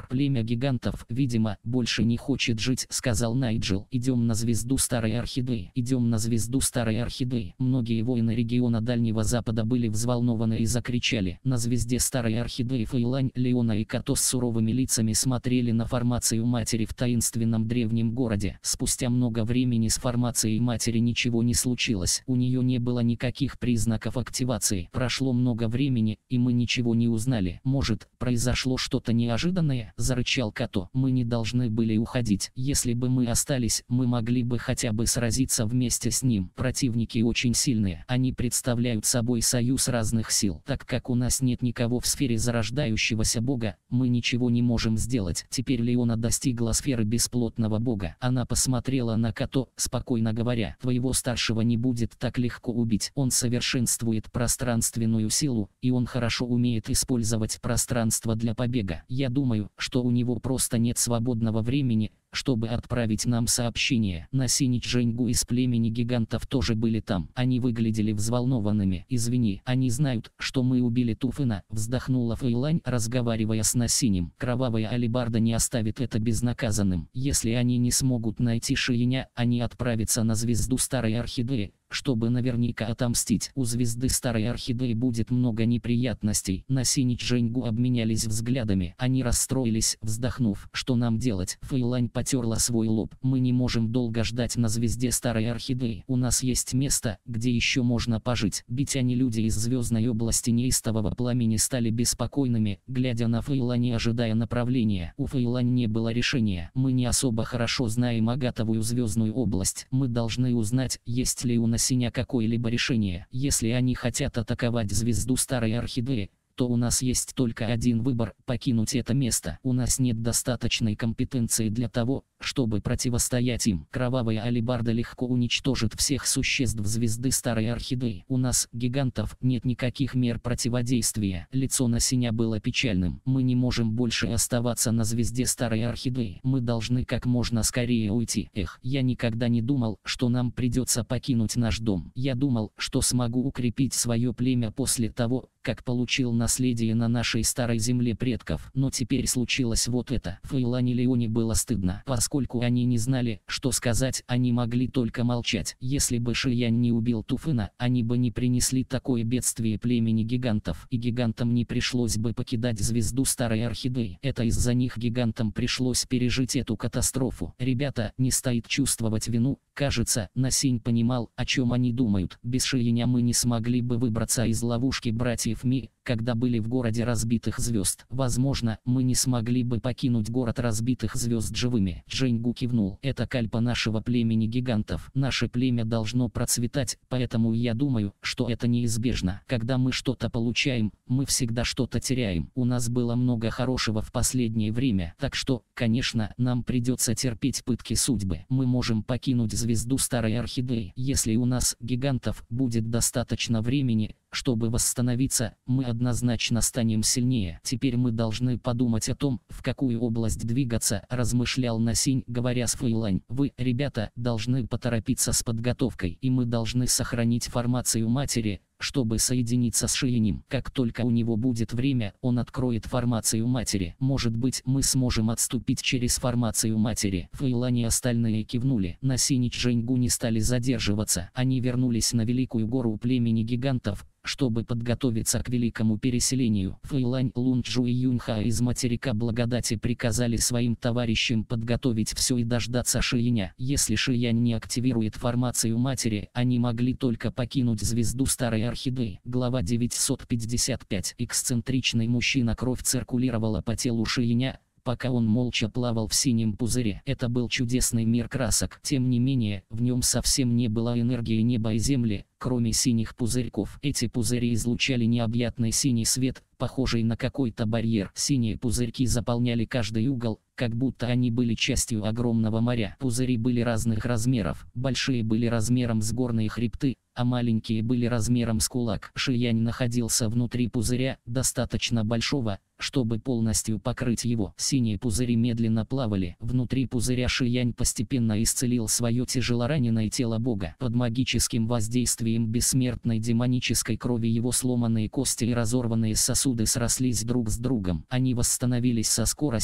Племя гигантов, видимо, больше не хочет жить, сказал Найджел. Идем на звезду Старой Орхидеи. Идем на звезду Старой Орхидеи. Многие воины региона Дальнего Запада были взволнованы и закричали. На звезде Старой Орхидеи Фейлань, Леона и Като с суровыми лицами смотрели на формацию матери в таинственном древнем городе. Спустя много времени с формацией матери ничего не случилось. У нее не было никаких признаков активации. Прошло много времени, и мы ничего не узнали. Может, произошло что-то неожиданное? Зарычал Като. Мы не должны были уходить. Если бы мы остались, мы могли бы хотя бы сразиться вместе с ним. Противники очень сильные. Они представляют собой союз разных сил. Так как у нас нет никого в сфере зарождающегося бога, мы ничего не можем сделать. Теперь Леона достигла сферы бесплотного бога. Она посмотрела на Като, спокойно говоря: твоего старшего не будет так легко убить. Он совершенствует пространственную силу, и он хорошо умеет использовать пространство для побега. Я думаю, что у него просто нет свободного времени, чтобы отправить нам сообщение. Насинич Женьгу из племени гигантов тоже были там. Они выглядели взволнованными. Извини, они знают, что мы убили Туфына, вздохнула Фейлань, разговаривая с Насинем. Кровавая алебарда не оставит это безнаказанным. Если они не смогут найти Шиеня, они отправятся на звезду Старой Орхидеи, чтобы наверняка отомстить. У звезды Старой Орхидеи будет много неприятностей. Насинич Женьгу обменялись взглядами. Они расстроились, вздохнув. Что нам делать? Фейлань потерла свой лоб. Мы не можем долго ждать на звезде Старой Орхидеи. У нас есть место, где еще можно пожить. Битяне люди из звездной области неистового пламени стали беспокойными, глядя на Фейлань и ожидая направления. У Фейлань не было решения. Мы не особо хорошо знаем Агатовую звездную область. Мы должны узнать, есть ли у Насиня какое-либо решение. Если они хотят атаковать звезду Старой Орхидеи, то у нас есть только один выбор – покинуть это место. У нас нет достаточной компетенции для того, чтобы противостоять им. Кровавая алебарда легко уничтожит всех существ звезды Старой Орхидеи. У нас, гигантов, нет никаких мер противодействия. Лицо Насиня было печальным. Мы не можем больше оставаться на звезде Старой Орхидеи. Мы должны как можно скорее уйти. Эх, я никогда не думал, что нам придется покинуть наш дом. Я думал, что смогу укрепить свое племя после того, как получил наследие на нашей старой земле предков. Но теперь случилось вот это. Фейлань и Леоне было стыдно. Поскольку они не знали, что сказать, они могли только молчать. Если бы Шиянь не убил Туфына, они бы не принесли такое бедствие племени гигантов. И гигантам не пришлось бы покидать звезду Старой Орхидеи. Это из-за них гигантам пришлось пережить эту катастрофу. Ребята, не стоит чувствовать вину. Кажется, Насинь понимал, о чем они думают. Без Шияня мы не смогли бы выбраться из ловушки братьев Ми, когда были в городе разбитых звезд. Возможно, мы не смогли бы покинуть город разбитых звезд живыми. Женьгу кивнул. Это кальпа нашего племени гигантов. Наше племя должно процветать, поэтому я думаю, что это неизбежно. Когда мы что-то получаем, мы всегда что-то теряем. У нас было много хорошего в последнее время, так что, конечно, нам придется терпеть пытки судьбы. Мы можем покинуть звезду Старой Орхидеи. Если у нас, гигантов, будет достаточно времени, чтобы восстановиться, мы однозначно станем сильнее. Теперь мы должны подумать о том, в какую область двигаться, размышлял Насинь, говоря с Фейлань. Вы, ребята, должны поторопиться с подготовкой, и мы должны сохранить формацию матери, чтобы соединиться с Шиенем. Как только у него будет время, он откроет формацию матери. Может быть, мы сможем отступить через формацию матери. Фейлань и остальные кивнули. Насинич Женьгу не стали задерживаться. Они вернулись на Великую гору племени гигантов, чтобы подготовиться к великому переселению. Фейлань, Лунчжу и Юньха из материка Благодати приказали своим товарищам подготовить все и дождаться Шияня. Если Шиянь не активирует формацию матери, они могли только покинуть звезду Старой Орхидеи. Глава 955. Эксцентричный мужчина. Кровь циркулировала по телу Шияня, пока он молча плавал в синем пузыре. Это был чудесный мир красок. Тем не менее, в нем совсем не было энергии неба и земли, кроме синих пузырьков. Эти пузыри излучали необъятный синий свет, похожий на какой-то барьер. Синие пузырьки заполняли каждый угол, как будто они были частью огромного моря. Пузыри были разных размеров. Большие были размером с горные хребты, а маленькие были размером с кулак. Шиянь находился внутри пузыря, достаточно большого, чтобы полностью покрыть его. Синие пузыри медленно плавали. Внутри пузыря Шиянь постепенно исцелил свое тяжелораненое тело бога. Под магическим воздействием бессмертной демонической крови его сломанные кости и разорванные сосуды срослись друг с другом. Они восстановились со скоростью,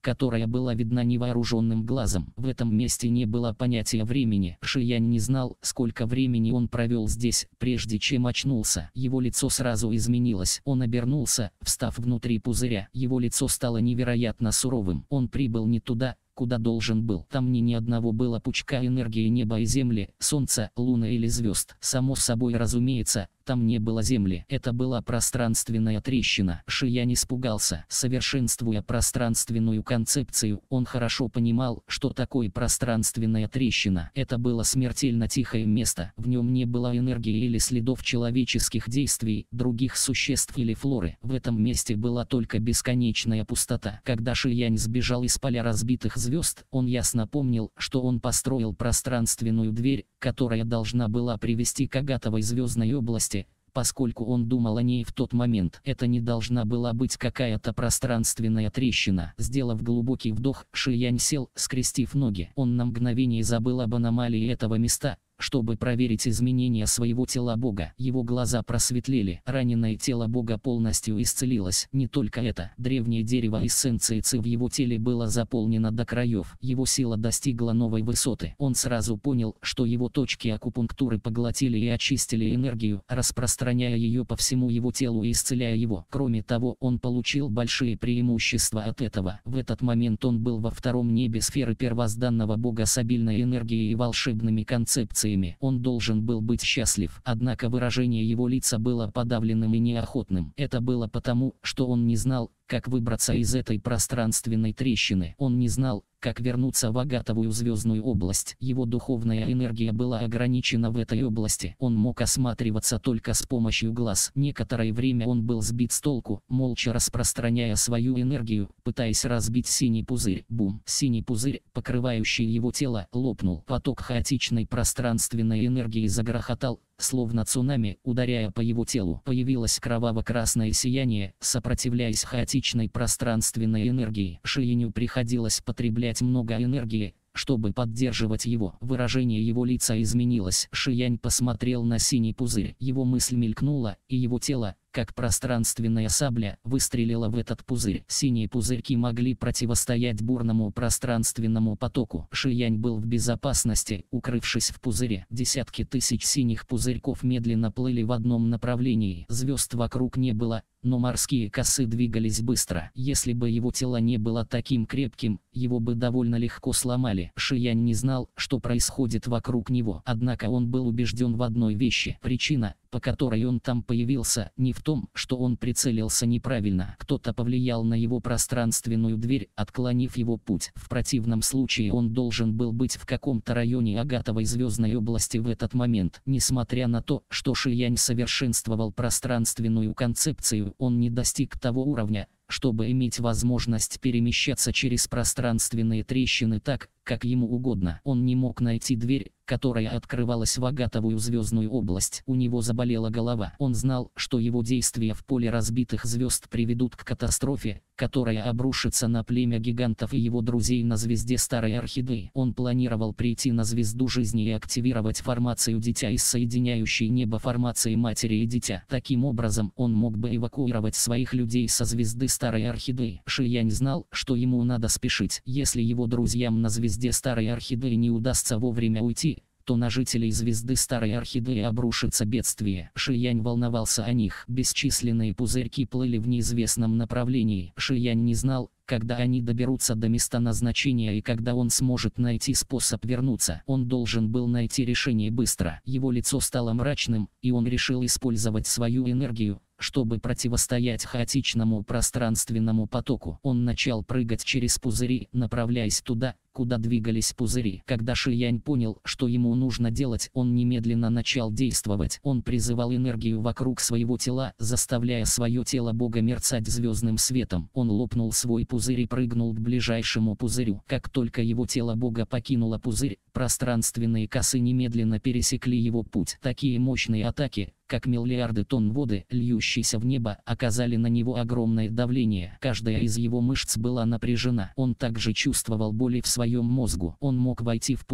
которая была видна невооруженным глазом. В этом месте не было понятия времени. Шиянь не знал, сколько времени он провел здесь, прежде чем очнулся. Его лицо сразу изменилось. Он обернулся, встав внутри пузыря. Его лицо стало невероятно суровым. Он прибыл не туда, куда должен был. Там ни одного было пучка энергии неба и земли, солнца, луны или звезд. Само собой разумеется, там не было земли. Это была пространственная трещина. Шиянь испугался. Совершенствуя пространственную концепцию, он хорошо понимал, что такое пространственная трещина. Это было смертельно тихое место. В нем не было энергии или следов человеческих действий, других существ или флоры. В этом месте была только бесконечная пустота. Когда Шиянь сбежал из поля разбитых звезд, он ясно помнил, что он построил пространственную дверь, которая должна была привести к агатовой звездной области, поскольку он думал о ней в тот момент. Это не должна была быть какая-то пространственная трещина. Сделав глубокий вдох, Шиянь сел, скрестив ноги. Он на мгновение забыл об аномалии этого места, чтобы проверить изменения своего тела Бога. Его глаза просветлели. Раненое тело Бога полностью исцелилось. Не только это. Древнее дерево эссенции Ци в его теле было заполнено до краев. Его сила достигла новой высоты. Он сразу понял, что его точки акупунктуры поглотили и очистили энергию, распространяя ее по всему его телу и исцеляя его. Кроме того, он получил большие преимущества от этого. В этот момент он был во втором небе сферы первозданного Бога с обильной энергией и волшебными концепциями. Он должен был быть счастлив, однако выражение его лица было подавленным и неохотным. Это было потому, что он не знал, как выбраться из этой пространственной трещины. Он не знал, как вернуться в агатовую звездную область. Его духовная энергия была ограничена в этой области. Он мог осматриваться только с помощью глаз. Некоторое время он был сбит с толку, молча распространяя свою энергию, пытаясь разбить синий пузырь. Бум! Синий пузырь, покрывающий его тело, лопнул. Поток хаотичной пространственной энергии загрохотал, словно цунами, ударяя по его телу. Появилось кроваво-красное сияние, сопротивляясь хаотичной пространственной энергии. Шияню приходилось потреблять много энергии, чтобы поддерживать его. Выражение его лица изменилось. Шиянь посмотрел на синий пузырь. Его мысль мелькнула, и его тело, как пространственная сабля, выстрелила в этот пузырь. Синие пузырьки могли противостоять бурному пространственному потоку. Шиянь был в безопасности, укрывшись в пузыре. Десятки тысяч синих пузырьков медленно плыли в одном направлении. Звезд вокруг не было, но морские косы двигались быстро. Если бы его тело не было таким крепким, его бы довольно легко сломали. Шиянь не знал, что происходит вокруг него. Однако он был убежден в одной вещи. Причина, по которой он там появился, не в том, что он прицелился неправильно. Кто-то повлиял на его пространственную дверь, отклонив его путь. В противном случае он должен был быть в каком-то районе агатовой звездной области в этот момент. Несмотря на то, что Шиянь совершенствовал пространственную концепцию, он не достиг того уровня, чтобы иметь возможность перемещаться через пространственные трещины так, как ему угодно. Он не мог найти дверь, которая открывалась в агатовую звездную область. У него заболела голова. Он знал, что его действия в поле разбитых звезд приведут к катастрофе, которая обрушится на племя гигантов и его друзей на звезде Старой Орхидеи. Он планировал прийти на звезду жизни и активировать формацию дитя из соединяющей небо формации матери и дитя. Таким образом, он мог бы эвакуировать своих людей со звезды Старой Орхидеи. Шиянь знал, что ему надо спешить. Если его друзьям на звезде Старой Орхидеи не удастся вовремя уйти, то на жителей звезды Старой Орхидеи обрушится бедствие. Шиянь волновался о них. Бесчисленные пузырьки плыли в неизвестном направлении. Шиянь не знал, когда они доберутся до места назначения и когда он сможет найти способ вернуться. Он должен был найти решение быстро. Его лицо стало мрачным, и он решил использовать свою энергию, чтобы противостоять хаотичному пространственному потоку. Он начал прыгать через пузыри, направляясь туда, куда двигались пузыри. Когда Шиянь понял, что ему нужно делать, он немедленно начал действовать. Он призывал энергию вокруг своего тела, заставляя свое тело Бога мерцать звездным светом. Он лопнул свой пузырь и прыгнул к ближайшему пузырю. Как только его тело Бога покинуло пузырь, пространственные косы немедленно пересекли его путь. Такие мощные атаки, как миллиарды тонн воды, льющейся в небо, оказали на него огромное давление. Каждая из его мышц была напряжена. Он также чувствовал боли в своем мозгу. Он мог войти в пузырь,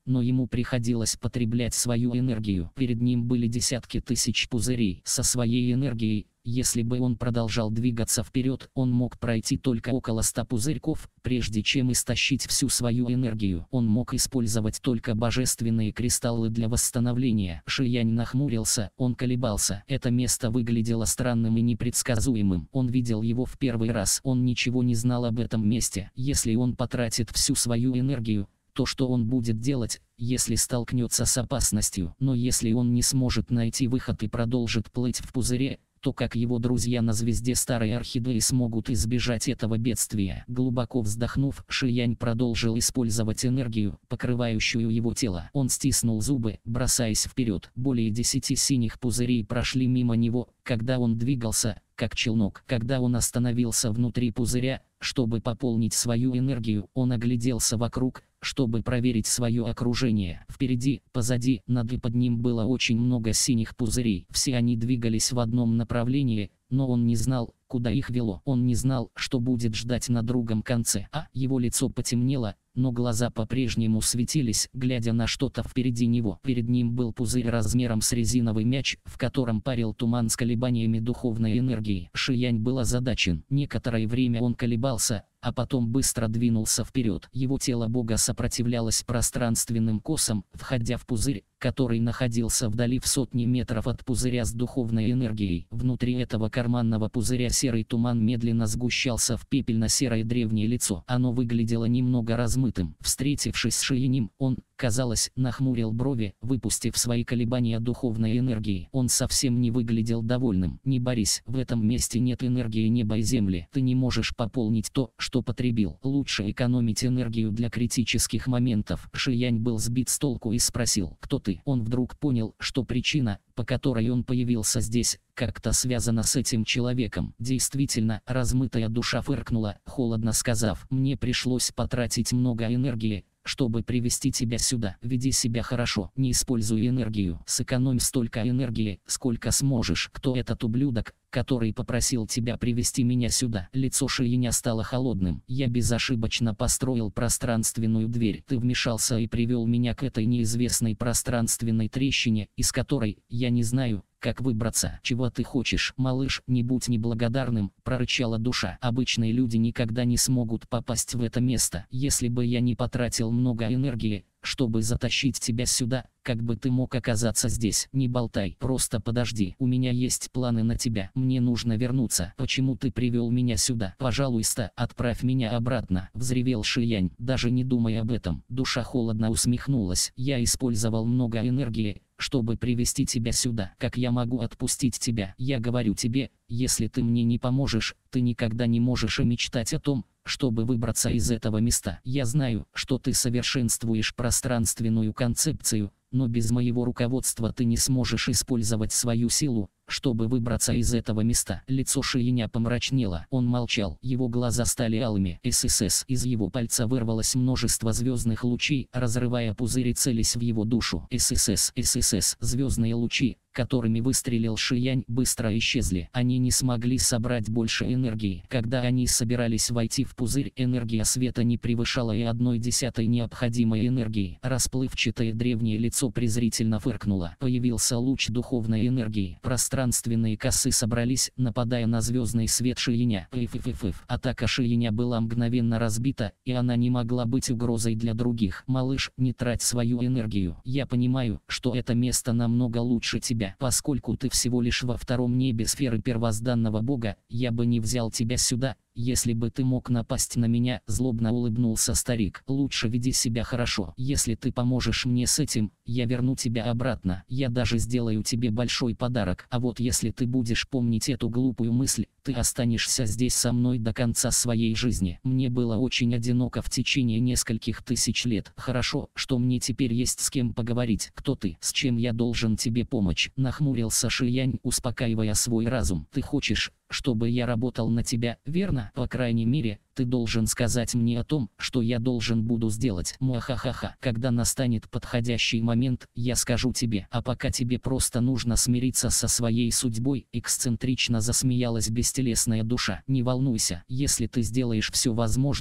но ему приходилось потреблять свою энергию. Перед ним были десятки тысяч пузырей со своей энергией. Если бы он продолжал двигаться вперед, он мог пройти только около 100 пузырьков, прежде чем истощить всю свою энергию. Он мог использовать только божественные кристаллы для восстановления. Шиянь нахмурился, он колебался. Это место выглядело странным и непредсказуемым. Он видел его в первый раз. Он ничего не знал об этом месте. Если он потратит всю свою энергию, то что он будет делать, если столкнется с опасностью? Но если он не сможет найти выход и продолжит плыть в пузыре, то как его друзья на звезде Старой Орхидеи смогут избежать этого бедствия? Глубоко вздохнув, Шиянь продолжил использовать энергию, покрывающую его тело. Он стиснул зубы, бросаясь вперед. Более 10 синих пузырей прошли мимо него, когда он двигался, как челнок. Когда он остановился внутри пузыря, чтобы пополнить свою энергию, он огляделся вокруг, чтобы проверить свое окружение. Впереди, позади, над и под ним было очень много синих пузырей. Все они двигались в одном направлении, но он не знал, куда их вело. Он не знал, что будет ждать на другом конце. Его лицо потемнело, но глаза по-прежнему светились, глядя на что-то впереди него. Перед ним был пузырь размером с резиновый мяч, в котором парил туман с колебаниями духовной энергии. Шиянь был озадачен. Некоторое время он колебался, а потом быстро двинулся вперед. Его тело бога сопротивлялось пространственным косам, входя в пузырь, который находился вдали в сотни метров от пузыря с духовной энергией. Внутри этого карманного пузыря серый туман медленно сгущался в пепельно-серое древнее лицо. Оно выглядело немного размытым. Встретившись с Шиянем, он, казалось, нахмурил брови, выпустив свои колебания духовной энергии. Он совсем не выглядел довольным. «Не борись, в этом месте нет энергии неба и земли. Ты не можешь пополнить то, что потребил. Лучше экономить энергию для критических моментов». Шиянь был сбит с толку и спросил: «Кто ты?» Он вдруг понял, что причина, по которой он появился здесь, как-то связана с этим человеком. Действительно, размытая душа фыркнула, холодно сказав: «Мне пришлось потратить много энергии, чтобы привести тебя сюда. Веди себя хорошо, не используй энергию. Сэкономь столько энергии, сколько сможешь». «Кто этот ублюдок, который попросил тебя привести меня сюда?» Лицо Шияня стало холодным. «Я безошибочно построил пространственную дверь. Ты вмешался и привел меня к этой неизвестной пространственной трещине, из которой я не знаю, как выбраться». «Чего ты хочешь, малыш? Не будь неблагодарным», — прорычала душа. «Обычные люди никогда не смогут попасть в это место. Если бы я не потратил много энергии, чтобы затащить тебя сюда, как бы ты мог оказаться здесь?» «Не болтай, просто подожди. У меня есть планы на тебя. Мне нужно вернуться». «Почему ты привел меня сюда? Пожалуйста, отправь меня обратно», — взревел Шиянь. «Даже не думай об этом». Душа холодно усмехнулась. «Я использовал много энергии, чтобы привести тебя сюда. Как я могу отпустить тебя? Я говорю тебе, если ты мне не поможешь, ты никогда не можешь и мечтать о том, чтобы выбраться из этого места. Я знаю, что ты совершенствуешь пространственную концепцию, но без моего руководства ты не сможешь использовать свою силу, чтобы выбраться из этого места». Лицо Шияня помрачнело. Он молчал. Его глаза стали алыми. ССС. Из его пальца вырвалось множество звездных лучей, разрывая пузырь и целясь в его душу. ССС. Звездные лучи, которыми выстрелил Шиянь, быстро исчезли. Они не смогли собрать больше энергии. Когда они собирались войти в пузырь, энергия света не превышала и 1/10 необходимой энергии. Расплывчатое древнее лицо презрительно фыркнуло. Появился луч духовной энергии. Пространственные косы собрались, нападая на звездный свет Шияня. Атака Шияня была мгновенно разбита, и она не могла быть угрозой для других. «Малыш, не трать свою энергию. Я понимаю, что это место намного лучше тебя. Поскольку ты всего лишь во втором небе сферы первозданного бога, я бы не взял тебя сюда, если бы ты мог напасть на меня», — злобно улыбнулся старик. «Лучше веди себя хорошо. Если ты поможешь мне с этим, я верну тебя обратно. Я даже сделаю тебе большой подарок. А вот если ты будешь помнить эту глупую мысль, ты останешься здесь со мной до конца своей жизни. Мне было очень одиноко в течение нескольких тысяч лет. Хорошо, что мне теперь есть с кем поговорить. Кто ты? С чем я должен тебе помочь?» Нахмурился Шиянь, успокаивая свой разум. «Ты хочешь, чтобы я работал на тебя, верно? По крайней мере, ты должен сказать мне о том, что я должен буду сделать. Муахахаха. Когда настанет подходящий момент, я скажу тебе. А пока тебе просто нужно смириться со своей судьбой», — эксцентрично засмеялась бестелесная душа. «Не волнуйся, если ты сделаешь все возможное,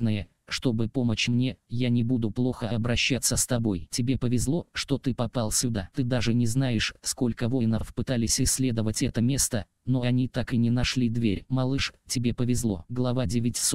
чтобы помочь мне, я не буду плохо обращаться с тобой. Тебе повезло, что ты попал сюда. Ты даже не знаешь, сколько воинов пытались исследовать это место, но они так и не нашли дверь. Малыш, тебе повезло. Глава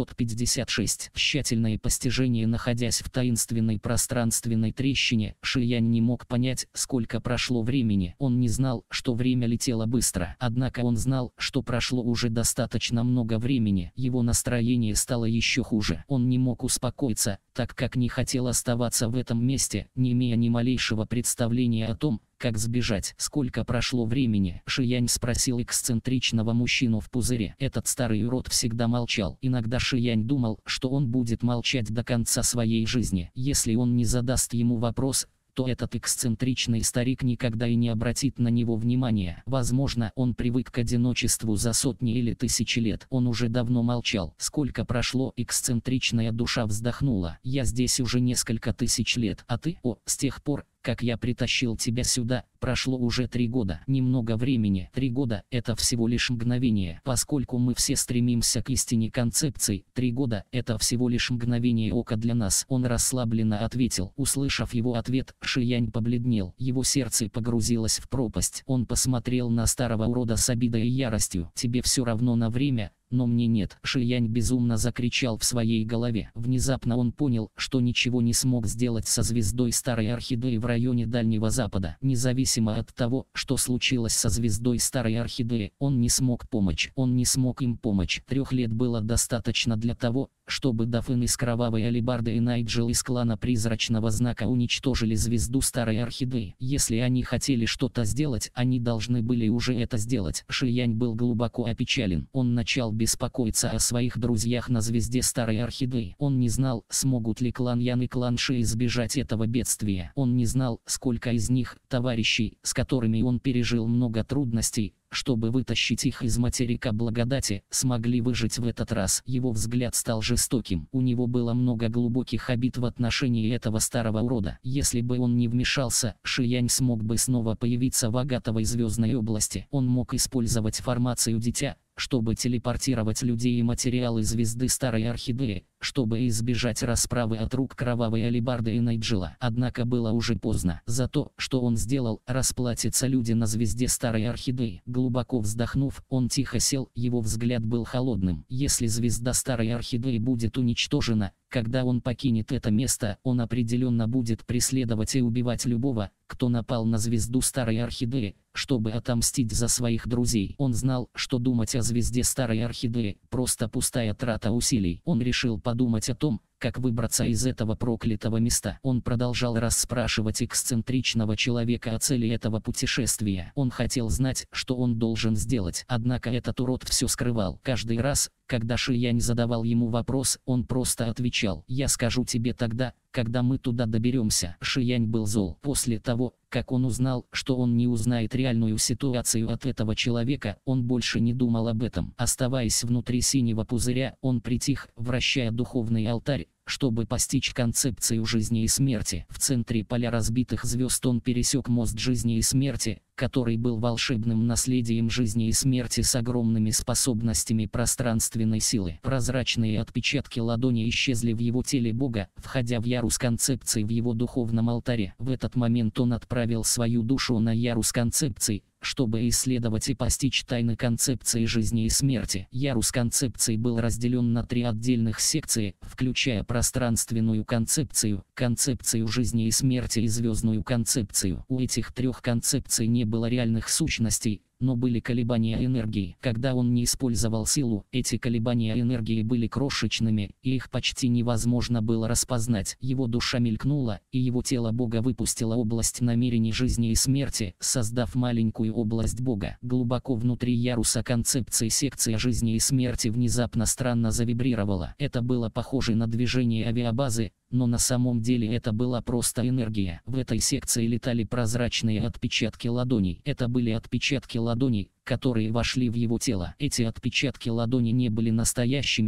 956. Тщательное постижение. Находясь в таинственной пространственной трещине, Ши Янь не мог понять, сколько прошло времени. Он не знал, что время летело быстро. Однако он знал, что прошло уже достаточно много времени. Его настроение стало еще хуже. Он не мог успокоиться, так как не хотел оставаться в этом месте, не имея ни малейшего представления о том, как сбежать. Сколько прошло времени? Ши Янь спросил эксцентричного мужчину в пузыре. Этот старый урод всегда молчал. Иногда Ши Янь думал, что он будет молчать до конца своей жизни. Если он не задаст ему вопрос, то этот эксцентричный старик никогда и не обратит на него внимания. Возможно, он привык к одиночеству за сотни или тысячи лет. Он уже давно молчал. Сколько прошло? Эксцентричная душа вздохнула. Я здесь уже несколько тысяч лет. А ты? С тех пор, как я притащил тебя сюда, прошло уже 3 года. Немного времени. 3 года – это всего лишь мгновение. Поскольку мы все стремимся к истине концепций, 3 года – это всего лишь мгновение ока для нас. Он расслабленно ответил. Услышав его ответ, Ши Янь побледнел. Его сердце погрузилось в пропасть. Он посмотрел на старого урода с обидой и яростью. Тебе все равно на время, но мне нет. Ши Янь безумно закричал в своей голове. Внезапно он понял, что ничего не смог сделать со звездой Старой Орхидеи в районе Дальнего Запада. Независимо от того, что случилось со звездой Старой Орхидеи, он не смог помочь. Он не смог им помочь. 3 лет было достаточно для того, чтобы Дафн из Кровавой Алебарды и Найджел из клана Призрачного Знака уничтожили звезду Старой Орхидеи. Если они хотели что-то сделать, они должны были уже это сделать. Ши Янь был глубоко опечален. Он начал беспокоиться о своих друзьях на звезде Старой Орхидеи. Он не знал, смогут ли клан Ян и клан Ши избежать этого бедствия. Он не знал, сколько из них, товарищей, с которыми он пережил много трудностей, чтобы вытащить их из материка благодати, смогли выжить в этот раз. Его взгляд стал жестоким. У него было много глубоких обид в отношении этого старого урода. Если бы он не вмешался, Ши Янь смог бы снова появиться в агатовой звездной области. Он мог использовать формацию дитя, чтобы телепортировать людей и материалы звезды Старой Орхидеи, чтобы избежать расправы от рук Кровавой Алебарды и Найджела. Однако было уже поздно. За то, что он сделал, расплатятся люди на звезде Старой Орхидеи. Глубоко вздохнув, он тихо сел, его взгляд был холодным. Если звезда Старой Орхидеи будет уничтожена, когда он покинет это место, он определенно будет преследовать и убивать любого, кто напал на звезду Старой Орхидеи, чтобы отомстить за своих друзей. Он знал, что думать о звезде Старой Орхидеи – просто пустая трата усилий. Он решил подумать о том, как выбраться из этого проклятого места. Он продолжал расспрашивать эксцентричного человека о цели этого путешествия. Он хотел знать, что он должен сделать. Однако этот урод все скрывал. Каждый раз, когда Ши Янь задавал ему вопрос, он просто отвечал: «Я скажу тебе тогда, когда мы туда доберемся». Ши Янь был зол. После того, как он узнал, что он не узнает реальную ситуацию от этого человека, он больше не думал об этом. Оставаясь внутри синего пузыря, он притих, вращая духовный алтарь, чтобы постичь концепцию жизни и смерти. В центре поля разбитых звезд он пересек мост жизни и смерти, который был волшебным наследием жизни и смерти с огромными способностями пространственной силы. Прозрачные отпечатки ладони исчезли в его теле Бога, входя в ярус концепции в его духовном алтаре. В этот момент он отправил свою душу на ярус концепций, чтобы исследовать и постичь тайны концепции жизни и смерти. Ярус концепций был разделен на 3 отдельных секции, включая пространственную концепцию, концепцию жизни и смерти и звездную концепцию. У этих 3 концепций не было реальных сущностей, но были колебания энергии. Когда он не использовал силу, эти колебания энергии были крошечными, и их почти невозможно было распознать. Его душа мелькнула, и его тело Бога выпустило область намерений жизни и смерти, создав маленькую область Бога. Глубоко внутри яруса концепции секция жизни и смерти внезапно странно завибрировала. Это было похоже на движение авиабазы, но на самом деле это была просто энергия. В этой секции летали прозрачные отпечатки ладоней. Это были отпечатки ладоней, которые вошли в его тело. Эти отпечатки ладоней не были настоящими,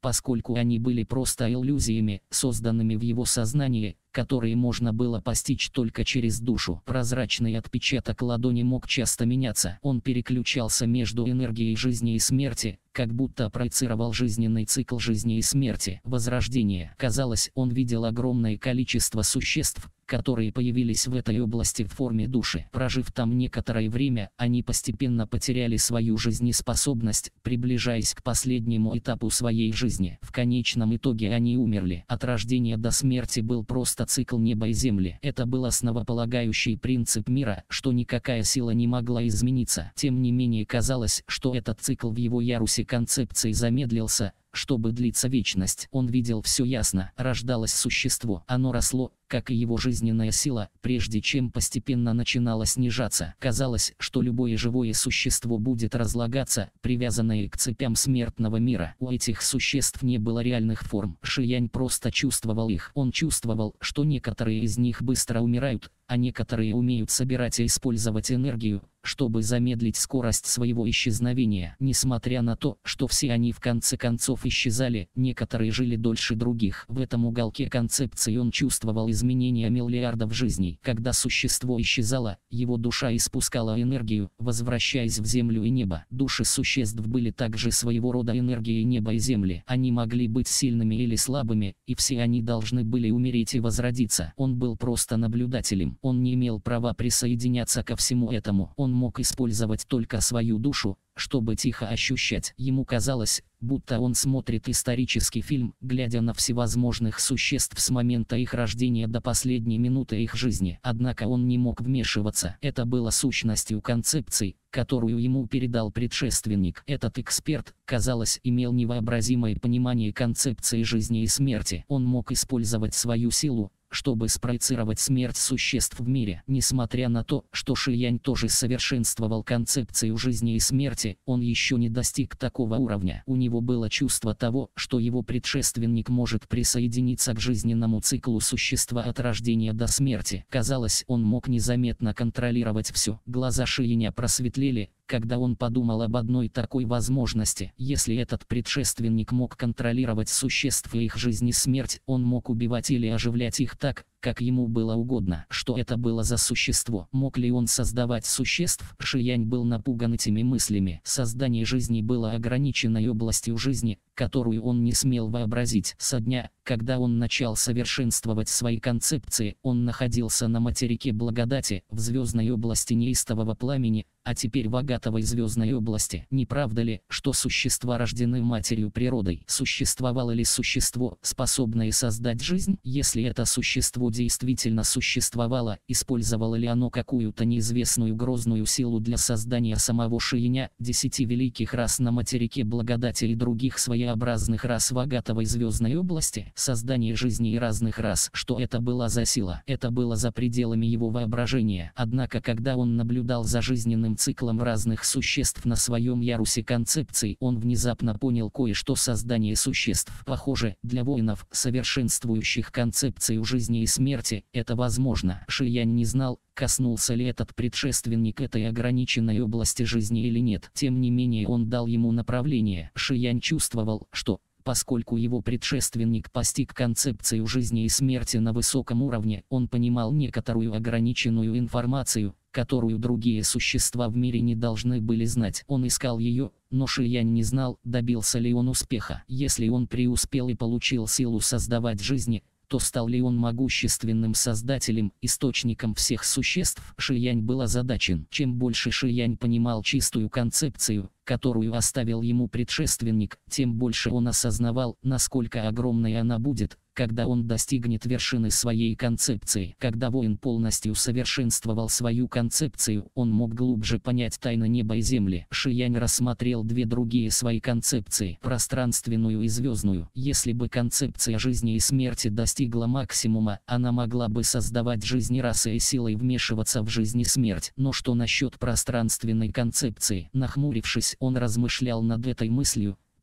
поскольку они были просто иллюзиями, созданными в его сознании, которые можно было постичь только через душу. Прозрачный отпечаток ладони мог часто меняться. Он переключался между энергией жизни и смерти, как будто проецировал жизненный цикл жизни и смерти, возрождения. Казалось, он видел огромное количество существ, которые появились в этой области в форме души. Прожив там некоторое время, они постепенно потеряли свою жизнеспособность, приближаясь к последнему этапу своей жизни. В конечном итоге они умерли. От рождения до смерти был просто цикл неба и земли. Это был основополагающий принцип мира, что никакая сила не могла измениться. Тем не менее казалось, что этот цикл в его ярусе концепции замедлился, чтобы длиться вечность. Он видел все ясно. Рождалось существо. Оно росло, как и его жизненная сила, прежде чем постепенно начинало снижаться. Казалось, что любое живое существо будет разлагаться, привязанное к цепям смертного мира. У этих существ не было реальных форм. Шиянь просто чувствовал их. Он чувствовал, что некоторые из них быстро умирают, а некоторые умеют собирать и использовать энергию, чтобы замедлить скорость своего исчезновения. Несмотря на то, что все они в конце концов исчезали, некоторые жили дольше других. В этом уголке концепции он чувствовал изменения миллиардов жизней. Когда существо исчезало, его душа испускала энергию, возвращаясь в землю и небо. Души существ были также своего рода энергией неба и земли. Они могли быть сильными или слабыми, и все они должны были умереть и возродиться. Он был просто наблюдателем. Он не имел права присоединяться ко всему этому. Он мог использовать только свою душу, чтобы тихо ощущать. Ему казалось, будто он смотрит исторический фильм, глядя на всевозможных существ с момента их рождения до последней минуты их жизни. Однако он не мог вмешиваться. Это было сущностью концепций, которую ему передал предшественник. Этот эксперт, казалось, имел невообразимое понимание концепции жизни и смерти. Он мог использовать свою силу, чтобы спроецировать смерть существ в мире. Несмотря на то, что Шиянь тоже совершенствовал концепцию жизни и смерти, он еще не достиг такого уровня. У него было чувство того, что его предшественник может присоединиться к жизненному циклу существа от рождения до смерти. Казалось, он мог незаметно контролировать все. Глаза Шияня просветлели, когда он подумал об одной такой возможности. Если этот предшественник мог контролировать существ и их жизнь и смерть, он мог убивать или оживлять их так, как ему было угодно. Что это было за существо? Мог ли он создавать существ? Шиянь был напуган этими мыслями. Создание жизни было ограниченной областью жизни, которую он не смел вообразить. Со дня, когда он начал совершенствовать свои концепции, он находился на материке благодати, в звездной области неистового пламени, а теперь в агатовой звездной области. Не правда ли, что существа рождены матерью природой? Существовало ли существо, способное создать жизнь? Если это существо действительно существовало, использовало ли оно какую-то неизвестную грозную силу для создания самого Шияня, 10 великих рас на материке благодати и других своеобразных рас в агатовой звездной области? Создание жизни и разных рас. Что это была за сила? Это было за пределами его воображения. Однако, когда он наблюдал за жизненным циклом разных существ на своем ярусе концепций, он внезапно понял кое-что: создание существ. Похоже, для воинов, совершенствующих концепцию жизни и смерти, это возможно. Шиянь не знал, коснулся ли этот предшественник этой ограниченной области жизни или нет. Тем не менее он дал ему направление. Шиянь чувствовал, что, поскольку его предшественник постиг концепцию жизни и смерти на высоком уровне, он понимал некоторую ограниченную информацию, которую другие существа в мире не должны были знать. Он искал ее, но Шиянь не знал, добился ли он успеха. Если он преуспел и получил силу создавать жизни, то стал ли он могущественным создателем, источником всех существ? Шиянь был озадачен. Чем больше Шиянь понимал чистую концепцию, которую оставил ему предшественник, тем больше он осознавал, насколько огромной она будет, когда он достигнет вершины своей концепции. Когда воин полностью совершенствовал свою концепцию, он мог глубже понять тайны неба и земли. Шиянь рассмотрел две другие свои концепции: пространственную и звездную. Если бы концепция жизни и смерти достигла максимума, она могла бы создавать жизнь расы и силой вмешиваться в жизнь и смерть. Но что насчет пространственной концепции? Нахмурившись, он размышлял над этой мыслью,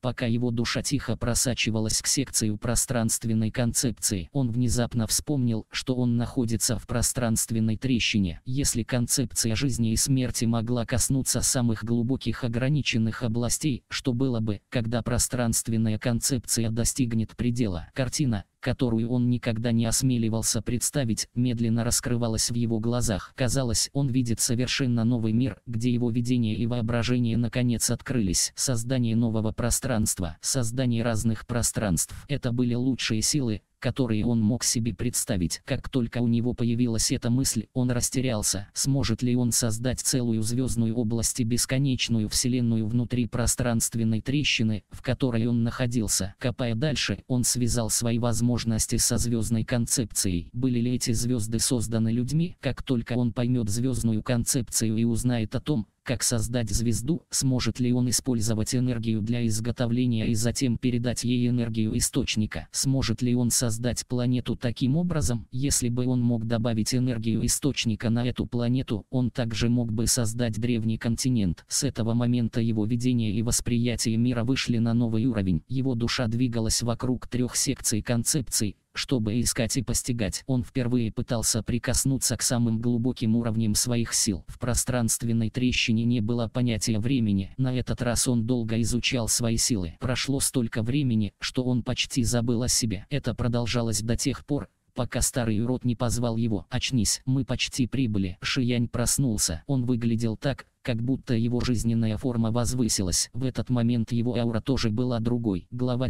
Пока его душа тихо просачивалась к секции пространственной концепции, он внезапно вспомнил, что он находится в пространственной трещине. Если концепция жизни и смерти могла коснуться самых глубоких ограниченных областей, что было бы, когда пространственная концепция достигнет предела? Картина, которую он никогда не осмеливался представить, медленно раскрывалась в его глазах. Казалось, он видит совершенно новый мир, где его видение и воображение наконец открылись. Создание нового пространства, создание разных пространств. Это были лучшие силы, которые он мог себе представить. Как только у него появилась эта мысль, он растерялся. Сможет ли он создать целую звездную область и бесконечную вселенную внутри пространственной трещины, в которой он находился? Копая дальше, он связал свои возможности со звездной концепцией. Были ли эти звезды созданы людьми? Как только он поймет звездную концепцию и узнает о том, как создать звезду, сможет ли он использовать энергию для изготовления и затем передать ей энергию источника? Сможет ли он создать планету таким образом? Если бы он мог добавить энергию источника на эту планету, он также мог бы создать древний континент. С этого момента его видение и восприятие мира вышли на новый уровень. Его душа двигалась вокруг 3 секций концепций, чтобы искать и постигать. Он впервые пытался прикоснуться к самым глубоким уровням своих сил. В пространственной трещине не было понятия времени. На этот раз он долго изучал свои силы. Прошло столько времени, что он почти забыл о себе. Это продолжалось до тех пор, пока старый урод не позвал его. «Очнись, мы почти прибыли». Шиянь проснулся. Он выглядел так, как будто его жизненная форма возвысилась. В этот момент его аура тоже была другой. Глава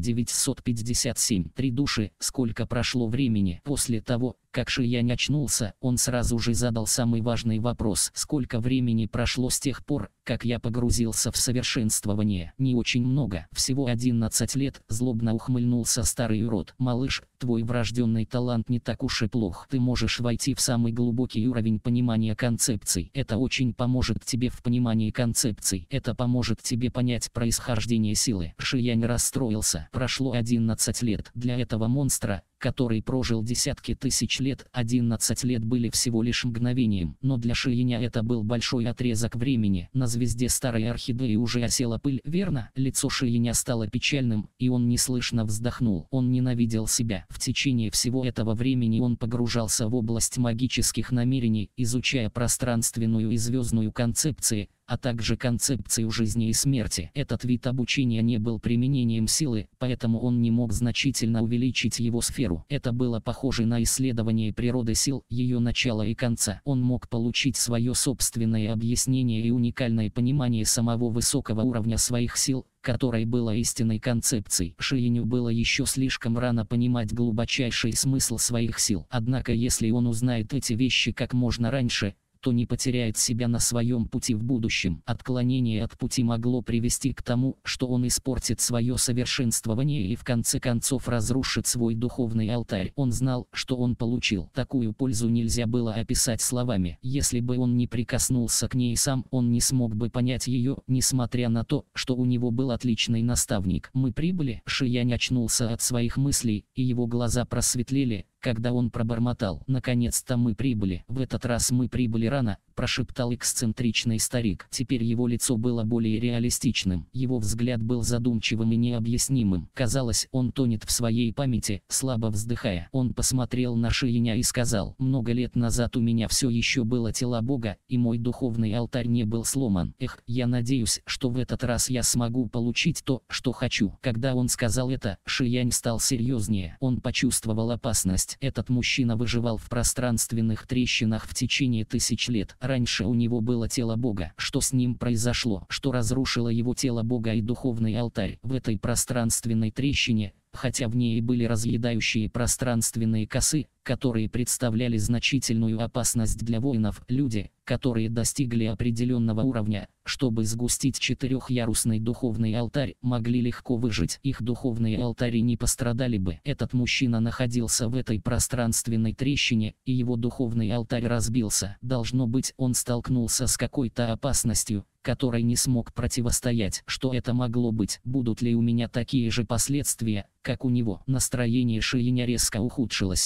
957. 3 души. Сколько прошло времени? После того, как Шиянь очнулся, он сразу же задал самый важный вопрос. Сколько времени прошло с тех пор, как я погрузился в совершенствование? Не очень много. Всего 11 лет. Злобно ухмыльнулся старый урод. Малыш, твой врожденный талант не так уж и плох. Ты можешь войти в самый глубокий уровень понимания концепций. Это очень поможет тебе в понимании концепций. Это поможет тебе понять происхождение силы. Шиянь расстроился. Прошло 11 лет. Для этого монстра, который прожил десятки тысяч лет, 11 лет были всего лишь мгновением. Но для Шияня это был большой отрезок времени. На звезде старой орхидеи уже осела пыль, верно? Лицо Шияня стало печальным, и он неслышно вздохнул. Он ненавидел себя. В течение всего этого времени он погружался в область магических намерений, изучая пространственную и звездную концепции, а также концепцию жизни и смерти. Этот вид обучения не был применением силы, поэтому он не мог значительно увеличить его сферу. Это было похоже на исследование природы сил, ее начала и конца. Он мог получить свое собственное объяснение и уникальное понимание самого высокого уровня своих сил, которой было истинной концепцией. Шияню было еще слишком рано понимать глубочайший смысл своих сил. Однако если он узнает эти вещи как можно раньше, то не потеряет себя на своем пути в будущем. Отклонение от пути могло привести к тому, что он испортит свое совершенствование и в конце концов разрушит свой духовный алтарь. Он знал, что он получил. Такую пользу нельзя было описать словами. Если бы он не прикоснулся к ней сам, он не смог бы понять ее, несмотря на то, что у него был отличный наставник. «Мы прибыли?» Шиянь очнулся от своих мыслей, и его глаза просветлели, когда он пробормотал: «Наконец-то мы прибыли». «В этот раз мы прибыли рано», — прошептал эксцентричный старик. Теперь его лицо было более реалистичным. Его взгляд был задумчивым и необъяснимым. Казалось, он тонет в своей памяти. Слабо вздыхая, он посмотрел на Шияня и сказал: «Много лет назад у меня все еще было тело Бога, и мой духовный алтарь не был сломан. Эх, я надеюсь, что в этот раз я смогу получить то, что хочу». Когда он сказал это, Шиянь стал серьезнее. Он почувствовал опасность. Этот мужчина выживал в пространственных трещинах в течение 1000 лет. Раньше у него было тело Бога. Что с ним произошло? Что разрушило его тело Бога и духовный алтарь? В этой пространственной трещине, хотя в ней были разъедающие пространственные косы, которые представляли значительную опасность для воинов, люди, которые достигли определенного уровня, чтобы сгустить 4-ярусный духовный алтарь, могли легко выжить. Их духовные алтари не пострадали бы. Этот мужчина находился в этой пространственной трещине, и его духовный алтарь разбился. Должно быть, он столкнулся с какой-то опасностью, которой не смог противостоять. Что это могло быть? Будут ли у меня такие же последствия, как у него? Настроение Шияня резко ухудшилось. 10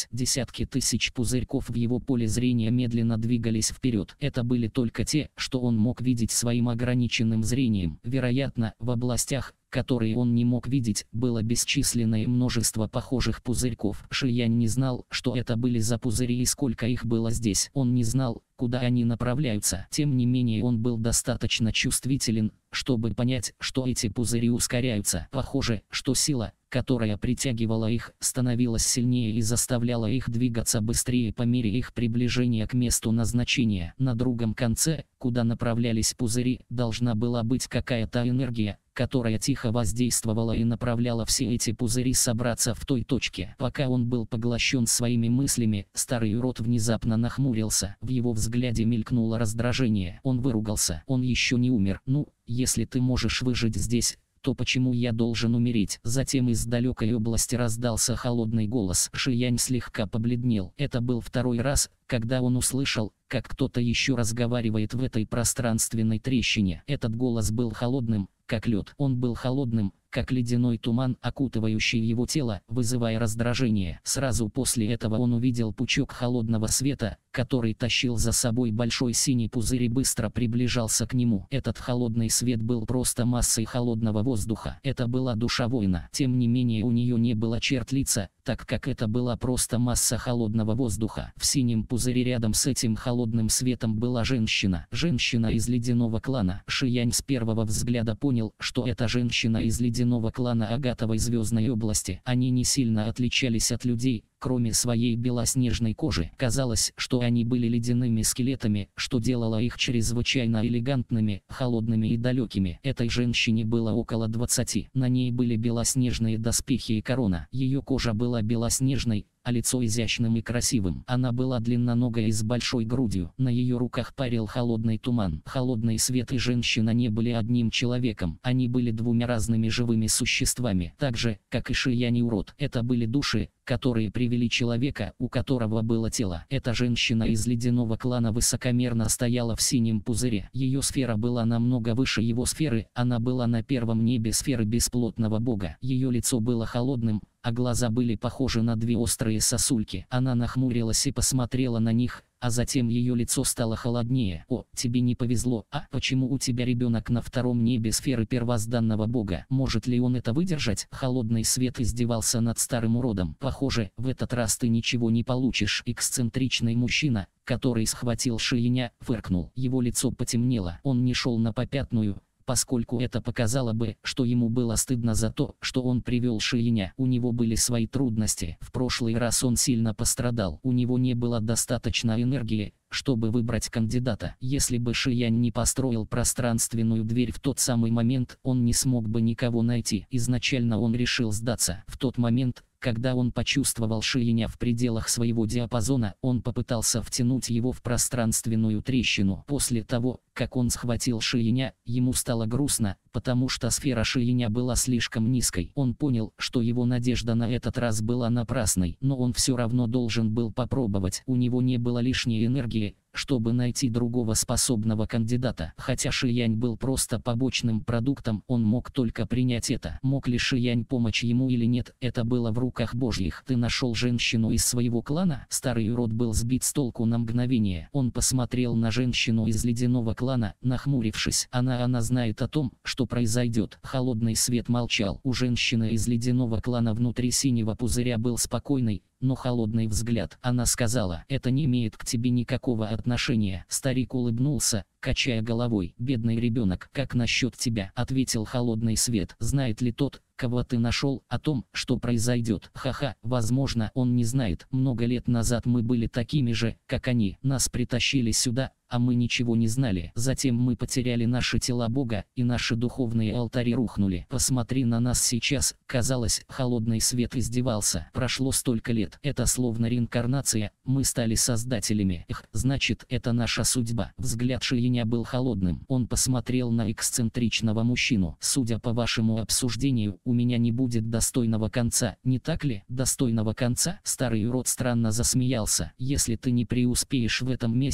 Десятки тысяч пузырьков в его поле зрения медленно двигались вперед. Это были только те, что он мог видеть своим ограниченным зрением. Вероятно, в областях, которые он не мог видеть, было бесчисленное множество похожих пузырьков. Ши Янь не знал, что это были за пузыри и сколько их было здесь. Он не знал, куда они направляются. Тем не менее, он был достаточно чувствителен, чтобы понять, что эти пузыри ускоряются. Похоже, что сила, которая притягивала их, становилась сильнее и заставляла их двигаться быстрее по мере их приближения к месту назначения. На другом конце, куда направлялись пузыри, должна была быть какая-то энергия, которая тихо воздействовала и направляла все эти пузыри собраться в той точке. Пока он был поглощен своими мыслями, старый урод внезапно нахмурился. В его взгляде мелькнуло раздражение. Он выругался. Он еще не умер. Ну, если ты можешь выжить здесь, то почему я должен умереть? Затем из далекой области раздался холодный голос. Ши Янь слегка побледнел. Это был второй раз, когда он услышал, как кто-то еще разговаривает в этой пространственной трещине. Этот голос был холодным, как лед. Он был холодным, как ледяной туман, окутывающий его тело, вызывая раздражение. Сразу после этого он увидел пучок холодного света, который тащил за собой большой синий пузырь и быстро приближался к нему. Этот холодный свет был просто массой холодного воздуха. Это была душа воина. Тем не менее, у нее не было черт лица, так как это была просто масса холодного воздуха. В синем пузыре рядом с этим холодным светом была женщина. Женщина из ледяного клана. Ши Янь с первого взгляда понял, что это женщина из ледяного клана Агатовой звездной области. Они не сильно отличались от людей, кроме своей белоснежной кожи. Казалось, что они были ледяными скелетами, что делало их чрезвычайно элегантными, холодными и далекими. Этой женщине было около 20. На ней были белоснежные доспехи и корона. Ее кожа была белоснежной, а лицо изящным и красивым. Она была длинноногой и с большой грудью. На ее руках парил холодный туман. Холодный свет и женщина не были одним человеком. Они были двумя разными живыми существами. Так же, как и Ши Янь и урод. Это были души, которые привели человека, у которого было тело. Эта женщина из ледяного клана высокомерно стояла в синем пузыре. Ее сфера была намного выше его сферы. Она была на первом небе сферы бесплотного бога. Ее лицо было холодным, а глаза были похожи на две острые сосульки. Она нахмурилась и посмотрела на них, а затем ее лицо стало холоднее. «О, тебе не повезло, а почему у тебя ребенок на втором небе сферы первозданного бога? Может ли он это выдержать?» Холодный свет издевался над старым уродом. «Похоже, в этот раз ты ничего не получишь». Эксцентричный мужчина, который схватил Ши Яня, фыркнул. Его лицо потемнело. Он не шел на попятную, поскольку это показало бы, что ему было стыдно за то, что он привел Ши Яня. У него были свои трудности. В прошлый раз он сильно пострадал. У него не было достаточно энергии, чтобы выбрать кандидата. Если бы Ши Янь не построил пространственную дверь в тот самый момент, он не смог бы никого найти. Изначально он решил сдаться. В тот момент, когда он почувствовал Ши Яня в пределах своего диапазона, он попытался втянуть его в пространственную трещину. После того, как он схватил Ши Яня, ему стало грустно, потому что сфера Ши Яня была слишком низкой. Он понял, что его надежда на этот раз была напрасной, но он все равно должен был попробовать. У него не было лишней энергии, чтобы найти другого способного кандидата. Хотя Ши Янь был просто побочным продуктом, он мог только принять это. Мог ли Ши Янь помочь ему или нет, это было в руках Божьих. «Ты нашел женщину из своего клана?» Старый урод был сбит с толку на мгновение. Он посмотрел на женщину из ледяного клана, нахмурившись. Она знает о том, что произойдет. Холодный свет молчал. У женщины из ледяного клана внутри синего пузыря был спокойный, но холодный взгляд. Она сказала: «Это не имеет к тебе никакого отношения». Старик улыбнулся, качая головой. «Бедный ребенок, как насчет тебя?» — ответил холодный свет. «Знает ли тот, кого ты нашел, о том, что произойдет?» «Ха-ха, возможно, он не знает. Много лет назад мы были такими же, как они. Нас притащили сюда, а мы ничего не знали. Затем мы потеряли наши тела Бога, и наши духовные алтари рухнули. Посмотри на нас сейчас». Казалось, холодный свет издевался. Прошло столько лет. Это словно реинкарнация. Мы стали создателями. Эх, значит, это наша судьба. Взгляд Ши Яня был холодным. Он посмотрел на эксцентричного мужчину. «Судя по вашему обсуждению, у меня не будет достойного конца, не так ли?» «Достойного конца?» Старый урод странно засмеялся. «Если ты не преуспеешь в этом месте,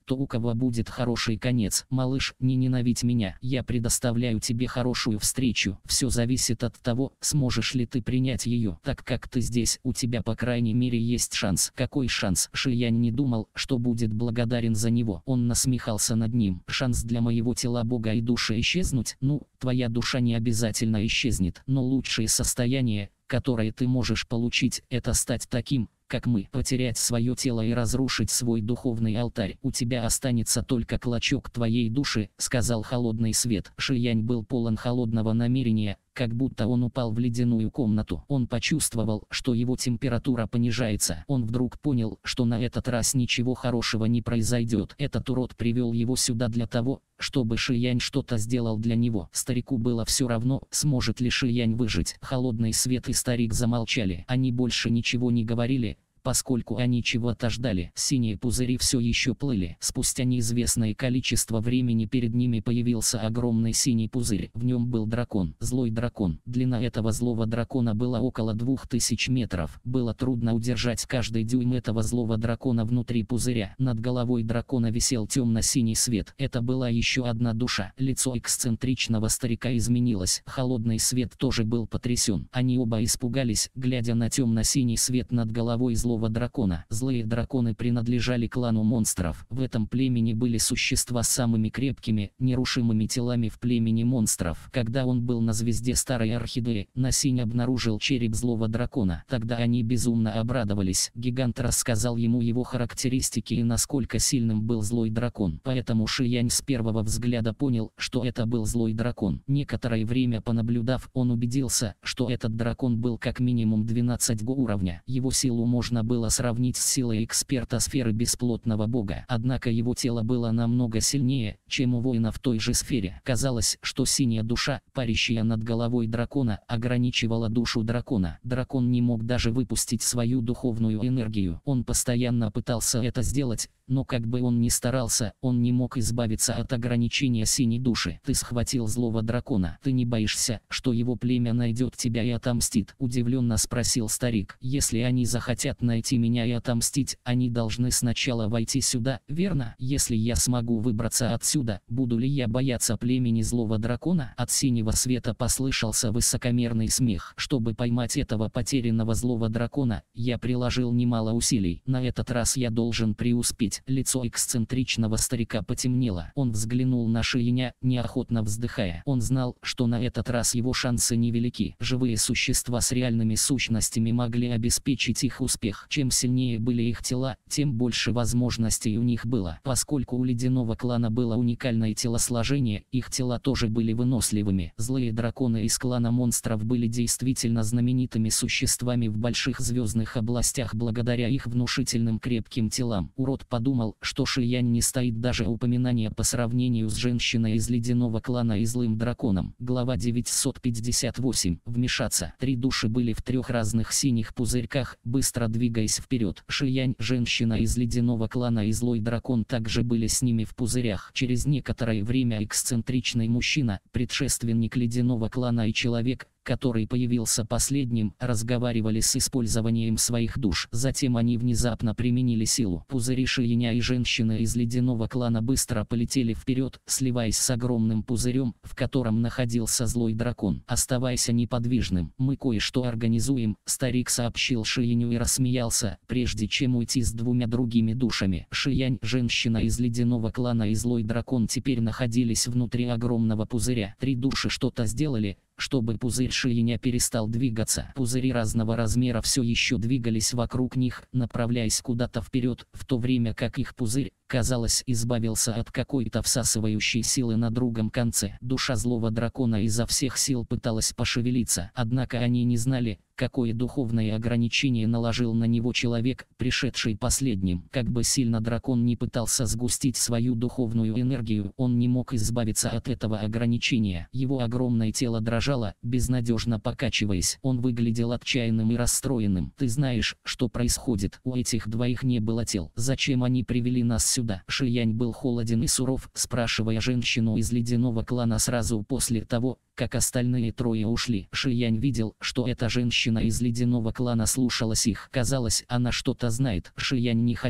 то у кого будет хороший конец. Малыш, не ненавидь меня, я предоставляю тебе хорошую встречу. Все зависит от того, сможешь ли ты принять ее. Так как ты здесь, у тебя по крайней мере есть шанс. Какой шанс? Ши Янь не думал, что будет благодарен за него. Он насмехался над ним. Шанс для моего тела Бога и души исчезнуть? Ну, твоя душа не обязательно исчезнет, но лучшее состояние, которое ты можешь получить, это стать таким, как мы, потерять свое тело и разрушить свой духовный алтарь. У тебя останется только клочок твоей души, сказал холодный свет. Ши Янь был полон холодного намерения, как будто он упал в ледяную комнату. Он почувствовал, что его температура понижается. Он вдруг понял, что на этот раз ничего хорошего не произойдет. Этот урод привел его сюда для того, чтобы Ши Янь что-то сделал для него. Старику было все равно, сможет ли Ши Янь выжить. Холодный свет и старик замолчали. Они больше ничего не говорили, поскольку они чего-то ждали. Синие пузыри все еще плыли. Спустя неизвестное количество времени перед ними появился огромный синий пузырь. В нем был дракон, злой дракон. Длина этого злого дракона была около 2000 метров. Было трудно удержать каждый дюйм этого злого дракона внутри пузыря. Над головой дракона висел темно-синий свет. Это была еще одна душа. Лицо эксцентричного старика изменилось. Холодный свет тоже был потрясен. Они оба испугались, глядя на темно-синий свет над головой злого дракона. Злые драконы принадлежали клану монстров. В этом племени были существа с самыми крепкими, нерушимыми телами в племени монстров. Когда он был на звезде Старой Орхидеи, Насинь обнаружил череп злого дракона. Тогда они безумно обрадовались. Гигант рассказал ему его характеристики и насколько сильным был злой дракон. Поэтому Ши Янь с первого взгляда понял, что это был злой дракон. Некоторое время понаблюдав, он убедился, что этот дракон был как минимум 12 уровня. Его силу можно было сравнить с силой эксперта сферы бесплотного бога. Однако его тело было намного сильнее, чем у воина в той же сфере. Казалось, что синяя душа, парящая над головой дракона, ограничивала душу дракона. Дракон не мог даже выпустить свою духовную энергию. Он постоянно пытался это сделать, но как бы он ни старался, он не мог избавиться от ограничения синей души. Ты схватил злого дракона. Ты не боишься, что его племя найдет тебя и отомстит? Удивленно спросил старик. Если они захотят найти меня и отомстить, они должны сначала войти сюда, верно? Если я смогу выбраться отсюда, буду ли я бояться племени злого дракона? От синего света послышался высокомерный смех. Чтобы поймать этого потерянного злого дракона, я приложил немало усилий. На этот раз я должен преуспеть. Лицо эксцентричного старика потемнело. Он взглянул на Ши Яня, неохотно вздыхая. Он знал, что на этот раз его шансы невелики. Живые существа с реальными сущностями могли обеспечить их успех. Чем сильнее были их тела, тем больше возможностей у них было. Поскольку у ледяного клана было уникальное телосложение, их тела тоже были выносливыми. Злые драконы из клана монстров были действительно знаменитыми существами в больших звездных областях благодаря их внушительным крепким телам. Урод подумал, что Ши Янь не стоит даже упоминания по сравнению с женщиной из ледяного клана и злым драконом. Глава 958. Вмешаться. Три души были в трех разных синих пузырьках, быстро двигаясь вперед. Ши Янь, женщина из ледяного клана и злой дракон также были с ними в пузырях. Через некоторое время эксцентричный мужчина, предшественник ледяного клана и человек, который появился последним, разговаривали с использованием своих душ. Затем они внезапно применили силу. Пузыри Ши Яня и женщины из ледяного клана быстро полетели вперед, сливаясь с огромным пузырем, в котором находился злой дракон. Оставайся неподвижным, мы кое-что организуем, старик сообщил Ши Яню и рассмеялся, прежде чем уйти с двумя другими душами. Ши Янь, женщина из ледяного клана и злой дракон теперь находились внутри огромного пузыря. Три души что-то сделали, чтобы пузырь Ши Яня перестал двигаться. Пузыри разного размера все еще двигались вокруг них, направляясь куда-то вперед, в то время как их пузырь, казалось, избавился от какой-то всасывающей силы на другом конце. Душа злого дракона изо всех сил пыталась пошевелиться, однако они не знали, какое духовное ограничение наложил на него человек, пришедший последним. Как бы сильно дракон не пытался сгустить свою духовную энергию, он не мог избавиться от этого ограничения. Его огромное тело дрожало, безнадежно покачиваясь. Он выглядел отчаянным и расстроенным. «Ты знаешь, что происходит? У этих двоих не было тел. Зачем они привели нас сюда?» Ши Янь был холоден и суров, спрашивая женщину из ледяного клана сразу после того, как остальные трое ушли. Ши Янь видел, что эта женщина из ледяного клана слушалась их. Казалось, она что-то знает. Ши Янь не хотел,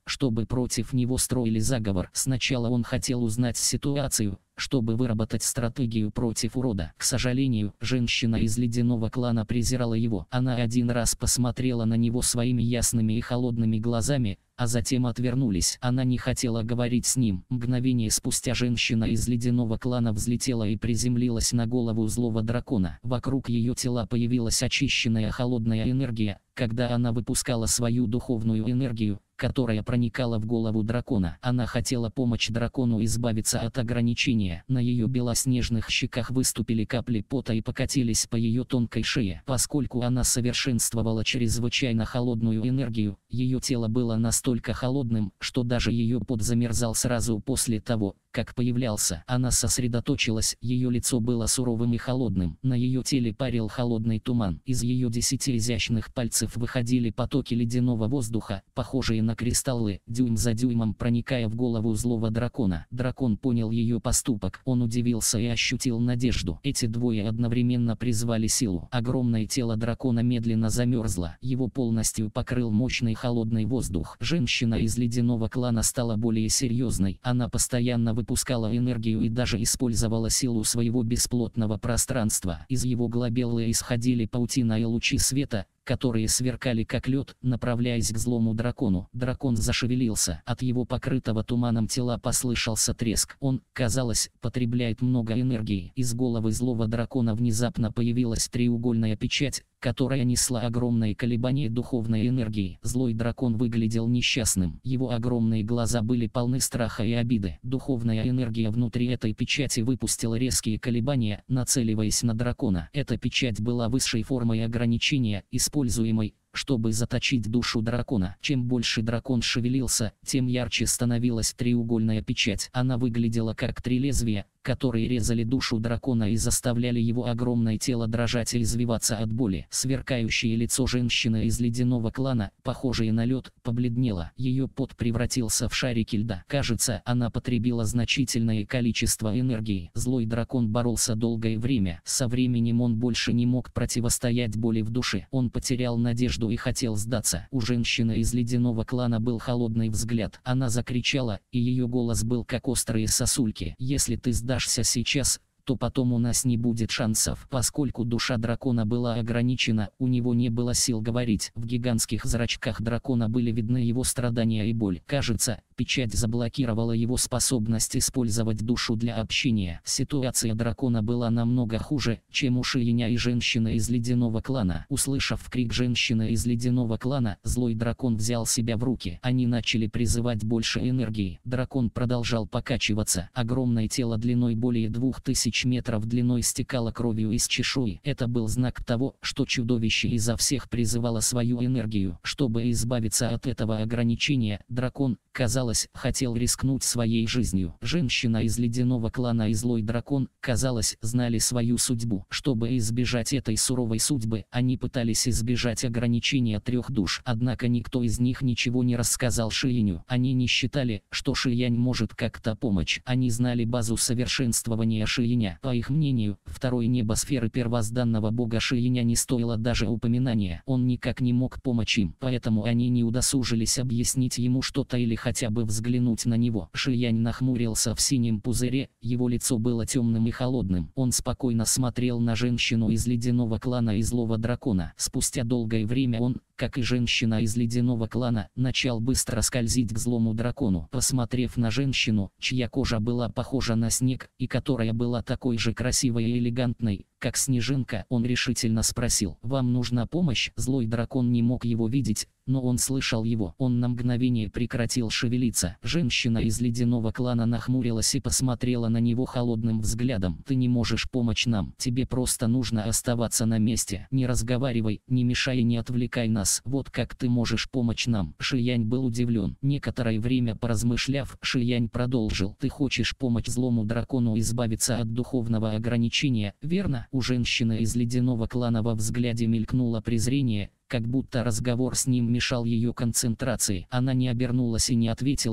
чтобы против него строили заговор. Сначала он хотел узнать ситуацию, чтобы выработать стратегию против урода. К сожалению, женщина из ледяного клана презирала его. Она один раз посмотрела на него своими ясными и холодными глазами, а затем отвернулись. Она не хотела говорить с ним. Мгновение спустя женщина из ледяного клана взлетела и приземлилась на голову злого дракона. Вокруг ее тела появилась очищенная холодная энергия, когда она выпускала свою духовную энергию, которая проникала в голову дракона. Она хотела помочь дракону избавиться от ограничения. На ее белоснежных щеках выступили капли пота и покатились по ее тонкой шее. Поскольку она совершенствовала чрезвычайно холодную энергию, ее тело было настолько холодным, что даже ее пот замерзал сразу после того, как появлялся. Она сосредоточилась, ее лицо было суровым и холодным. На ее теле парил холодный туман. Из ее 10 изящных пальцев выходили потоки ледяного воздуха, похожие на кристаллы, дюйм за дюймом проникая в голову злого дракона. Дракон понял ее поступок. Он удивился и ощутил надежду. Эти двое одновременно призвали силу. Огромное тело дракона медленно замерзло. Его полностью покрыл мощный холодный воздух. Женщина из ледяного клана стала более серьезной. Она постоянно выпускала энергию и даже использовала силу своего бесплотного пространства. Из его глобеллы исходили паутина и лучи света, которые сверкали как лед, направляясь к злому дракону. Дракон зашевелился. От его покрытого туманом тела послышался треск. Он, казалось, потребляет много энергии. Из головы злого дракона внезапно появилась треугольная печать, которая несла огромные колебания духовной энергии. Злой дракон выглядел несчастным. Его огромные глаза были полны страха и обиды. Духовная энергия внутри этой печати выпустила резкие колебания, нацеливаясь на дракона. Эта печать была высшей формой ограничения, используемой, чтобы заточить душу дракона. Чем больше дракон шевелился, тем ярче становилась треугольная печать. Она выглядела как 3 лезвия, которые резали душу дракона и заставляли его огромное тело дрожать и извиваться от боли. Сверкающее лицо женщины из ледяного клана, похожее на лед, побледнело. Ее пот превратился в шарики льда. Кажется, она потребила значительное количество энергии. Злой дракон боролся долгое время. Со временем он больше не мог противостоять боли в душе. Он потерял надежду и хотел сдаться. У женщины из ледяного клана был холодный взгляд. Она закричала, и ее голос был как острые сосульки. «Если ты сдашься сейчас, то потом у нас не будет шансов». Поскольку душа дракона была ограничена, у него не было сил говорить. В гигантских зрачках дракона были видны его страдания и боль. Кажется, печать заблокировала его способность использовать душу для общения. Ситуация дракона была намного хуже, чем у Шиеня и женщины из ледяного клана. Услышав крик женщины из ледяного клана, злой дракон взял себя в руки. Они начали призывать больше энергии. Дракон продолжал покачиваться. Огромное тело длиной более 2000 метров длиной стекало кровью из чешуи. Это был знак того, что чудовище изо всех призывало свою энергию. Чтобы избавиться от этого ограничения, дракон, казалось, хотел рискнуть своей жизнью. Женщина из ледяного клана и злой дракон, казалось, знали свою судьбу. Чтобы избежать этой суровой судьбы, они пытались избежать ограничения 3 душ. Однако никто из них ничего не рассказал Шиеню. Они не считали, что Шиянь может как-то помочь. Они знали базу совершенствования Шиеня. По их мнению, второй небосферы первозданного бога Шиеня не стоило даже упоминания. Он никак не мог помочь им, поэтому они не удосужились объяснить ему что-то или хотя бы взглянуть на него. Шиянь нахмурился в синем пузыре, его лицо было темным и холодным. Он спокойно смотрел на женщину из ледяного клана и злого дракона. Спустя долгое время он, как и женщина из ледяного клана, начал быстро скользить к злому дракону. Посмотрев на женщину, чья кожа была похожа на снег, и которая была такой же красивой и элегантной, как снежинка, он решительно спросил: «Вам нужна помощь?» Злой дракон не мог его видеть, но он слышал его. Он на мгновение прекратил шевелиться. Женщина из ледяного клана нахмурилась и посмотрела на него холодным взглядом. «Ты не можешь помочь нам. Тебе просто нужно оставаться на месте. Не разговаривай, не мешай и не отвлекай нас. Вот как ты можешь помочь нам». Шиянь был удивлен. Некоторое время поразмышляв, Шиянь продолжил: «Ты хочешь помочь злому дракону избавиться от духовного ограничения, верно?» У женщины из ледяного клана во взгляде мелькнуло презрение, как будто разговор с ним мешал ее концентрации. Она не обернулась и не ответила ему,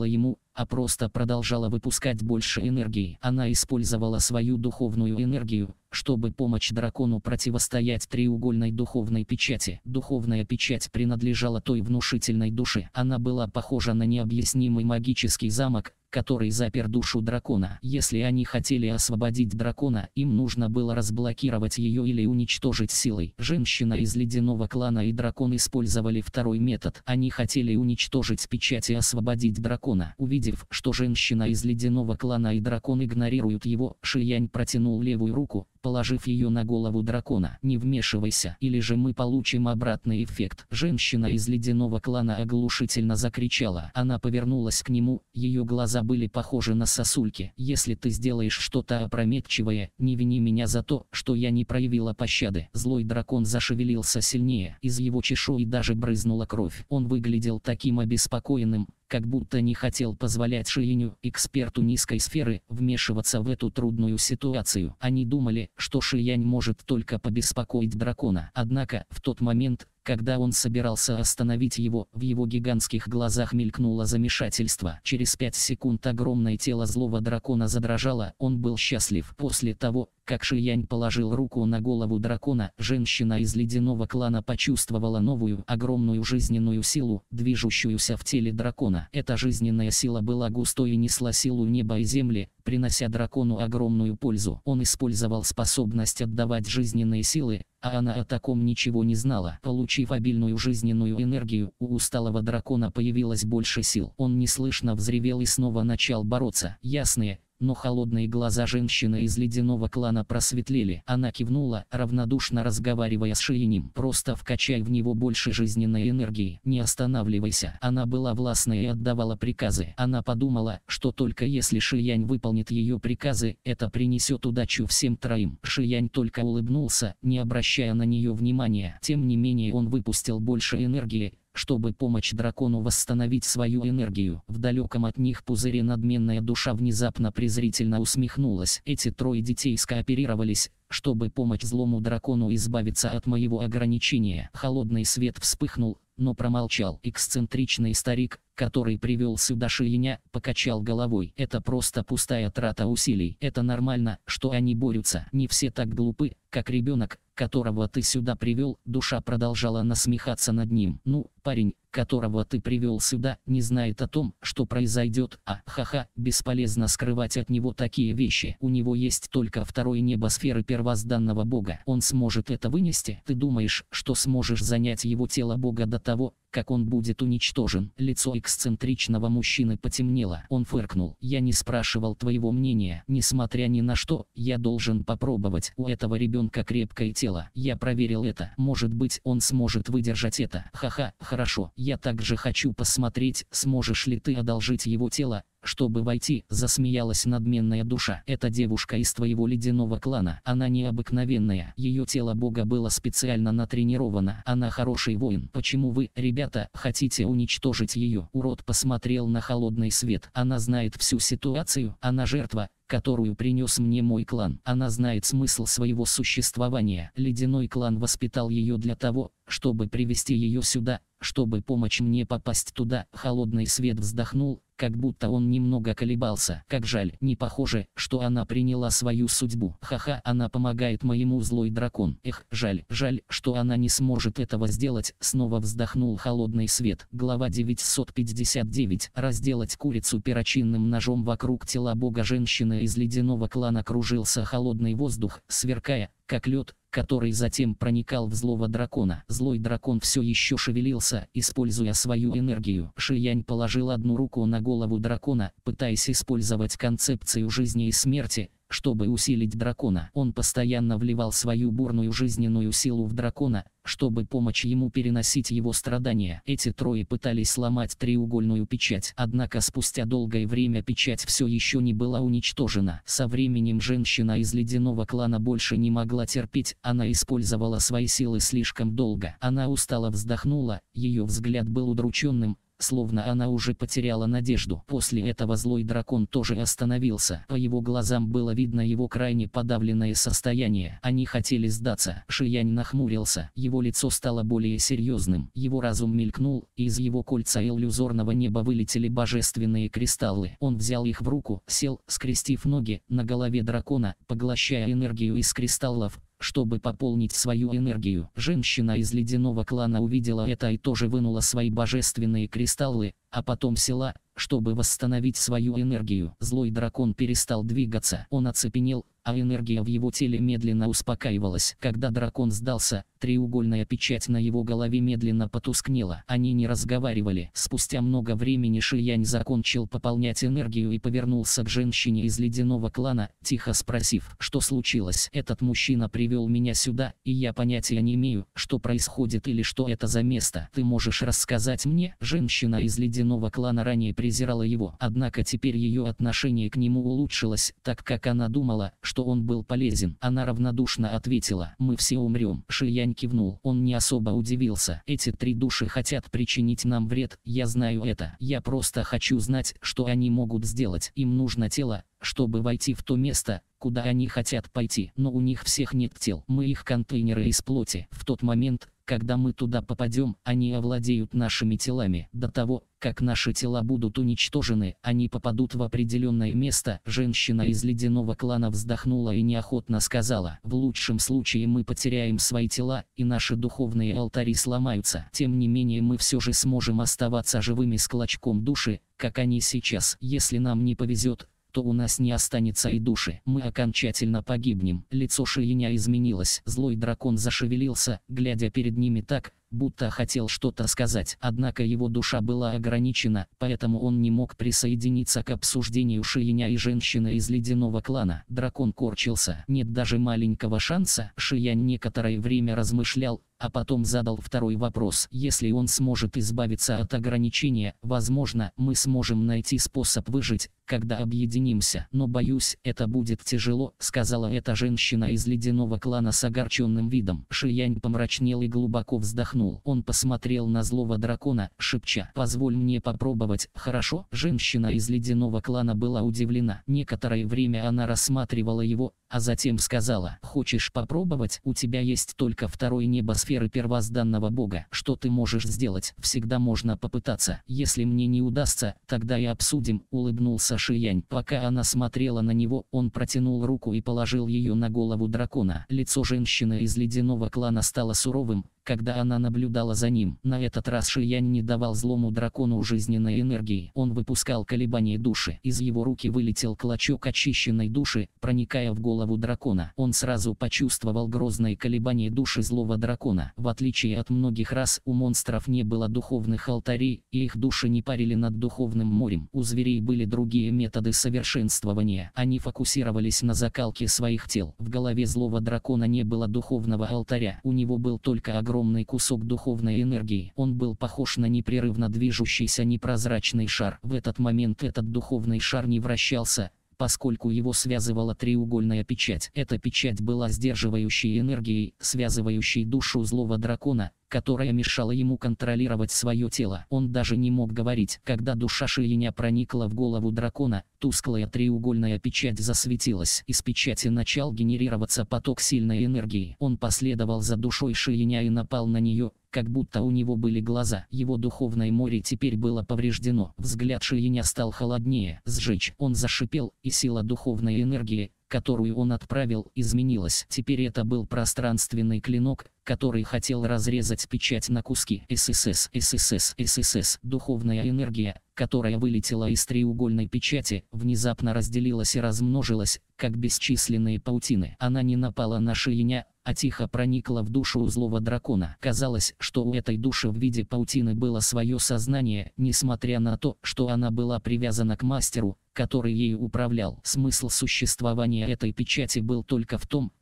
а просто продолжала выпускать больше энергии. Она использовала свою духовную энергию, чтобы помочь дракону противостоять треугольной духовной печати. Духовная печать принадлежала той внушительной душе. Она была похожа на необъяснимый магический замок, который запер душу дракона. Если они хотели освободить дракона, им нужно было разблокировать ее или уничтожить силой. Женщина из ледяного клана и дракон использовали второй метод. Они хотели уничтожить печать и освободить дракона. Увидев, что женщина из ледяного клана и дракон игнорируют его, Ши Янь протянул левую руку, положив ее на голову дракона. «Не вмешивайся, или же мы получим обратный эффект». Женщина из ледяного клана оглушительно закричала. Она повернулась к нему, ее глаза были похожи на сосульки. «Если ты сделаешь что-то опрометчивое, не вини меня за то, что я не проявила пощады». Злой дракон зашевелился сильнее, из его чешуи даже брызнула кровь. Он выглядел таким обеспокоенным, как будто не хотел позволять Ши Яню, эксперту низкой сферы, вмешиваться в эту трудную ситуацию. Они думали, что Ши Янь может только побеспокоить дракона. Однако, в тот момент, когда он собирался остановить его, в его гигантских глазах мелькнуло замешательство. Через 5 секунд огромное тело злого дракона задрожало, он был счастлив. После того, как Ши Янь положил руку на голову дракона, женщина из ледяного клана почувствовала новую, огромную жизненную силу, движущуюся в теле дракона. Эта жизненная сила была густой и несла силу неба и земли, принося дракону огромную пользу. Он использовал способность отдавать жизненные силы, а она о таком ничего не знала. Получив обильную жизненную энергию, у усталого дракона появилось больше сил. Он неслышно взревел и снова начал бороться. Ясные, но холодные глаза женщины из ледяного клана просветлели. Она кивнула, равнодушно разговаривая с Ши Янем. «Просто вкачай в него больше жизненной энергии, не останавливайся». Она была властной и отдавала приказы. Она подумала, что только если Ши Янь выполнит ее приказы, это принесет удачу всем троим. Ши Янь только улыбнулся, не обращая на нее внимания. Тем не менее он выпустил больше энергии, чтобы помочь дракону восстановить свою энергию. В далеком от них пузыре надменная душа внезапно презрительно усмехнулась. Эти трое детей скооперировались, чтобы помочь злому дракону избавиться от моего ограничения. Холодный свет вспыхнул, но промолчал. Эксцентричный старик, который привел сюда Ши Яня, покачал головой. Это просто пустая трата усилий. Это нормально, что они борются. Не все так глупы, как ребенок, которого ты сюда привел. Душа продолжала насмехаться над ним. Ну, парень, которого ты привел сюда, не знает о том, что произойдет. Ха-ха, бесполезно скрывать от него такие вещи. У него есть только второе небо сферы первозданного бога. Он сможет это вынести? Ты думаешь, что сможешь занять его тело бога до того, как он будет уничтожен? Лицо эксцентричного мужчины потемнело. Он фыркнул. «Я не спрашивал твоего мнения. Несмотря ни на что, я должен попробовать. У этого ребенка крепкое тело. Я проверил это. Может быть, он сможет выдержать это. Ха-ха, хорошо. Я также хочу посмотреть, сможешь ли ты одолжить его тело, чтобы войти», — засмеялась надменная душа. «Эта девушка из твоего ледяного клана. Она необыкновенная. Ее тело бога было специально натренировано. Она хороший воин. Почему вы, ребята, хотите уничтожить ее?» Урод посмотрел на холодный свет. «Она знает всю ситуацию. Она жертва, которую принес мне мой клан. Она знает смысл своего существования. Ледяной клан воспитал ее для того, чтобы привести ее сюда, чтобы помочь мне попасть туда». Холодный свет вздохнул, как будто он немного колебался. «Как жаль, не похоже, что она приняла свою судьбу. Ха-ха, она помогает моему злой дракон. Эх, жаль, что она не сможет этого сделать». Снова вздохнул холодный свет. Глава 959. Разделать курицу перочинным ножом. Вокруг тела бога женщины из ледяного клана кружился холодный воздух, сверкая, как лед, который затем проникал в злого дракона. Злой дракон все еще шевелился, используя свою энергию. Ши Янь положил одну руку на голову дракона, пытаясь использовать концепцию жизни и смерти, чтобы усилить дракона. Он постоянно вливал свою бурную жизненную силу в дракона, чтобы помочь ему переносить его страдания. Эти трое пытались сломать треугольную печать, однако спустя долгое время печать все еще не была уничтожена. Со временем женщина из ледяного клана больше не могла терпеть, она использовала свои силы слишком долго. Она устало вздохнула, ее взгляд был удрученным, словно она уже потеряла надежду. После этого злой дракон тоже остановился. По его глазам было видно его крайне подавленное состояние. Они хотели сдаться. Шиянь нахмурился. Его лицо стало более серьезным. Его разум мелькнул, и из его кольца иллюзорного неба вылетели божественные кристаллы. Он взял их в руку, сел, скрестив ноги на голове дракона, поглощая энергию из кристаллов, чтобы пополнить свою энергию. Женщина из ледяного клана увидела это и тоже вынула свои божественные кристаллы, а потом села, чтобы восстановить свою энергию. Злой дракон перестал двигаться. Он оцепенел, а энергия в его теле медленно успокаивалась. Когда дракон сдался, треугольная печать на его голове медленно потускнела. Они не разговаривали. Спустя много времени Шиянь закончил пополнять энергию и повернулся к женщине из ледяного клана, тихо спросив, что случилось. Этот мужчина привел меня сюда, и я понятия не имею, что происходит или что это за место. Ты можешь рассказать мне? Женщина из ледяного клана ранее презирала его, однако теперь ее отношение к нему улучшилось, так как она думала, что он был полезен. Она равнодушно ответила: «Мы все умрем». Шиянь кивнул. Он не особо удивился. Эти три души хотят причинить нам вред, я знаю это. Я просто хочу знать, что они могут сделать. Им нужно тело, чтобы войти в то место, куда они хотят пойти. Но у них всех нет тел. Мы их контейнеры из плоти. В тот момент, когда мы туда попадем, они овладеют нашими телами. До того, как наши тела будут уничтожены, они попадут в определенное место. Женщина из ледяного клана вздохнула и неохотно сказала: «В лучшем случае мы потеряем свои тела, и наши духовные алтари сломаются. Тем не менее мы все же сможем оставаться живыми с клочком души, как они сейчас. Если нам не повезет, то у нас не останется и души. Мы окончательно погибнем». Лицо Шииня изменилось. Злой дракон зашевелился, глядя перед ними так, будто хотел что-то сказать. Однако его душа была ограничена, поэтому он не мог присоединиться к обсуждению Шииня и женщины из ледяного клана. Дракон корчился. Нет даже маленького шанса. Шиянь некоторое время размышлял, а потом задал второй вопрос. Если он сможет избавиться от ограничения, возможно, мы сможем найти способ выжить, когда объединимся. Но боюсь, это будет тяжело, сказала эта женщина из ледяного клана с огорченным видом. Шиянь помрачнел и глубоко вздохнул. Он посмотрел на злого дракона, шепча: «Позволь мне попробовать, хорошо?» Женщина из ледяного клана была удивлена. Некоторое время она рассматривала его, а затем сказала: «Хочешь попробовать? У тебя есть только второй небосферы первозданного бога. Что ты можешь сделать? Всегда можно попытаться. Если мне не удастся, тогда и обсудим», — улыбнулся Шиянь. Пока она смотрела на него, он протянул руку и положил ее на голову дракона. Лицо женщины из ледяного клана стало суровым, когда она наблюдала за ним. На этот раз Шиянь не давал злому дракону жизненной энергии. Он выпускал колебания души. Из его руки вылетел клочок очищенной души, проникая в голову дракона. Он сразу почувствовал грозное колебание души злого дракона. В отличие от многих рас, у монстров не было духовных алтарей, и их души не парили над духовным морем. У зверей были другие методы совершенствования. Они фокусировались на закалке своих тел. В голове злого дракона не было духовного алтаря. У него был только огромный кусок духовной энергии. Он был похож на непрерывно движущийся непрозрачный шар. В этот момент этот духовный шар не вращался, поскольку его связывала треугольная печать. Эта печать была сдерживающей энергией, связывающей душу злого дракона, которая мешала ему контролировать свое тело. Он даже не мог говорить. Когда душа Шииня проникла в голову дракона, тусклая треугольная печать засветилась. Из печати начал генерироваться поток сильной энергии. Он последовал за душой Шииня и напал на нее, как будто у него были глаза. Его духовное море теперь было повреждено. Взгляд Шииня стал холоднее. Сжечь. Он зашипел, и сила духовной энергии, которую он отправил, изменилась. Теперь это был пространственный клинок, который хотел разрезать печать на куски. ССС. Духовная энергия, которая вылетела из треугольной печати, внезапно разделилась и размножилась, как бесчисленные паутины. Она не напала на Шииня, а тихо проникла в душу злого дракона. Казалось, что у этой души в виде паутины было свое сознание, несмотря на то, что она была привязана к мастеру, который ею управлял. Смысл существования этой печати был только в том,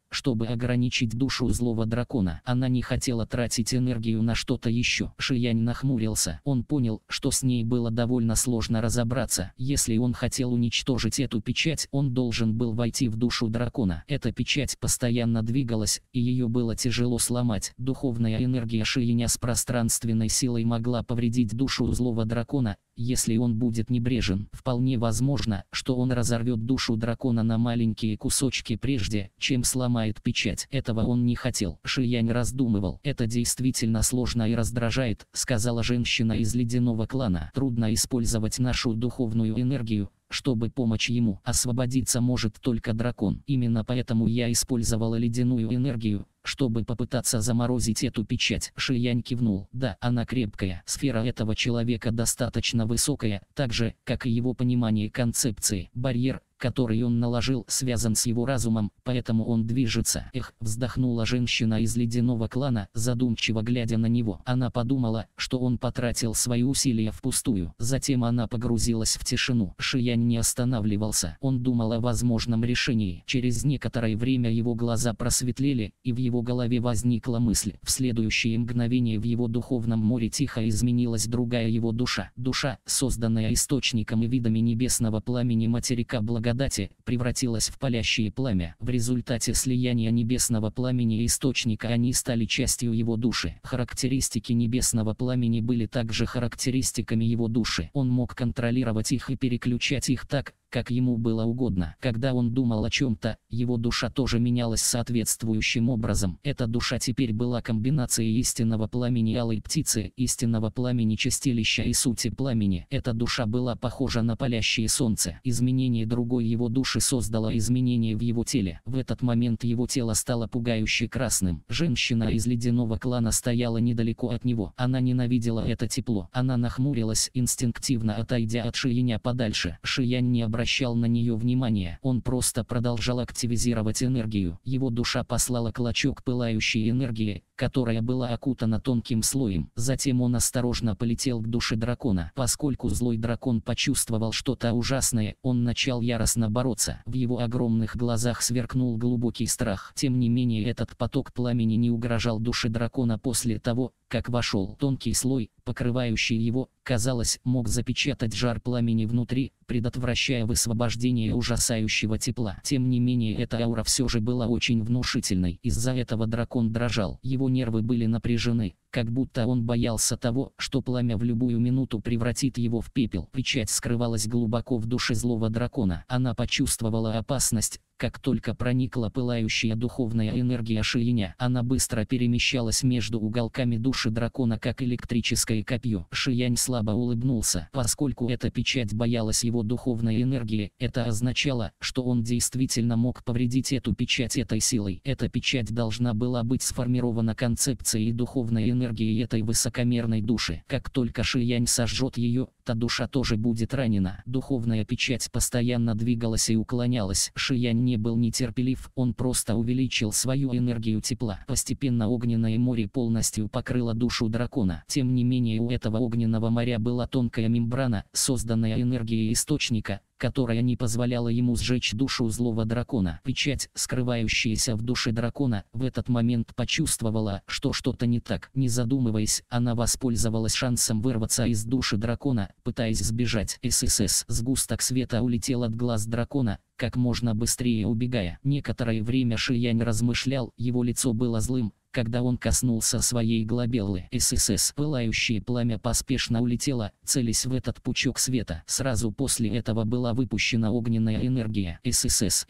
чтобы ограничить душу злого дракона. Она не хотела тратить энергию на что-то еще. Шиянь нахмурился. Он понял, что с ней было довольно сложно разобраться. Если он хотел уничтожить эту печать, он должен был войти в душу дракона. Эта печать постоянно двигалась, и ее было тяжело сломать. Духовная энергия Шияня с пространственной силой могла повредить душу злого дракона, если он будет небрежен. Вполне возможно, что он разорвет душу дракона на маленькие кусочки прежде, чем сломает печать. Этого он не хотел. Шиянь раздумывал. «Это действительно сложно и раздражает», — сказала женщина из ледяного клана. «Трудно использовать нашу духовную энергию, чтобы помочь ему. Освободиться может только дракон. Именно поэтому я использовала ледяную энергию, чтобы попытаться заморозить эту печать». Шиянь кивнул. Да, она крепкая. Сфера этого человека достаточно высокая, так же, как и его понимание концепции. Барьер, который он наложил, связан с его разумом, поэтому он движется. Эх, вздохнула женщина из ледяного клана, задумчиво глядя на него. Она подумала, что он потратил свои усилия впустую. Затем она погрузилась в тишину. Шиянь не останавливался. Он думал о возможном решении. Через некоторое время его глаза просветлели, и в его голове возникла мысль. В следующее мгновение в его духовном море тихо изменилась другая его душа. Душа, созданная источником и видами небесного пламени материка благодати, превратилась в палящее пламя. В результате слияния небесного пламени и источника они стали частью его души. Характеристики небесного пламени были также характеристиками его души. Он мог контролировать их и переключать их так, как ему было угодно. Когда он думал о чем-то, его душа тоже менялась соответствующим образом. Эта душа теперь была комбинацией истинного пламени алой птицы, истинного пламени чистилища и сути пламени. Эта душа была похожа на палящее солнце. Изменение другой его души создало изменения в его теле. В этот момент его тело стало пугающе красным. Женщина из ледяного клана стояла недалеко от него. Она ненавидела это тепло. Она нахмурилась, инстинктивно отойдя от Шияня подальше. Шиянь не обращал на нее внимания. Он просто продолжал активизировать энергию. Его душа послала клочок пылающей энергии, которая была окутана тонким слоем. Затем он осторожно полетел к душе дракона. Поскольку злой дракон почувствовал что-то ужасное, он начал яростно бороться. В его огромных глазах сверкнул глубокий страх. Тем не менее, этот поток пламени не угрожал душе дракона после того, как вошел. Тонкий слой, покрывающий его, казалось, мог запечатать жар пламени внутри, предотвращая высвобождение ужасающего тепла. Тем не менее, эта аура все же была очень внушительной. Из-за этого дракон дрожал. Его нервы были напряжены, как будто он боялся того, что пламя в любую минуту превратит его в пепел. Печать скрывалась глубоко в душе злого дракона. Она почувствовала опасность, как только проникла пылающая духовная энергия Шияня. Она быстро перемещалась между уголками души дракона, как электрическое копье. Шиянь слабо улыбнулся. Поскольку эта печать боялась его духовной энергии, это означало, что он действительно мог повредить эту печать этой силой. Эта печать должна была быть сформирована концепцией духовной энергии этой высокомерной души. Как только Шиянь сожжет ее, та душа тоже будет ранена. Духовная печать постоянно двигалась и уклонялась. Шиянь не был нетерпелив, он просто увеличил свою энергию тепла. Постепенно огненное море полностью покрыло душу дракона. Тем не менее, у этого огненного моря была тонкая мембрана, созданная энергией источника, которая не позволяла ему сжечь душу злого дракона. Печать, скрывающаяся в душе дракона, в этот момент почувствовала, что что-то не так. Не задумываясь, она воспользовалась шансом вырваться из души дракона, пытаясь сбежать. ССС. Сгусток света улетел от глаз дракона, как можно быстрее убегая. Некоторое время Шиянь размышлял, его лицо было злым, когда он коснулся своей глобеллы. ССС. Пылающее пламя поспешно улетело, целясь в этот пучок света. Сразу после этого была выпущена огненная энергия. ССС.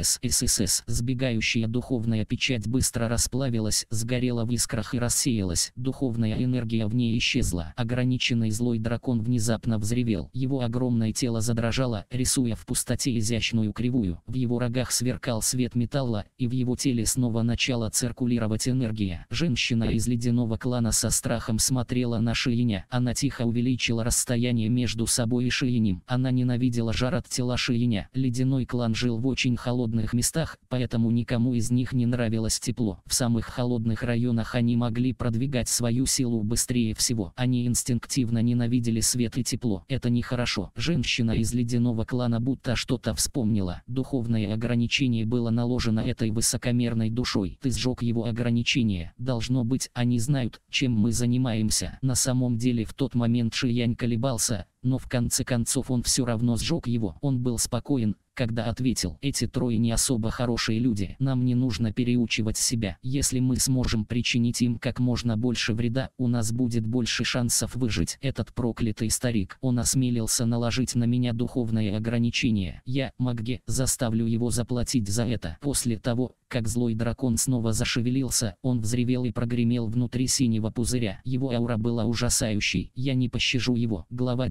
Сбегающая духовная печать быстро расплавилась, сгорела в искрах и рассеялась. Духовная энергия в ней исчезла. Ограниченный злой дракон внезапно взревел. Его огромное тело задрожало, рисуя в пустоте изящную кривую. В его рогах сверкал свет металла, и в его теле снова начала циркулировать энергия. энергия. Женщина из ледяного клана со страхом смотрела на Шииня. Она тихо увеличила расстояние между собой и Шиинем. Она ненавидела жар от тела Шииня. Ледяной клан жил в очень холодных местах, поэтому никому из них не нравилось тепло. В самых холодных районах они могли продвигать свою силу быстрее всего. Они инстинктивно ненавидели свет и тепло. Это нехорошо. Женщина из ледяного клана будто что-то вспомнила. Духовное ограничение было наложено этой высокомерной душой. Ты сжег его ограничение. Должно быть, они знают, чем мы занимаемся. На самом деле в тот момент Шиянь колебался, но в конце концов он все равно сжег его. Он был спокоен, когда ответил: эти трое не особо хорошие люди. Нам не нужно переучивать себя. Если мы сможем причинить им как можно больше вреда, у нас будет больше шансов выжить. Этот проклятый старик, он осмелился наложить на меня духовное ограничение. Я, Магге, заставлю его заплатить за это. После того, как злой дракон снова зашевелился, он взревел и прогремел внутри синего пузыря. Его аура была ужасающей. Я не пощажу его. Глава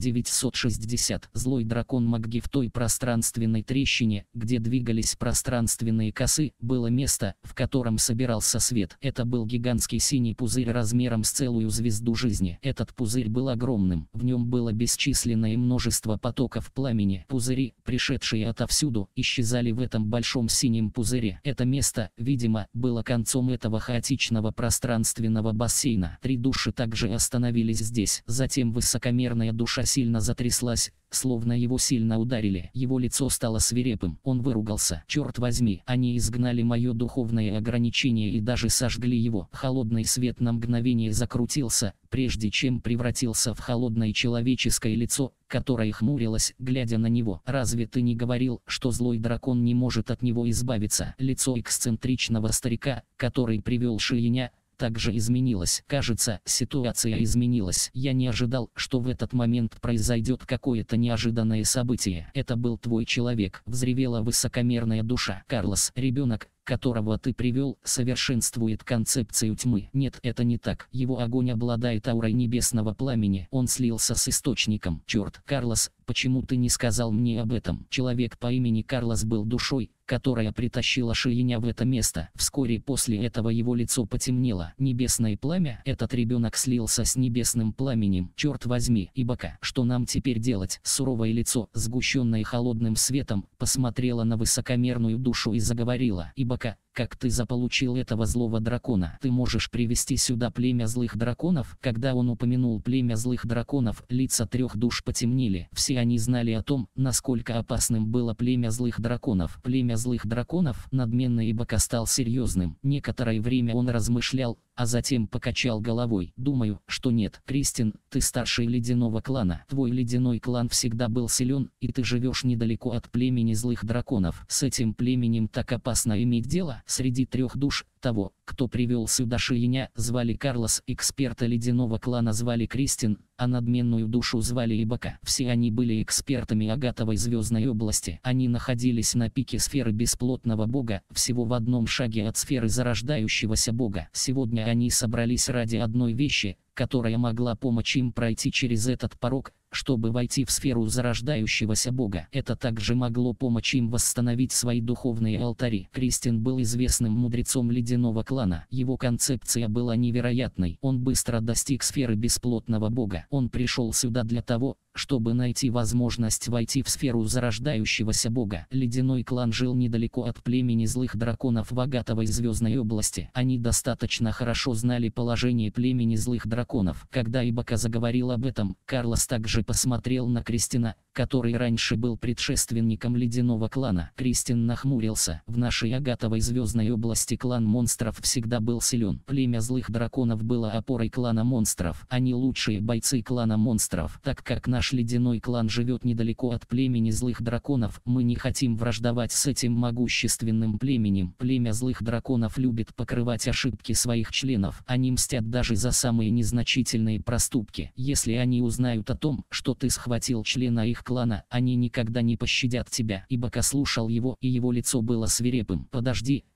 960. Злой дракон Магги. В той пространственной трещине, где двигались пространственные косы, было место, в котором собирался свет. Это был гигантский синий пузырь размером с целую звезду жизни. Этот пузырь был огромным. В нем было бесчисленное множество потоков пламени. Пузыри, пришедшие отовсюду, исчезали в этом большом синем пузыре. Это место, видимо, было концом этого хаотичного пространственного бассейна. Три души также остановились здесь. Затем высокомерная душа сильно затряслась, словно его сильно ударили. Его лицо стало свирепым. Он выругался. Черт возьми, они изгнали мое духовное ограничение и даже сожгли его. Холодный свет на мгновение закрутился, прежде чем превратился в холодное человеческое лицо, которое хмурилось, глядя на него. Разве ты не говорил, что злой дракон не может от него избавиться? Лицо эксцентричного старика, который привел Шииня, также изменилось. Кажется, ситуация изменилась. Я не ожидал, что в этот момент произойдет какое-то неожиданное событие. Это был твой человек, взревела высокомерная душа. Карлос, ребенок, которого ты привел, совершенствует концепцию тьмы. Нет, это не так. Его огонь обладает аурой небесного пламени. Он слился с источником. Черт, Карлос, почему ты не сказал мне об этом? Человек по имени Карлос был душой, которая притащила Шииня в это место. Вскоре после этого его лицо потемнело. Небесное пламя? Этот ребенок слился с небесным пламенем. Черт возьми, Ибака, что нам теперь делать? Суровое лицо, сгущенное холодным светом, посмотрело на высокомерную душу и заговорила. Ибака, как ты заполучил этого злого дракона? Ты можешь привести сюда племя злых драконов? Когда он упомянул племя злых драконов, лица трех душ потемнели. Все они знали о том, насколько опасным было племя злых драконов. Племя злых драконов? Надменный Ибака стал серьезным. Некоторое время он размышлял, а затем покачал головой. Думаю, что нет. Кристин, ты старший ледяного клана. Твой ледяной клан всегда был силен, и ты живешь недалеко от племени злых драконов. С этим племенем так опасно иметь дело. Среди трех душ, того, кто привел сюда Шииня, звали Карлос, эксперта ледяного клана звали Кристин, а надменную душу звали Ибака. Все они были экспертами агатовой звездной области. Они находились на пике сферы бесплотного бога, всего в одном шаге от сферы зарождающегося бога. Сегодня они собрались ради одной вещи, которая могла помочь им пройти через этот порог, чтобы войти в сферу зарождающегося бога. Это также могло помочь им восстановить свои духовные алтари. Кристин был известным мудрецом ледяного клана. Его концепция была невероятной. Он быстро достиг сферы бесплотного бога. Он пришел сюда для того, чтобы найти возможность войти в сферу зарождающегося бога. Ледяной клан жил недалеко от племени злых драконов в агатовой звездной области. Они достаточно хорошо знали положение племени злых драконов. Когда Ибака заговорил об этом, Карлос также посмотрел на Кристина, который раньше был предшественником ледяного клана. Кристин нахмурился. В нашей агатовой звездной области клан монстров всегда был силен. Племя злых драконов было опорой клана монстров. Они лучшие бойцы клана монстров. Так как наш ледяной клан живет недалеко от племени злых драконов, мы не хотим враждовать с этим могущественным племенем. Племя злых драконов любит покрывать ошибки своих членов. Они мстят даже за самые незначительные проступки. Если они узнают о том, что ты схватил члена их клана, они никогда не пощадят тебя. Ибака слушал его, и его лицо было свирепым. Подожди,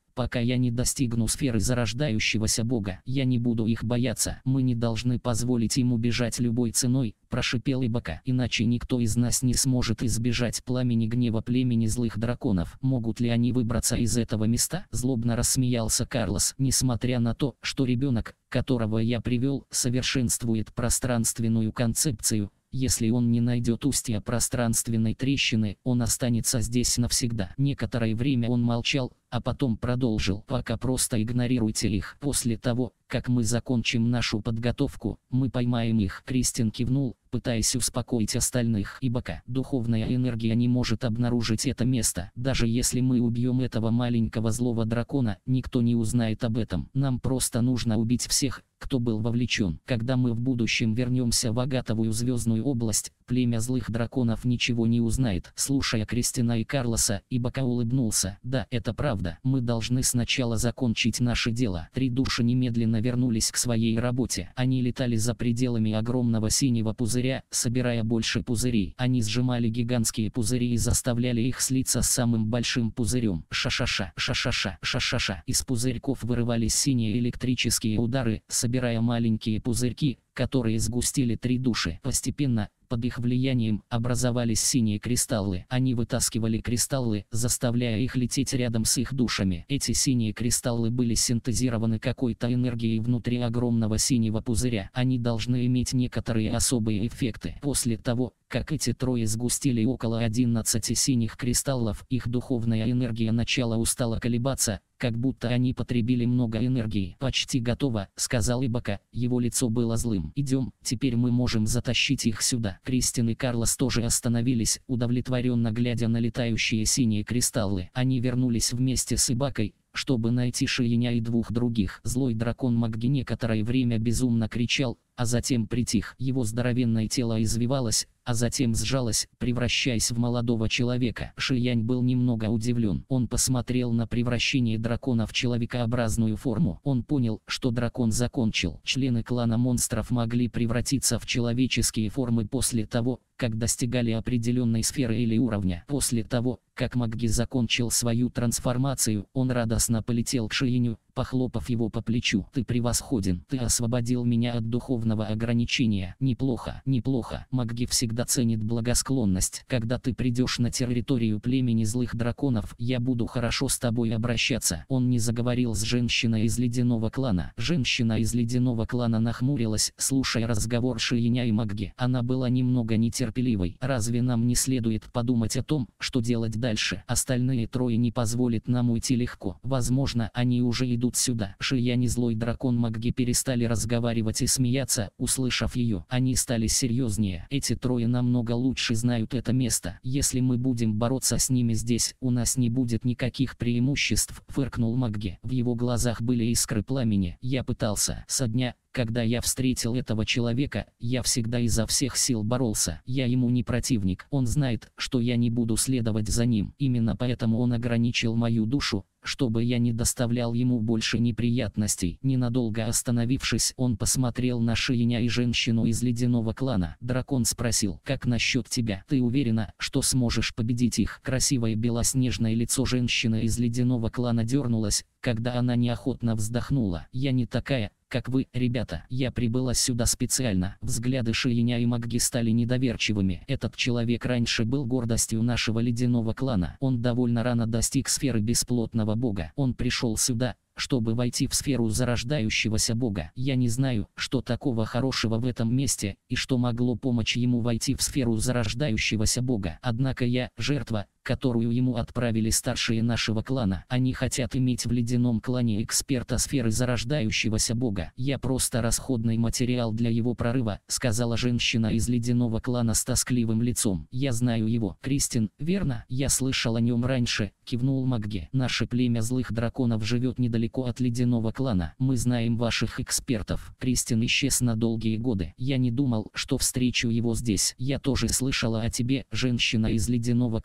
Пока я не достигну сферы зарождающегося бога, я не буду их бояться. Мы не должны позволить им убежать любой ценой, прошипел Ибака. Иначе никто из нас не сможет избежать пламени гнева племени злых драконов. Могут ли они выбраться из этого места? Злобно рассмеялся Карлос. Несмотря на то, что ребенок, которого я привел, совершенствует пространственную концепцию, если он не найдет устья пространственной трещины, он останется здесь навсегда. Некоторое время он молчал, а потом продолжил. Пока просто игнорируйте их. После того, как мы закончим нашу подготовку, мы поймаем их. Кристин кивнул, пытаясь успокоить остальных. Ибака, духовная энергия не может обнаружить это место. Даже если мы убьем этого маленького злого дракона, никто не узнает об этом. Нам просто нужно убить всех, кто был вовлечен. Когда мы в будущем вернемся в Агатовую звездную область, племя злых драконов ничего не узнает. Слушая Кристина и Карлоса, Ибака улыбнулся. Да, это правда. Мы должны сначала закончить наше дело. 3 души немедленно вернулись к своей работе. Они летали за пределами огромного синего пузыря, собирая больше пузырей. Они сжимали гигантские пузыри и заставляли их слиться с самым большим пузырем. Ша-ша-ша, ша-ша-ша, ша-ша-ша. Из пузырьков вырывались синие электрические удары, собирая маленькие пузырьки, которые сгустили 3 души. Постепенно, под их влиянием, образовались синие кристаллы. Они вытаскивали кристаллы, заставляя их лететь рядом с их душами. Эти синие кристаллы были синтезированы какой-то энергией внутри огромного синего пузыря. Они должны иметь некоторые особые эффекты. После того, как эти трое сгустили около 11 синих кристаллов, их духовная энергия начала устало колебаться, как будто они потребили много энергии. «Почти готово», — сказал Ибака, его лицо было злым. «Идем, теперь мы можем затащить их сюда». Кристин и Карлос тоже остановились, удовлетворенно глядя на летающие синие кристаллы. Они вернулись вместе с Ибакой, чтобы найти Шиеня и 2 других. Злой дракон Магги некоторое время безумно кричал, а затем притих. Его здоровенное тело извивалось, а затем сжалось, превращаясь в молодого человека. Шиянь был немного удивлен. Он посмотрел на превращение дракона в человекообразную форму. Он понял, что дракон закончил. Члены клана монстров могли превратиться в человеческие формы после того, как достигали определенной сферы или уровня. После того, как Магги закончил свою трансформацию, он радостно полетел к Шиеню, похлопав его по плечу. «Ты превосходен. Ты освободил меня от духовного ограничения. Неплохо, неплохо. Магги всегда ценит благосклонность. Когда ты придешь на территорию племени злых драконов, я буду хорошо с тобой обращаться». Он не заговорил с женщиной из ледяного клана. Женщина из ледяного клана нахмурилась, слушая разговор Шиеня и Магги. Она была немного нетерпеливой. «Разве нам не следует подумать о том, что делать дальше? Остальные трое не позволят нам уйти легко. Возможно, они уже идут сюда». Шиянь и злой дракон Магги перестали разговаривать и смеяться, услышав ее. Они стали серьезнее. «Эти трое намного лучше знают это место. Если мы будем бороться с ними здесь, у нас не будет никаких преимуществ», — фыркнул Магги. В его глазах были искры пламени. «Я пытался. Со дня, когда я встретил этого человека, я всегда изо всех сил боролся. Я ему не противник. Он знает, что я не буду следовать за ним. Именно поэтому он ограничил мою душу, чтобы я не доставлял ему больше неприятностей». Ненадолго остановившись, он посмотрел на Шиеня и женщину из ледяного клана. Дракон спросил: «Как насчет тебя? Ты уверена, что сможешь победить их?» Красивое белоснежное лицо женщины из ледяного клана дернулось, когда она неохотно вздохнула. «Я не такая, как вы, ребята. Я прибыла сюда специально». Взгляды Шиеня и Магги стали недоверчивыми. Этот человек раньше был гордостью нашего ледяного клана. Он довольно рано достиг сферы бесплотного бога. Он пришел сюда, чтобы войти в сферу зарождающегося бога. Я не знаю, что такого хорошего в этом месте, и что могло помочь ему войти в сферу зарождающегося бога. Однако я — жертва, которую ему отправили старшие нашего клана. Они хотят иметь в ледяном клане эксперта сферы зарождающегося бога. Я просто расходный материал для его прорыва», — сказала женщина из ледяного клана с тоскливым лицом. «Я знаю его». «Кристин, верно? Я слышал о нем раньше», — кивнул Магги. «Наше племя злых драконов живет недалеко от ледяного клана. Мы знаем ваших экспертов». Кристин исчез на долгие годы. «Я не думал, что встречу его здесь». «Я тоже слышала о тебе», — женщина из ледяного клана посмотрела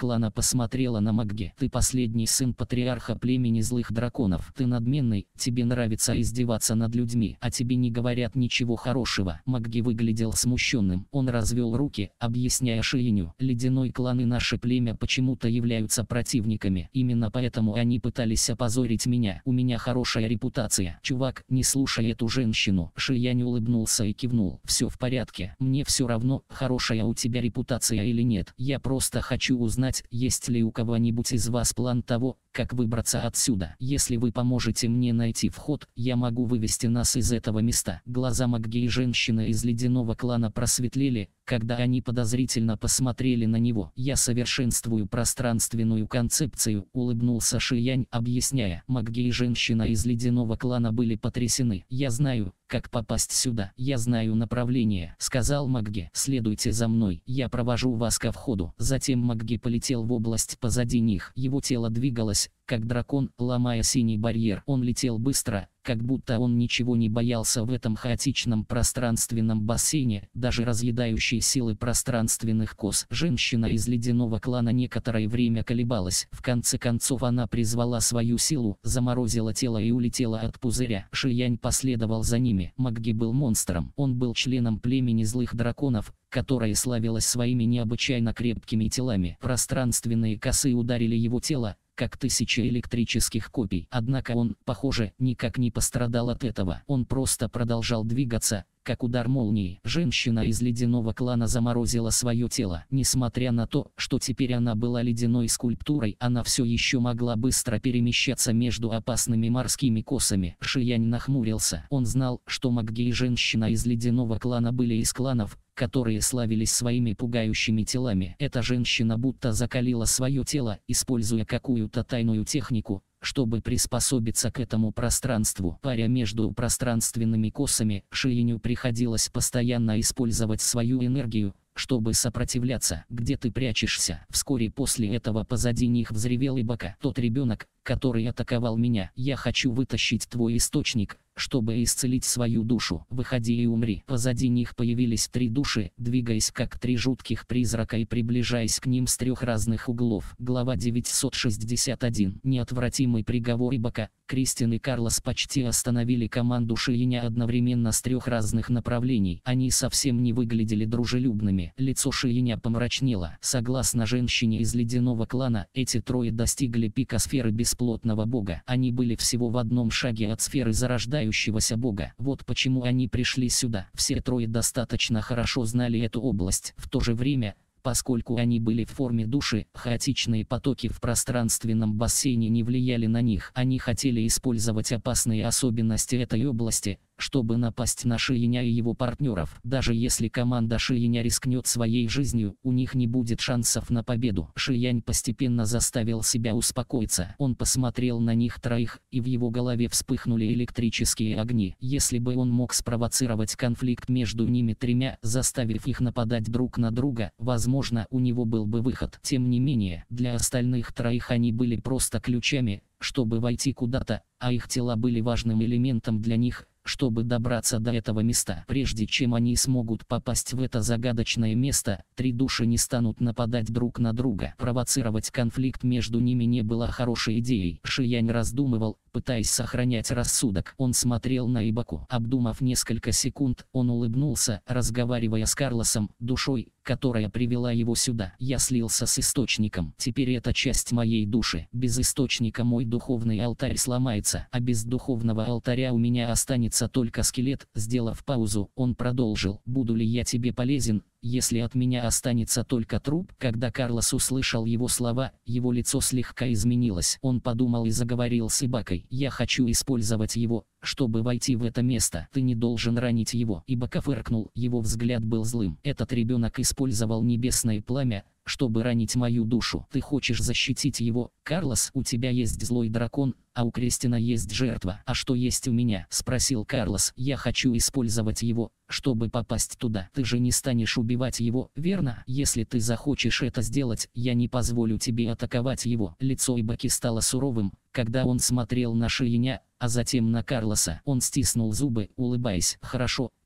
посмотрела на Магги. «Ты последний сын патриарха племени злых драконов. Ты надменный, тебе нравится издеваться над людьми, а тебе не говорят ничего хорошего». Магги выглядел смущенным. Он развел руки, объясняя Шиеню: «Ледяной клан и наше племя почему-то являются противниками. Именно поэтому они пытались опозорить меня. У меня хорошая репутация». «Чувак, не слушай эту женщину». Шиянь улыбнулся и кивнул. «Все в порядке. Мне все равно, хорошая у тебя репутация или нет. Я просто хочу узнать, есть ли у кого-нибудь из вас план того, как выбраться отсюда. Если вы поможете мне найти вход, я могу вывести нас из этого места». Глаза Магги и женщины из ледяного клана просветлели, когда они подозрительно посмотрели на него. «Я совершенствую пространственную концепцию», — улыбнулся Шиянь, объясняя. Магги и женщина из ледяного клана были потрясены. «Я знаю, как попасть сюда. Я знаю направление», — сказал Магги. «Следуйте за мной. Я провожу вас ко входу». Затем Магги полетел в область позади них. Его тело двигалось, как дракон, ломая синий барьер. Он летел быстро, как будто он ничего не боялся в этом хаотичном пространственном бассейне, даже разъедающей силы пространственных кос. Женщина из ледяного клана некоторое время колебалась. В конце концов она призвала свою силу, заморозила тело и улетела от пузыря. Шиянь последовал за ними. Магги был монстром. Он был членом племени злых драконов, которое славилось своими необычайно крепкими телами. Пространственные косы ударили его тело, как тысячи электрических копий. Однако он, похоже, никак не пострадал от этого. Он просто продолжал двигаться, как удар молнии. Женщина из ледяного клана заморозила свое тело. Несмотря на то, что теперь она была ледяной скульптурой, она все еще могла быстро перемещаться между опасными морскими косами. Шиянь нахмурился. Он знал, что Магги и женщина из ледяного клана были из кланов, которые славились своими пугающими телами. Эта женщина будто закалила свое тело, используя какую-то тайную технику, чтобы приспособиться к этому пространству. Паря между пространственными косами, Шиеню приходилось постоянно использовать свою энергию, чтобы сопротивляться. «Где ты прячешься?» Вскоре после этого позади них взревел Ибака. «Тот ребенок, который атаковал меня. Я хочу вытащить твой источник, чтобы исцелить свою душу. Выходи и умри». Позади них появились 3 души, двигаясь как 3 жутких призрака и приближаясь к ним с 3 разных углов. Глава 961. Неотвратимый приговор Ибака. Кристин и Карлос почти остановили команду Шиеня одновременно с 3 разных направлений. Они совсем не выглядели дружелюбными. Лицо Шиеня помрачнело. Согласно женщине из ледяного клана, эти 3 достигли пика сферы бесплотного бога. Они были всего в одном шаге от сферы зарождающегося бога. Вот почему они пришли сюда. Все 3 достаточно хорошо знали эту область. В то же время, поскольку они были в форме души, хаотичные потоки в пространственном бассейне не влияли на них. Они хотели использовать опасные особенности этой области, чтобы напасть на Шиеня и его партнеров. Даже если команда Шиеня рискнет своей жизнью, у них не будет шансов на победу. Шиянь постепенно заставил себя успокоиться. Он посмотрел на них 3, и в его голове вспыхнули электрические огни. Если бы он мог спровоцировать конфликт между ними 3, заставив их нападать друг на друга, возможно, у него был бы выход. Тем не менее, для остальных 3 они были просто ключами, чтобы войти куда-то, а их тела были важным элементом для них, чтобы добраться до этого места. Прежде чем они смогут попасть в это загадочное место, 3 души не станут нападать друг на друга. Провоцировать конфликт между ними не было хорошей идеей. Шиянь раздумывал, пытаясь сохранять рассудок. Он смотрел на Ибаку. Обдумав несколько секунд, он улыбнулся, разговаривая с Карлосом, душой, которая привела его сюда. «Я слился с источником. Теперь это часть моей души. Без источника мой духовный алтарь сломается, а без духовного алтаря у меня останется только скелет». Сделав паузу, он продолжил: «Буду ли я тебе полезен, если от меня останется только труп?» Когда Карлос услышал его слова, его лицо слегка изменилось. Он подумал и заговорил с Ибакой: «Я хочу использовать его, чтобы войти в это место. Ты не должен ранить его». Ибака фыркнул, его взгляд был злым. «Этот ребенок использовал небесное пламя, чтобы ранить мою душу. Ты хочешь защитить его, Карлос? У тебя есть злой дракон, а у Кристина есть жертва. А что есть у меня?» — спросил Карлос. «Я хочу использовать его, чтобы попасть туда. Ты же не станешь убивать его, верно? Если ты захочешь это сделать, я не позволю тебе атаковать его». Лицо Ибаки стало суровым, когда он смотрел на Шиеня, а затем на Карлоса. Он стиснул зубы, улыбаясь. «Хорошо,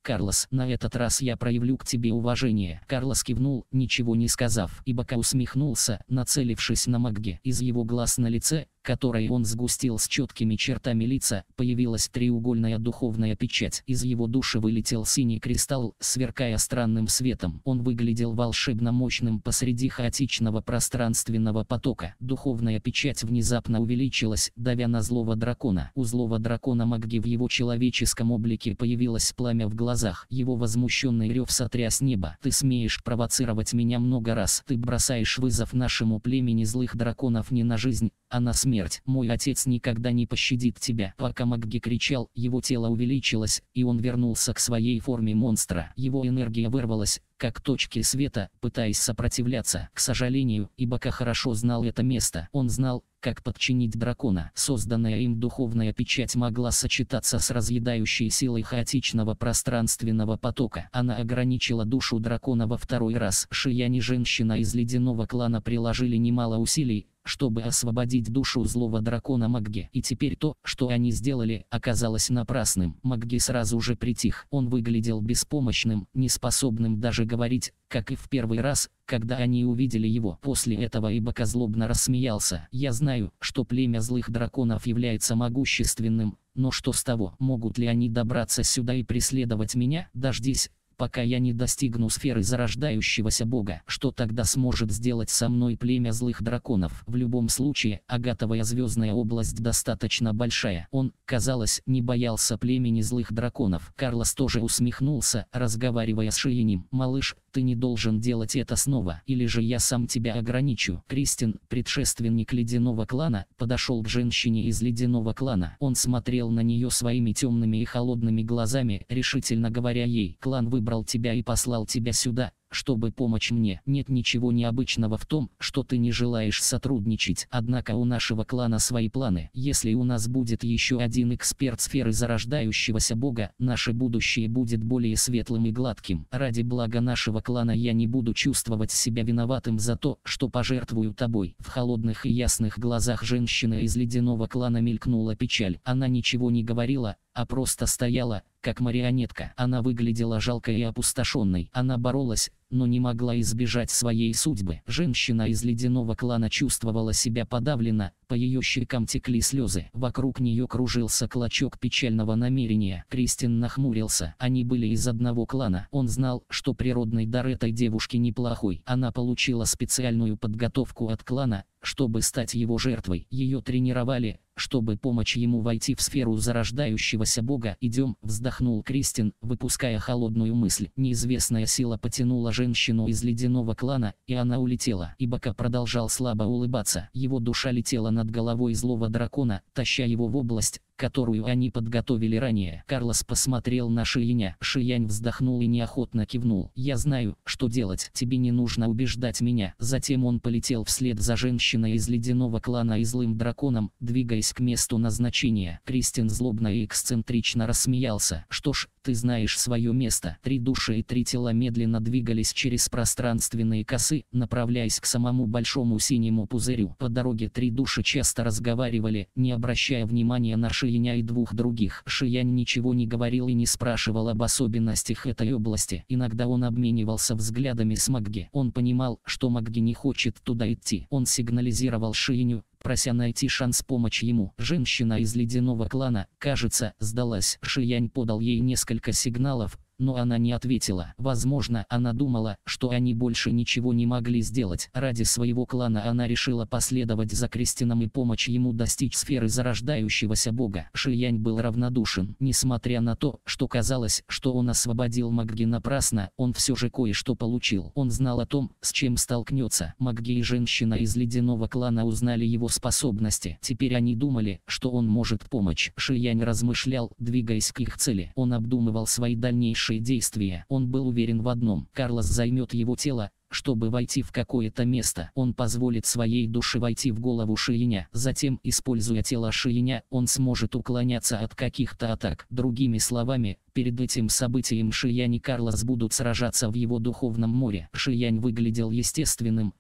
Карлос, на этот раз я проявлю к тебе уважение. Карлос кивнул, ничего не сказав. Ибока усмехнулся, нацелившись на Макги. Из его глаз на лице, которое он сгустил с четкими чертами лица, появилась треугольная духовная печать. Из его души вылетел синий кристалл, сверкая странным светом. Он выглядел волшебно мощным посреди хаотичного пространственного потока. Духовная печать внезапно увеличилась, давя на злого дракона. У злого дракона Макги в его человеческом облике появилось пламя в глазах. Его возмущенный рев сотряс небо. Ты смеешь провоцировать меня много раз. Ты бросаешь вызов нашему племени злых драконов не на жизнь, а на смерть. Мой отец никогда не пощадит тебя. Пока Макги кричал, его тело увеличилось, и он вернулся к своей форме монстра. Его энергия вырвалась, как точки света, пытаясь сопротивляться. К сожалению, Ибока хорошо знал это место. Он знал, как подчинить дракона. Созданная им духовная печать могла сочетаться с разъедающей силой хаотичного пространственного потока. Она ограничила душу дракона во второй раз. Шиянь и женщина из ледяного клана приложили немало усилий, чтобы освободить душу злого дракона Макги. И теперь то, что они сделали, оказалось напрасным. Макги сразу же притих. Он выглядел беспомощным, неспособным даже говорить, как и в первый раз, когда они увидели его. После этого Ибока злобно рассмеялся. «Я знаю, что племя злых драконов является могущественным, но что с того? Могут ли они добраться сюда и преследовать меня? Дождись, пока я не достигну сферы зарождающегося бога. Что тогда сможет сделать со мной племя злых драконов? В любом случае, агатовая звездная область достаточно большая». Он, казалось, не боялся племени злых драконов. Карлос тоже усмехнулся, разговаривая с Шиянем. «Малыш, ты не должен делать это снова, или же я сам тебя ограничу». Кристин, предшественник ледяного клана, подошел к женщине из ледяного клана. Он смотрел на нее своими темными и холодными глазами, решительно говоря ей: «Клан выбрал тебя и послал тебя сюда, чтобы помочь мне. Нет ничего необычного в том, что ты не желаешь сотрудничать. Однако у нашего клана свои планы. Если у нас будет еще один эксперт сферы зарождающегося бога, наше будущее будет более светлым и гладким. Ради блага нашего клана я не буду чувствовать себя виноватым за то, что пожертвую тобой». В холодных и ясных глазах женщины из ледяного клана мелькнула печаль. Она ничего не говорила, а просто стояла, как марионетка. Она выглядела жалкой и опустошенной. Она боролась, но не могла избежать своей судьбы. Женщина из ледяного клана чувствовала себя подавленно, по ее щекам текли слезы. Вокруг нее кружился клочок печального намерения. Кристин нахмурился. Они были из одного клана. Он знал, что природный дар этой девушки неплохой. Она получила специальную подготовку от клана, чтобы стать его жертвой. Ее тренировали, чтобы помочь ему войти в сферу зарождающегося бога. «Идем», — вздохнул Кристин, выпуская холодную мысль. Неизвестная сила потянула женщину из ледяного клана, и она улетела. Ибока продолжал слабо улыбаться. Его душа летела над головой злого дракона, таща его в область, которую они подготовили ранее. Карлос посмотрел на Шияня. Шиянь вздохнул и неохотно кивнул. «Я знаю, что делать. Тебе не нужно убеждать меня». Затем он полетел вслед за женщиной из ледяного клана и злым драконом, двигаясь к месту назначения. Кристин злобно и эксцентрично рассмеялся. «Что ж, ты знаешь свое место». 3 души и 3 тела медленно двигались через пространственные косы, направляясь к самому большому синему пузырю. По дороге 3 души часто разговаривали, не обращая внимания на Шияня и 2 других. Шиянь ничего не говорил и не спрашивал об особенностях этой области. Иногда он обменивался взглядами с Макги. Он понимал, что Макги не хочет туда идти. Он сигнализировал Шияню, прося найти шанс помочь ему. Женщина из ледяного клана, кажется, сдалась. Шиянь подал ей несколько сигналов, но она не ответила. Возможно, она думала, что они больше ничего не могли сделать. Ради своего клана она решила последовать за Кристином и помочь ему достичь сферы зарождающегося бога. Шиянь был равнодушен. Несмотря на то, что казалось, что он освободил Макги напрасно, он все же кое-что получил. Он знал о том, с чем столкнется. Макги и женщина из ледяного клана узнали его способности. Теперь они думали, что он может помочь. Шиянь размышлял, двигаясь к их цели. Он обдумывал свои дальнейшие действия. Он был уверен в одном: Карлос займет его тело, чтобы войти в какое-то место. Он позволит своей душе войти в голову Шияня. Затем, используя тело Шияня, он сможет уклоняться от каких-то атак. Другими словами, перед этим событием Шиянь и Карлос будут сражаться в его духовном море. Шиянь выглядел естественным,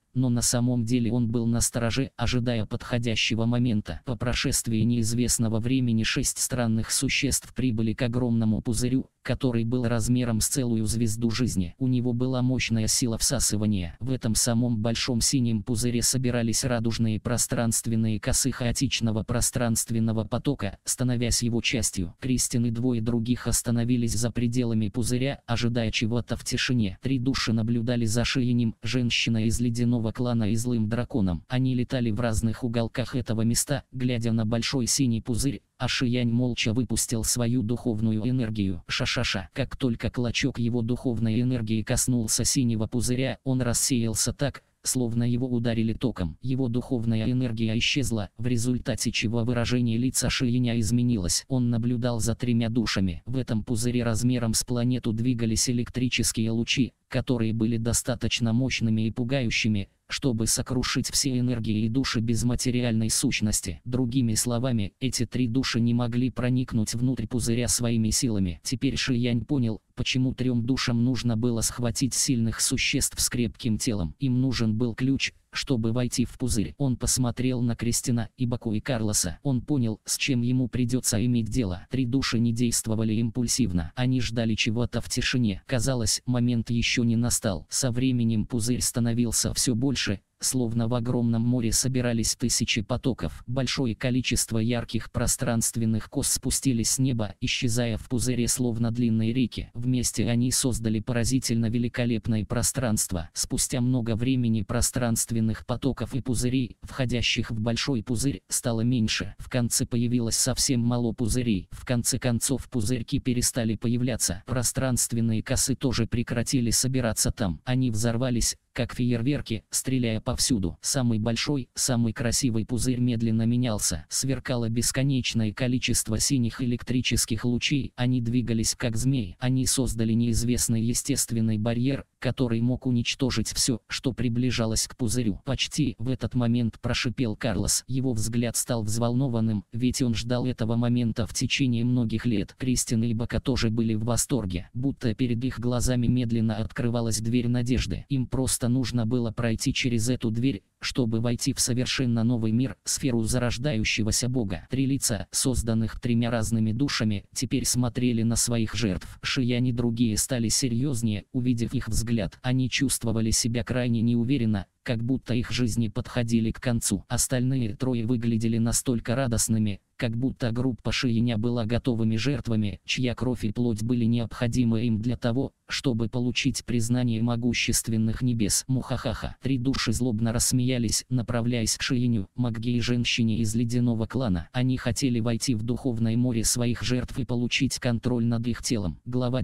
но на самом деле он был настороже, ожидая подходящего момента. По прошествии неизвестного времени 6 странных существ прибыли к огромному пузырю, который был размером с целую звезду жизни. У него была мощная сила всасывания. В этом самом большом синем пузыре собирались радужные пространственные косы хаотичного пространственного потока, становясь его частью. Кристин и двое других остановились за пределами пузыря, ожидая чего-то в тишине. 3 души наблюдали за Шиенем, женщина из ледяного клана и злым драконом. Они летали в разных уголках этого места, глядя на большой синий пузырь, а Шиянь молча выпустил свою духовную энергию. Ша-ша-ша. Как только клочок его духовной энергии коснулся синего пузыря, он рассеялся так, словно его ударили током. Его духовная энергия исчезла, в результате чего выражение лица Шиеня изменилось. Он наблюдал за 3 душами. В этом пузыре размером с планету двигались электрические лучи, которые были достаточно мощными и пугающими, чтобы сокрушить все энергии и души безматериальной сущности. Другими словами, эти 3 души не могли проникнуть внутрь пузыря своими силами. Теперь Шиянь понял, почему 3 душам нужно было схватить сильных существ с крепким телом. Им нужен был ключ, чтобы войти в пузырь. Он посмотрел на Кристина, Ибаку и Карлоса. Он понял, с чем ему придется иметь дело. 3 души не действовали импульсивно. Они ждали чего-то в тишине. Казалось, момент еще не настал. Со временем пузырь становился все больше, словно в огромном море собирались тысячи потоков. Большое количество ярких пространственных кос спустились с неба, исчезая в пузыре словно длинные реки. Вместе они создали поразительно великолепное пространство. Спустя много времени пространственных потоков и пузырей, входящих в большой пузырь, стало меньше. В конце появилось совсем мало пузырей. В конце концов пузырьки перестали появляться. Пространственные косы тоже прекратили собираться там. Они взорвались, как фейерверки, стреляя повсюду. Самый большой, самый красивый пузырь медленно менялся. Сверкало бесконечное количество синих электрических лучей. Они двигались как змеи. Они создали неизвестный естественный барьер, который мог уничтожить все, что приближалось к пузырю. Почти в этот момент прошипел Карлос. Его взгляд стал взволнованным, ведь он ждал этого момента в течение многих лет. Кристин и Ибака тоже были в восторге, будто перед их глазами медленно открывалась дверь надежды. Им просто нужно было пройти через эту дверь, чтобы войти в совершенно новый мир, сферу зарождающегося Бога. 3 лица, созданных 3 разными душами, теперь смотрели на своих жертв. Шиянь и другие стали серьезнее, увидев их взгляд. Они чувствовали себя крайне неуверенно, как будто их жизни подходили к концу. Остальные 3 выглядели настолько радостными, как будто группа Шиеня была готовыми жертвами, чья кровь и плоть были необходимы им для того, чтобы получить признание могущественных небес. Мухахаха. 3 души злобно рассмеялись, направляясь к Шиеню, Магге и женщине из ледяного клана. Они хотели войти в духовное море своих жертв и получить контроль над их телом. Глава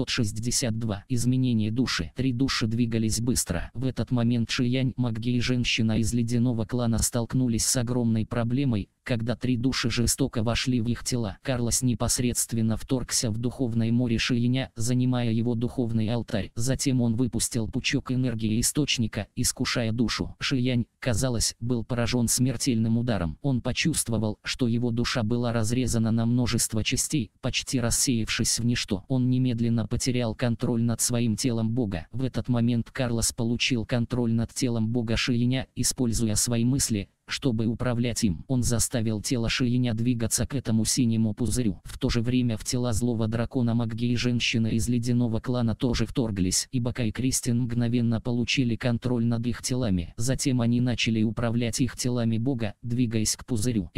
962. Изменение души. 3 души двигались быстро. В этот момент Шиянь, Магге и женщина из ледяного клана столкнулись с огромной проблемой, когда 3 души жестоко вошли в их тела. Карлос непосредственно вторгся в духовное море Шиеня, занимая его духовный алтарь. Затем он выпустил пучок энергии источника, искушая душу. Шиянь, казалось, был поражен смертельным ударом. Он почувствовал, что его душа была разрезана на множество частей, почти рассеявшись в ничто. Он немедленно потерял контроль над своим телом Бога. В этот момент Карлос получил контроль над телом Бога Шиеня, используя свои мысли, чтобы управлять им. Он заставил тело Шиеня двигаться к этому синему пузырю. В то же время в тела злого дракона Магги и женщины из ледяного клана тоже вторглись. Ибака и Кристин мгновенно получили контроль над их телами. Затем они начали управлять их телами Бога, двигаясь к пузырю.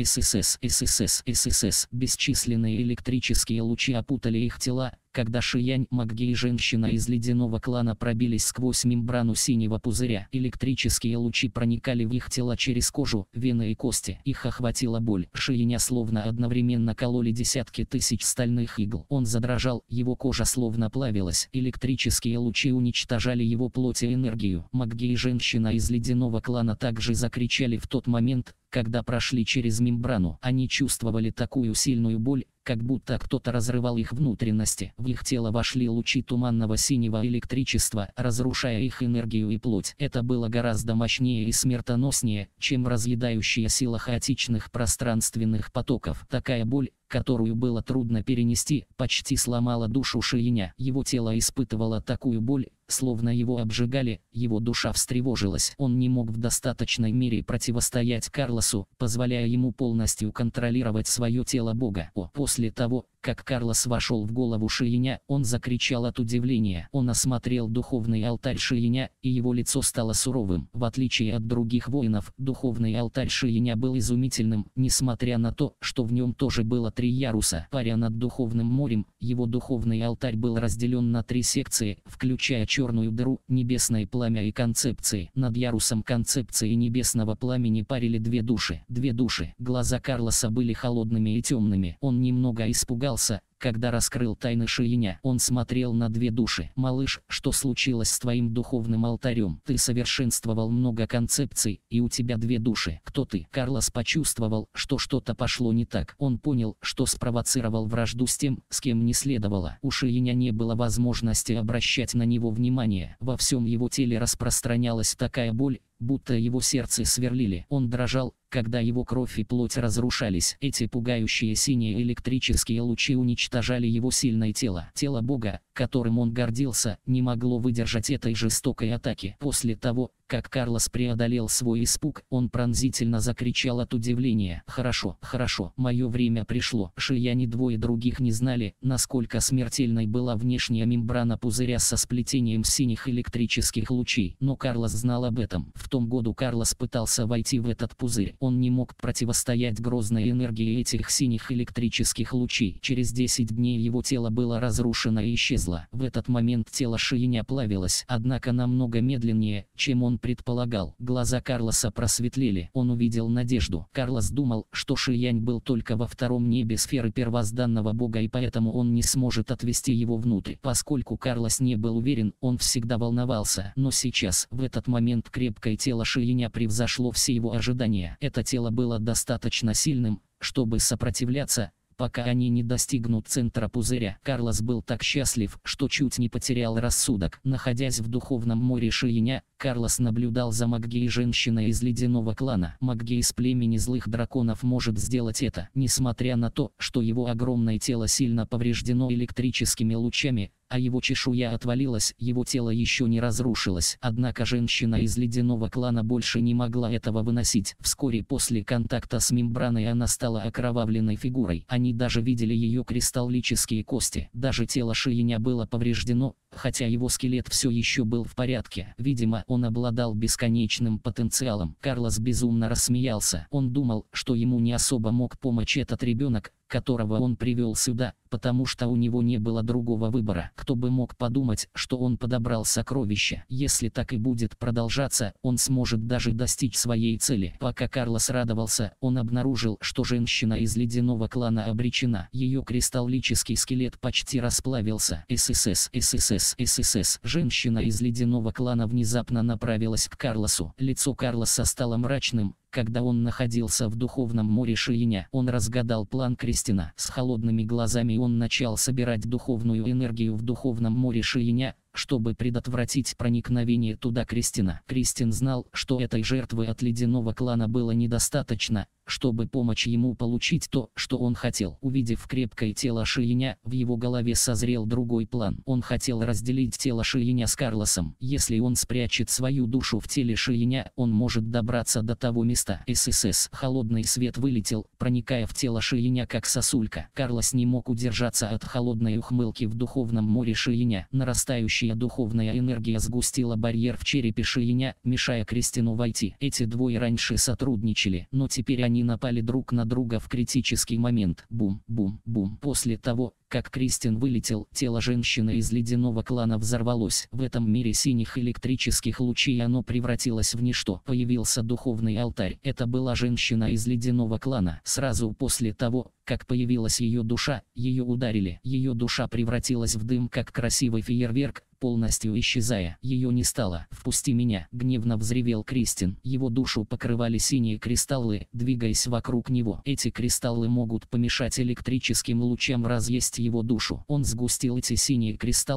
ССС. Бесчисленные электрические лучи опутали их тела, когда Шиянь, Магги и женщина из ледяного клана пробились сквозь мембрану синего пузыря. Электрические лучи проникали в их тела через кожу, вены и кости. Их охватила боль. Шиеня словно одновременно кололи десятки тысяч стальных игл. Он задрожал, его кожа словно плавилась. Электрические лучи уничтожали его плоть и энергию. Магги и женщина из ледяного клана также закричали в тот момент, когда прошли через мембрану. Они чувствовали такую сильную боль, как будто кто-то разрывал их внутренности. В их тело вошли лучи туманного синего электричества, разрушая их энергию и плоть. Это было гораздо мощнее и смертоноснее, чем разъедающая сила хаотичных пространственных потоков. Такая боль, которую было трудно перенести, почти сломала душу Шиеня. Его тело испытывало такую боль, словно его обжигали, его душа встревожилась. Он не мог в достаточной мере противостоять Карлосу, позволяя ему полностью контролировать свое тело Бога. После того, как Карлос вошел в голову Шииня, он закричал от удивления. Он осмотрел духовный алтарь Шииня, и его лицо стало суровым. В отличие от других воинов, духовный алтарь Шииня был изумительным, несмотря на то, что в нем тоже было 3 яруса. Паря над духовным морем, его духовный алтарь был разделен на 3 секции, включая черную дыру, небесное пламя и концепции. Над ярусом концепции небесного пламени парили 2 души. 2 души. Глаза Карлоса были холодными и темными. Он немного испугался, когда раскрыл тайны Шииня. Он смотрел на 2 души. «Малыш, что случилось с твоим духовным алтарем? Ты совершенствовал много концепций, и у тебя 2 души. Кто ты?» Карлос почувствовал, что что-то пошло не так. Он понял, что спровоцировал вражду с тем, с кем не следовало. У Шииня не было возможности обращать на него внимание. Во всем его теле распространялась такая боль, будто его сердце сверлили. Он дрожал, когда его кровь и плоть разрушались. Эти пугающие синие электрические лучи уничтожали его сильное тело. Тело Бога, которым он гордился, не могло выдержать этой жестокой атаки. После того, как Карлос преодолел свой испуг, он пронзительно закричал от удивления. «Хорошо, хорошо, мое время пришло». Шияни 2 других не знали, насколько смертельной была внешняя мембрана пузыря со сплетением синих электрических лучей. Но Карлос знал об этом. В том году Карлос пытался войти в этот пузырь. Он не мог противостоять грозной энергии этих синих электрических лучей. Через 10 дней его тело было разрушено и исчезло. В этот момент тело Шияня плавилось, однако намного медленнее, чем он предполагал. Глаза Карлоса просветлели. Он увидел надежду. Карлос думал, что Шиянь был только во 2-м небе сферы первозданного Бога, и поэтому он не сможет отвести его внутрь. Поскольку Карлос не был уверен, он всегда волновался. Но сейчас, в этот момент, крепкое тело Шияня превзошло все его ожидания. Это тело было достаточно сильным, чтобы сопротивляться, пока они не достигнут центра пузыря. Карлос был так счастлив, что чуть не потерял рассудок. Находясь в духовном море Шииня, Карлос наблюдал за Маггей, женщиной из ледяного клана. Маггей из племени злых драконов может сделать это. Несмотря на то, что его огромное тело сильно повреждено электрическими лучами, а его чешуя отвалилась, его тело еще не разрушилось. Однако женщина из ледяного клана больше не могла этого выносить. Вскоре после контакта с мембраной она стала окровавленной фигурой. Они даже видели ее кристаллические кости. Даже тело Шииня было повреждено, хотя его скелет все еще был в порядке. Видимо, он обладал бесконечным потенциалом. Карлос безумно рассмеялся. Он думал, что ему не особо мог помочь этот ребенок, которого он привел сюда, потому что у него не было другого выбора. Кто бы мог подумать, что он подобрал сокровища. Если так и будет продолжаться, он сможет даже достичь своей цели. Пока Карлос радовался, он обнаружил, что женщина из ледяного клана обречена. Ее кристаллический скелет почти расплавился. ССС. Женщина из ледяного клана внезапно направилась к Карлосу. Лицо Карлоса стало мрачным, когда он находился в духовном море Шииня. Он разгадал план Кристина. С холодными глазами он начал собирать духовную энергию в духовном море Шииня, чтобы предотвратить проникновение туда Кристина. Кристин знал, что этой жертвы от ледяного клана было недостаточно, чтобы помочь ему получить то, что он хотел. Увидев крепкое тело Шииня, в его голове созрел другой план. Он хотел разделить тело Шииня с Карлосом. Если он спрячет свою душу в теле Шииня, он может добраться до того места. Холодный свет вылетел, проникая в тело Шииня как сосулька. Карлос не мог удержаться от холодной ухмылки в духовном море Шииня. Нарастающая духовная энергия сгустила барьер в черепе Шииня, мешая Кристину войти. Эти двое раньше сотрудничали, но теперь они напали друг на друга в критический момент. Бум. После того, как Кристин вылетел, тело женщины из ледяного клана взорвалось. В этом мире синих электрических лучей оно превратилось в ничто. Появился духовный алтарь. Это была женщина из ледяного клана. Сразу после того, как появилась ее душа, ее ударили. Ее душа превратилась в дым, как красивый фейерверк, полностью исчезая. Ее не стало. «Впусти меня!» — гневно взревел Кристин. Его душу покрывали синие кристаллы, двигаясь вокруг него. Эти кристаллы могут помешать электрическим лучам разъесть его душу. Он сгустил эти синие кристаллы,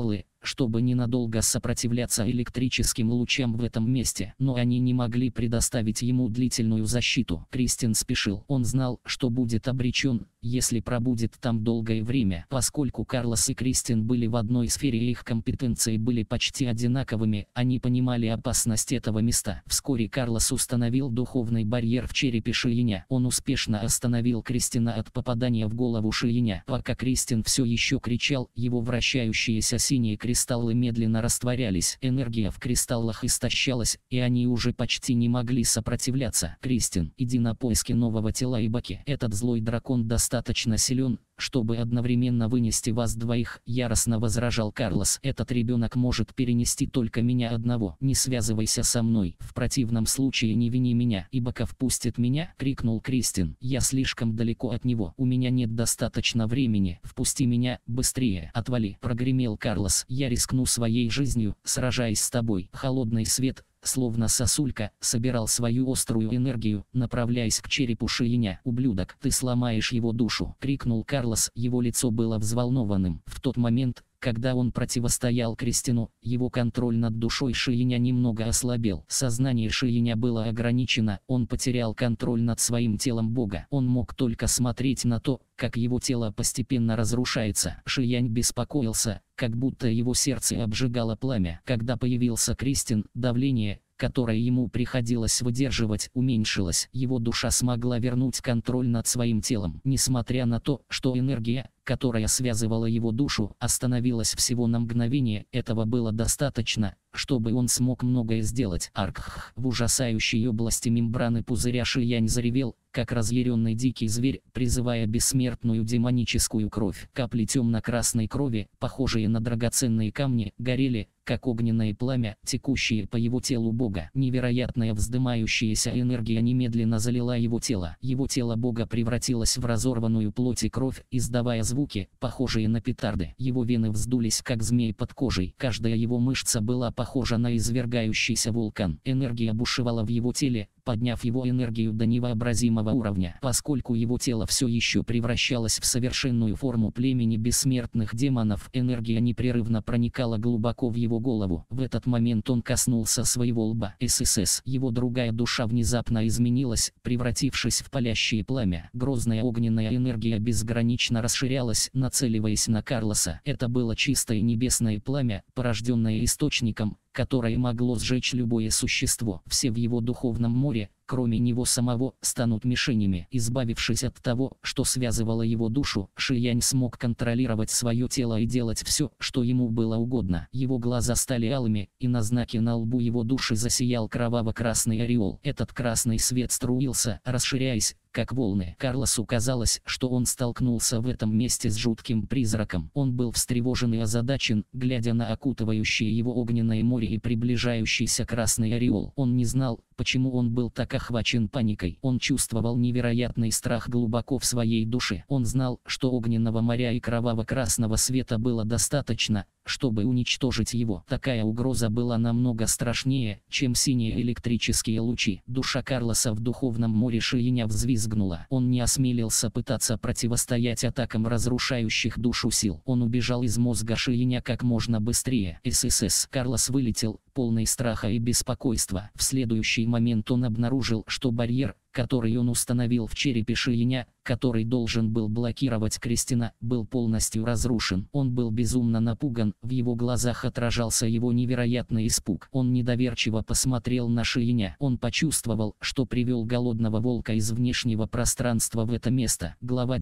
чтобы ненадолго сопротивляться электрическим лучам в этом месте, но они не могли предоставить ему длительную защиту. Кристин спешил. Он знал, что будет обречен, если пробудет там долгое время. Поскольку Карлос и Кристин были в одной сфере и их компетенции были почти одинаковыми, они понимали опасность этого места. Вскоре Карлос установил духовный барьер в черепе Шиеня. Он успешно остановил Кристина от попадания в голову Шиеня. Пока Кристин все еще кричал, его вращающиеся синие кристаллы медленно растворялись. Энергия в кристаллах истощалась, и они уже почти не могли сопротивляться. «Кристин, иди на поиски нового тела Ибаки. Этот злой дракон достаточно силен, чтобы одновременно вынести вас двоих», — яростно возражал Карлос. «Этот ребенок может перенести только меня одного. Не связывайся со мной. В противном случае не вини меня». «Ибака впустит меня?» — крикнул Кристин. «Я слишком далеко от него. У меня нет достаточно времени. Впусти меня, быстрее». «Отвали», — прогремел Карлос. «Я рискну своей жизнью, сражаясь с тобой». Холодный свет, словно сосулька, собирал свою острую энергию, направляясь к черепу Шиеня. «Ублюдок, ты сломаешь его душу!» — крикнул Карлос. Его лицо было взволнованным. В тот момент, когда он противостоял Кристину, его контроль над душой Шиеня немного ослабел. Сознание Шиеня было ограничено, он потерял контроль над своим телом бога. Он мог только смотреть на то, как его тело постепенно разрушается. Шиянь беспокоился, как будто его сердце обжигало пламя. Когда появился Кристин, давление, которое ему приходилось выдерживать, уменьшилось. Его душа смогла вернуть контроль над своим телом. Несмотря на то, что энергия, которая связывала его душу, остановилась всего на мгновение, этого было достаточно, чтобы он смог многое сделать. Аркх! В ужасающей области мембраны пузыря Шиянь заревел, как разъяренный дикий зверь, призывая бессмертную демоническую кровь. Капли темно-красной крови, похожие на драгоценные камни, горели, как огненное пламя, текущее по его телу бога. Невероятная вздымающаяся энергия немедленно залила его тело. Его тело бога превратилось в разорванную плоть и кровь, издавая звуки, похожие на петарды. Его вены вздулись, как змей под кожей. Каждая его мышца была похожа на извергающийся вулкан. Энергия бушевала в его теле, подняв его энергию до невообразимого уровня. Поскольку его тело все еще превращалось в совершенную форму племени бессмертных демонов, энергия непрерывно проникала глубоко в его голову. В этот момент он коснулся своего лба. ССС. Его другая душа внезапно изменилась, превратившись в палящее пламя. Грозная огненная энергия безгранично расширялась, нацеливаясь на Карлоса. Это было чистое небесное пламя, порожденное источником, которое могло сжечь любое существо. Все в его духовном море, кроме него самого, станут мишенями. Избавившись от того, что связывало его душу, Шиянь смог контролировать свое тело и делать все, что ему было угодно. Его глаза стали алыми, и на знаке на лбу его души засиял кроваво-красный ореол. Этот красный свет струился, расширяясь, как волны. Карлосу казалось, что он столкнулся в этом месте с жутким призраком. Он был встревожен и озадачен, глядя на окутывающее его огненное море и приближающийся красный ореол. Он не знал, почему он был так охвачен паникой. Он чувствовал невероятный страх глубоко в своей душе. Он знал, что огненного моря и кроваво-красного света было достаточно, чтобы уничтожить его. Такая угроза была намного страшнее, чем синие электрические лучи. Душа Карлоса в духовном море Шиеня взвизгнула. Он не осмелился пытаться противостоять атакам разрушающих душу сил. Он убежал из мозга Шиеня как можно быстрее. ССС. Карлос вылетел, полный страха и беспокойства. В следующий момент он обнаружил, что барьер, который он установил в черепе Шиеня, который должен был блокировать Кристина, был полностью разрушен. Он был безумно напуган, в его глазах отражался его невероятный испуг. Он недоверчиво посмотрел на Шиеня. Он почувствовал, что привел голодного волка из внешнего пространства в это место. Глава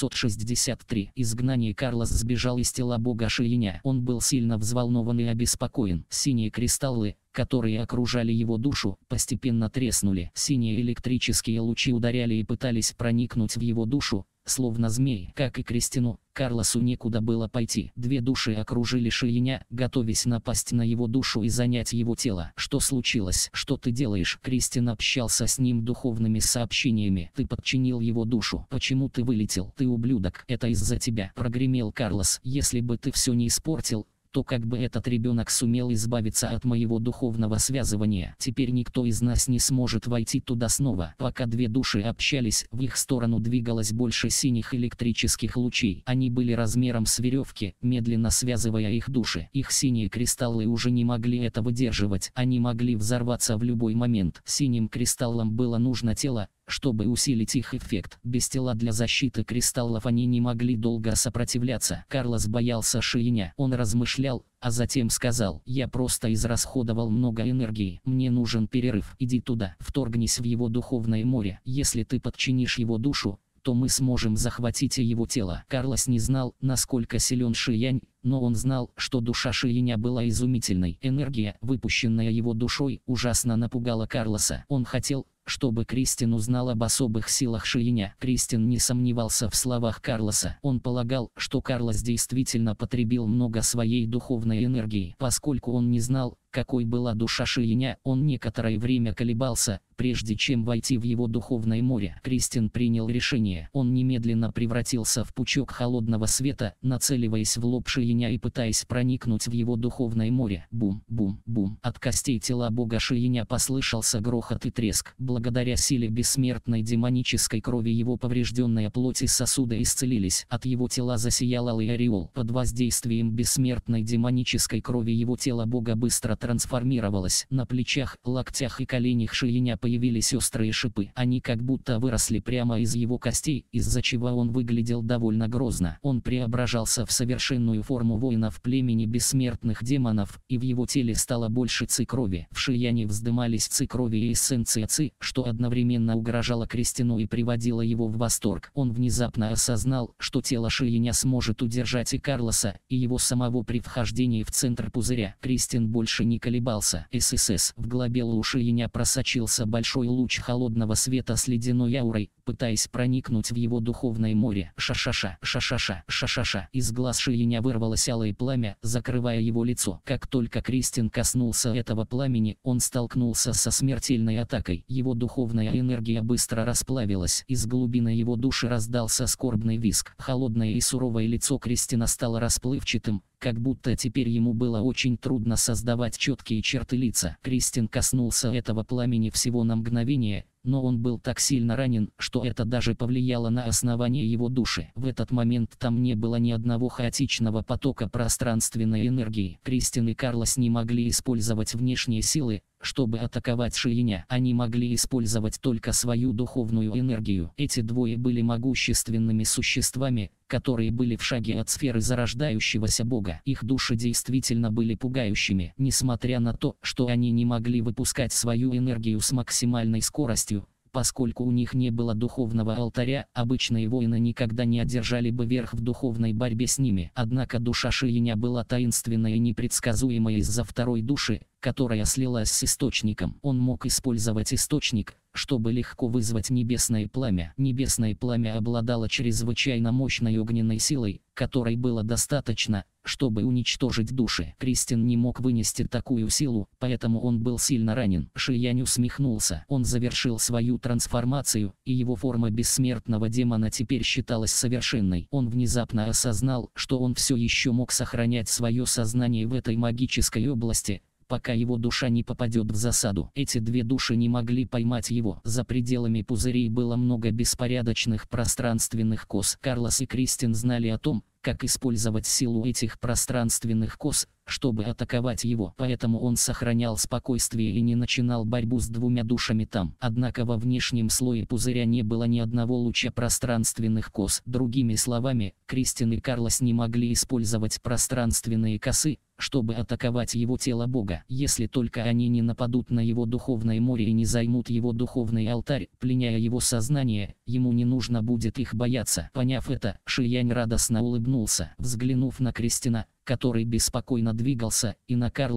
963. Изгнание. Карлос сбежал из тела бога Шиеня. Он был сильно взволнован и обеспокоен. Синие кристаллы, которые окружали его душу, постепенно треснули. Синие электрические лучи ударяли и пытались проникнуть в его душу, словно змеи. Как и Кристину, Карлосу некуда было пойти. Две души окружили Шиеня, готовясь напасть на его душу и занять его тело. «Что случилось? Что ты делаешь?» Кристин общался с ним духовными сообщениями. «Ты подчинил его душу. Почему ты вылетел? Ты ублюдок. Это из-за тебя», — прогремел Карлос. «Если бы ты все не испортил, то как бы этот ребенок сумел избавиться от моего духовного связывания. Теперь никто из нас не сможет войти туда снова. Пока две души общались, в их сторону двигалось больше синих электрических лучей. Они были размером с веревки, медленно связывая их души. Их синие кристаллы уже не могли это выдерживать. Они могли взорваться в любой момент. Синим кристаллам было нужно тело, чтобы усилить их эффект. Без тела для защиты кристаллов они не могли долго сопротивляться. Карлос боялся Шииня. Он размышлял, а затем сказал: «Я просто израсходовал много энергии. Мне нужен перерыв. Иди туда, вторгнись в его духовное море. Если ты подчинишь его душу, то мы сможем захватить его тело». Карлос не знал, насколько силен Шиянь, но он знал, что душа Шииня была изумительной. Энергия, выпущенная его душой, ужасно напугала Карлоса. Он хотел, чтобы Кристин узнал об особых силах Шииня. Кристин не сомневался в словах Карлоса. Он полагал, что Карлос действительно потребил много своей духовной энергии. Поскольку он не знал, какой была душа Шииня, он некоторое время колебался, прежде чем войти в его духовное море. Кристин принял решение. Он немедленно превратился в пучок холодного света, нацеливаясь в лоб Шииня и пытаясь проникнуть в его духовное море. Бум, бум, бум. От костей тела бога Шииня послышался грохот и треск. Благодаря силе бессмертной демонической крови его поврежденная плоть и сосуды исцелились. От его тела засиял алый ореол. Под воздействием бессмертной демонической крови его тело бога быстро трансформировалось. На плечах, локтях и коленях Шииня появились острые шипы. Они как будто выросли прямо из его костей, из-за чего он выглядел довольно грозно. Он преображался в совершенную форму воина в племени бессмертных демонов, и в его теле стало больше ци крови. В Шияне вздымались ци крови и эссенция ци, что одновременно угрожало Кристину и приводило его в восторг. Он внезапно осознал, что тело Шииня сможет удержать и Карлоса, и его самого при вхождении в центр пузыря. Кристин больше не колебался. ССС. В глобелу у Шииня просочился большой луч холодного света с ледяной аурой, пытаясь проникнуть в его духовное море. Ша-ша-ша, ша-ша-ша, ша-ша-ша. Из глаз Шииня вырвалось алое пламя, закрывая его лицо. Как только Кристин коснулся этого пламени, он столкнулся со смертельной атакой. Его духовная энергия быстро расплавилась. Из глубины его души раздался скорбный визг. Холодное и суровое лицо Кристина стало расплывчатым, как будто теперь ему было очень трудно создавать четкие черты лица. Кристин коснулся этого пламени всего на мгновение, но он был так сильно ранен, что это даже повлияло на основание его души. В этот момент там не было ни одного хаотичного потока пространственной энергии. Кристин и Карлос не могли использовать внешние силы, чтобы атаковать Шииня. Они могли использовать только свою духовную энергию. Эти двое были могущественными существами, которые были в шаге от сферы зарождающегося бога. Их души действительно были пугающими. Несмотря на то, что они не могли выпускать свою энергию с максимальной скоростью, поскольку у них не было духовного алтаря, обычные воины никогда не одержали бы верх в духовной борьбе с ними. Однако душа Шииня была таинственной и непредсказуемой из-за второй души, которая слилась с источником. Он мог использовать источник, чтобы легко вызвать небесное пламя. Небесное пламя обладало чрезвычайно мощной огненной силой, которой было достаточно, чтобы уничтожить души. Кристин не мог вынести такую силу, поэтому он был сильно ранен. Шиянь усмехнулся. Он завершил свою трансформацию, и его форма бессмертного демона теперь считалась совершенной. Он внезапно осознал, что он все еще мог сохранять свое сознание в этой магической области, пока его душа не попадет в засаду. Эти две души не могли поймать его. За пределами пузырей было много беспорядочных пространственных кос. Карлос и Кристин знали о том, как использовать силу этих пространственных кос, чтобы атаковать его. Поэтому он сохранял спокойствие и не начинал борьбу с двумя душами там. Однако во внешнем слое пузыря не было ни одного луча пространственных кос. Другими словами, Кристин и Карлос не могли использовать пространственные косы, чтобы атаковать его тело бога. Если только они не нападут на его духовное море и не займут его духовный алтарь, пленяя его сознание, ему не нужно будет их бояться. Поняв это, Шиянь радостно улыбнулся. Взглянув на Кристина, который беспокойно двигался, и на Карлоса,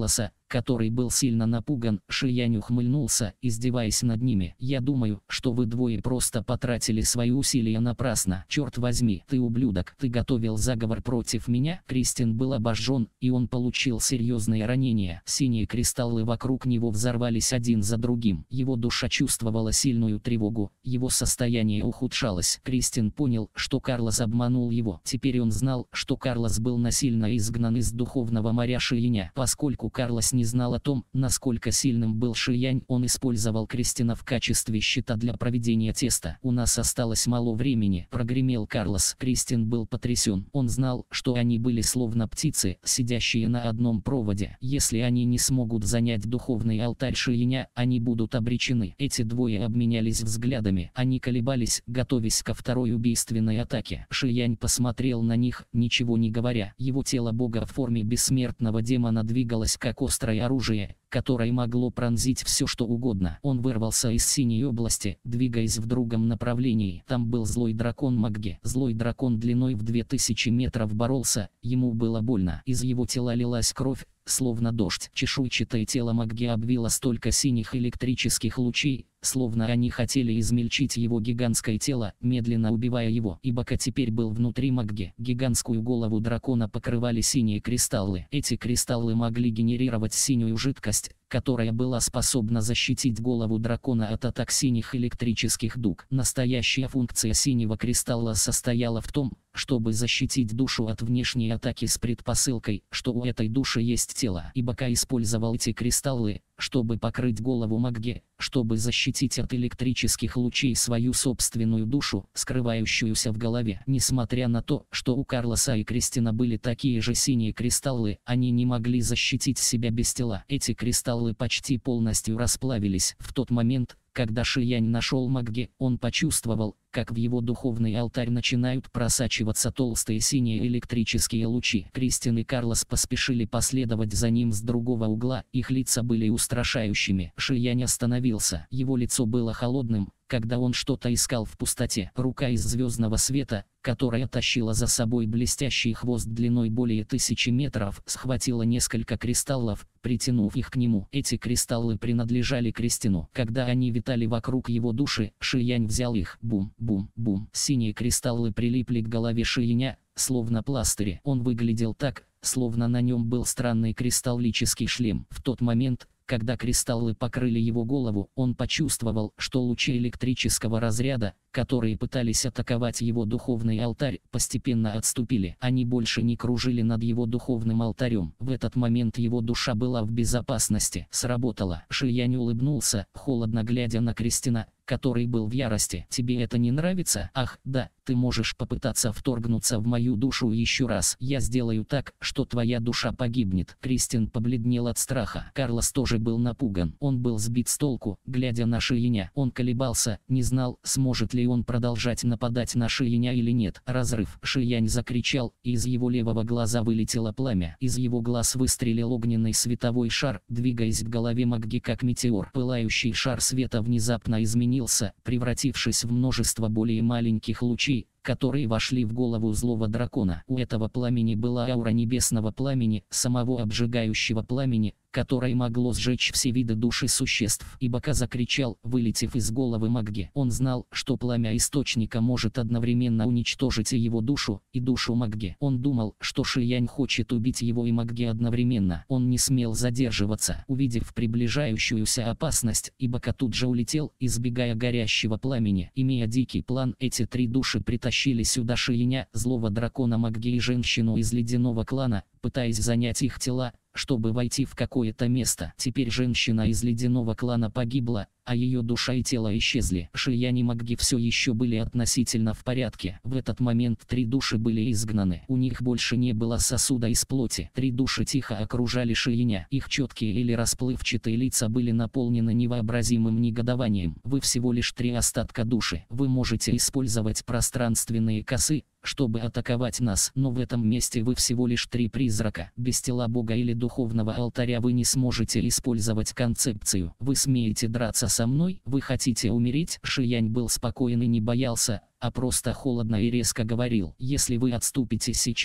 который был сильно напуган. Шиянь ухмыльнулся, издеваясь над ними. «Я думаю, что вы двое просто потратили свои усилия напрасно. Черт возьми, ты ублюдок, ты готовил заговор против меня?» Кристин был обожжен, и он получил серьезные ранения. Синие кристаллы вокруг него взорвались один за другим. Его душа чувствовала сильную тревогу, его состояние ухудшалось. Кристин понял, что Карлос обманул его. Теперь он знал, что Карлос был насильно изгнан из духовного моря Шияня. Поскольку Карлос не знал о том, насколько сильным был Шиянь, он использовал Кристина в качестве щита для проведения теста. «У нас осталось мало времени», — прогремел Карлос. Кристин был потрясен. Он знал, что они были словно птицы, сидящие на одном проводе. Если они не смогут занять духовный алтарь Шияня, они будут обречены. Эти двое обменялись взглядами. Они колебались, готовясь ко второй убийственной атаке. Шиянь посмотрел на них, ничего не говоря. Его тело бога в форме бессмертного демона двигалось как острое оружие, которое могло пронзить все что угодно. Он вырвался из синей области, двигаясь в другом направлении. Там был злой дракон Магги. Злой дракон длиной в 2000 метров боролся, ему было больно. Из его тела лилась кровь, словно дождь. Чешуйчатое тело Магги обвило столько синих электрических лучей, словно они хотели измельчить его гигантское тело, медленно убивая его. Ибока теперь был внутри Магги. Гигантскую голову дракона покрывали синие кристаллы. Эти кристаллы могли генерировать синюю жидкость, которая была способна защитить голову дракона от атак синих электрических дуг. Настоящая функция синего кристалла состояла в том, чтобы защитить душу от внешней атаки с предпосылкой, что у этой души есть тело. Ибока использовал эти кристаллы, чтобы покрыть голову Магги, чтобы защитить от электрических лучей свою собственную душу, скрывающуюся в голове. Несмотря на то, что у Карлоса и Кристина были такие же синие кристаллы, они не могли защитить себя без тела. Эти кристаллы почти полностью расплавились. В тот момент, когда Шиянь нашел Магги, он почувствовал, как в его духовный алтарь начинают просачиваться толстые синие электрические лучи. Кристин и Карлос поспешили последовать за ним с другого угла, их лица были устрашающими. Шиянь остановился, его лицо было холодным, когда он что-то искал в пустоте. Рука из звездного света, которая тащила за собой блестящий хвост длиной более 1000 метров, схватила несколько кристаллов, притянув их к нему. Эти кристаллы принадлежали Кристину. Когда они витали вокруг его души, Шиянь взял их. Бум, бум, бум. Синие кристаллы прилипли к голове Шияня, словно пластыри. Он выглядел так, словно на нем был странный кристаллический шлем. В тот момент, когда кристаллы покрыли его голову, он почувствовал, что лучи электрического разряда, которые пытались атаковать его духовный алтарь, постепенно отступили. Они больше не кружили над его духовным алтарем. В этот момент его душа была в безопасности. Сработало. Шиянь улыбнулся, холодно глядя на Кристина, который был в ярости. «Тебе это не нравится? Ах, да, ты можешь попытаться вторгнуться в мою душу еще раз. Я сделаю так, что твоя душа погибнет». Кристин побледнел от страха. Карлос тоже был напуган. Он был сбит с толку, глядя на Шияня. Он колебался, не знал, сможет ли он продолжать нападать на Шияня или нет. Разрыв. Шиянь закричал, и из его левого глаза вылетело пламя. Из его глаз выстрелил огненный световой шар, двигаясь к голове Магги как метеор. Пылающий шар света внезапно изменился, превратившись в множество более маленьких лучей, которые вошли в голову злого дракона. У этого пламени была аура небесного пламени, самого обжигающего пламени, которое могло сжечь все виды души существ. Ибока закричал, вылетев из головы Магги. Он знал, что пламя источника может одновременно уничтожить и его душу, и душу Магги. Он думал, что Шиянь хочет убить его и Магги одновременно. Он не смел задерживаться. Увидев приближающуюся опасность, Ибока тут же улетел, избегая горящего пламени. Имея дикий план, эти три души притащили сюда Шияня, злого дракона Магги и женщину из ледяного клана, пытаясь занять их тела, чтобы войти в какое-то место. Теперь женщина из ледяного клана погибла, а ее душа и тело исчезли. Шиянь и Магги все еще были относительно в порядке. В этот момент три души были изгнаны. У них больше не было сосуда из плоти. Три души тихо окружали Шияня. Их четкие или расплывчатые лица были наполнены невообразимым негодованием. Вы всего лишь три остатка души. Вы можете использовать пространственные косы, чтобы атаковать нас, но в этом месте вы всего лишь три призрака. Без тела бога или духовного алтаря вы не сможете использовать концепцию. Вы смеете драться со мной? Вы хотите умереть? Шиянь был спокоен и не боялся, а просто холодно и резко говорил: если вы отступите сейчас,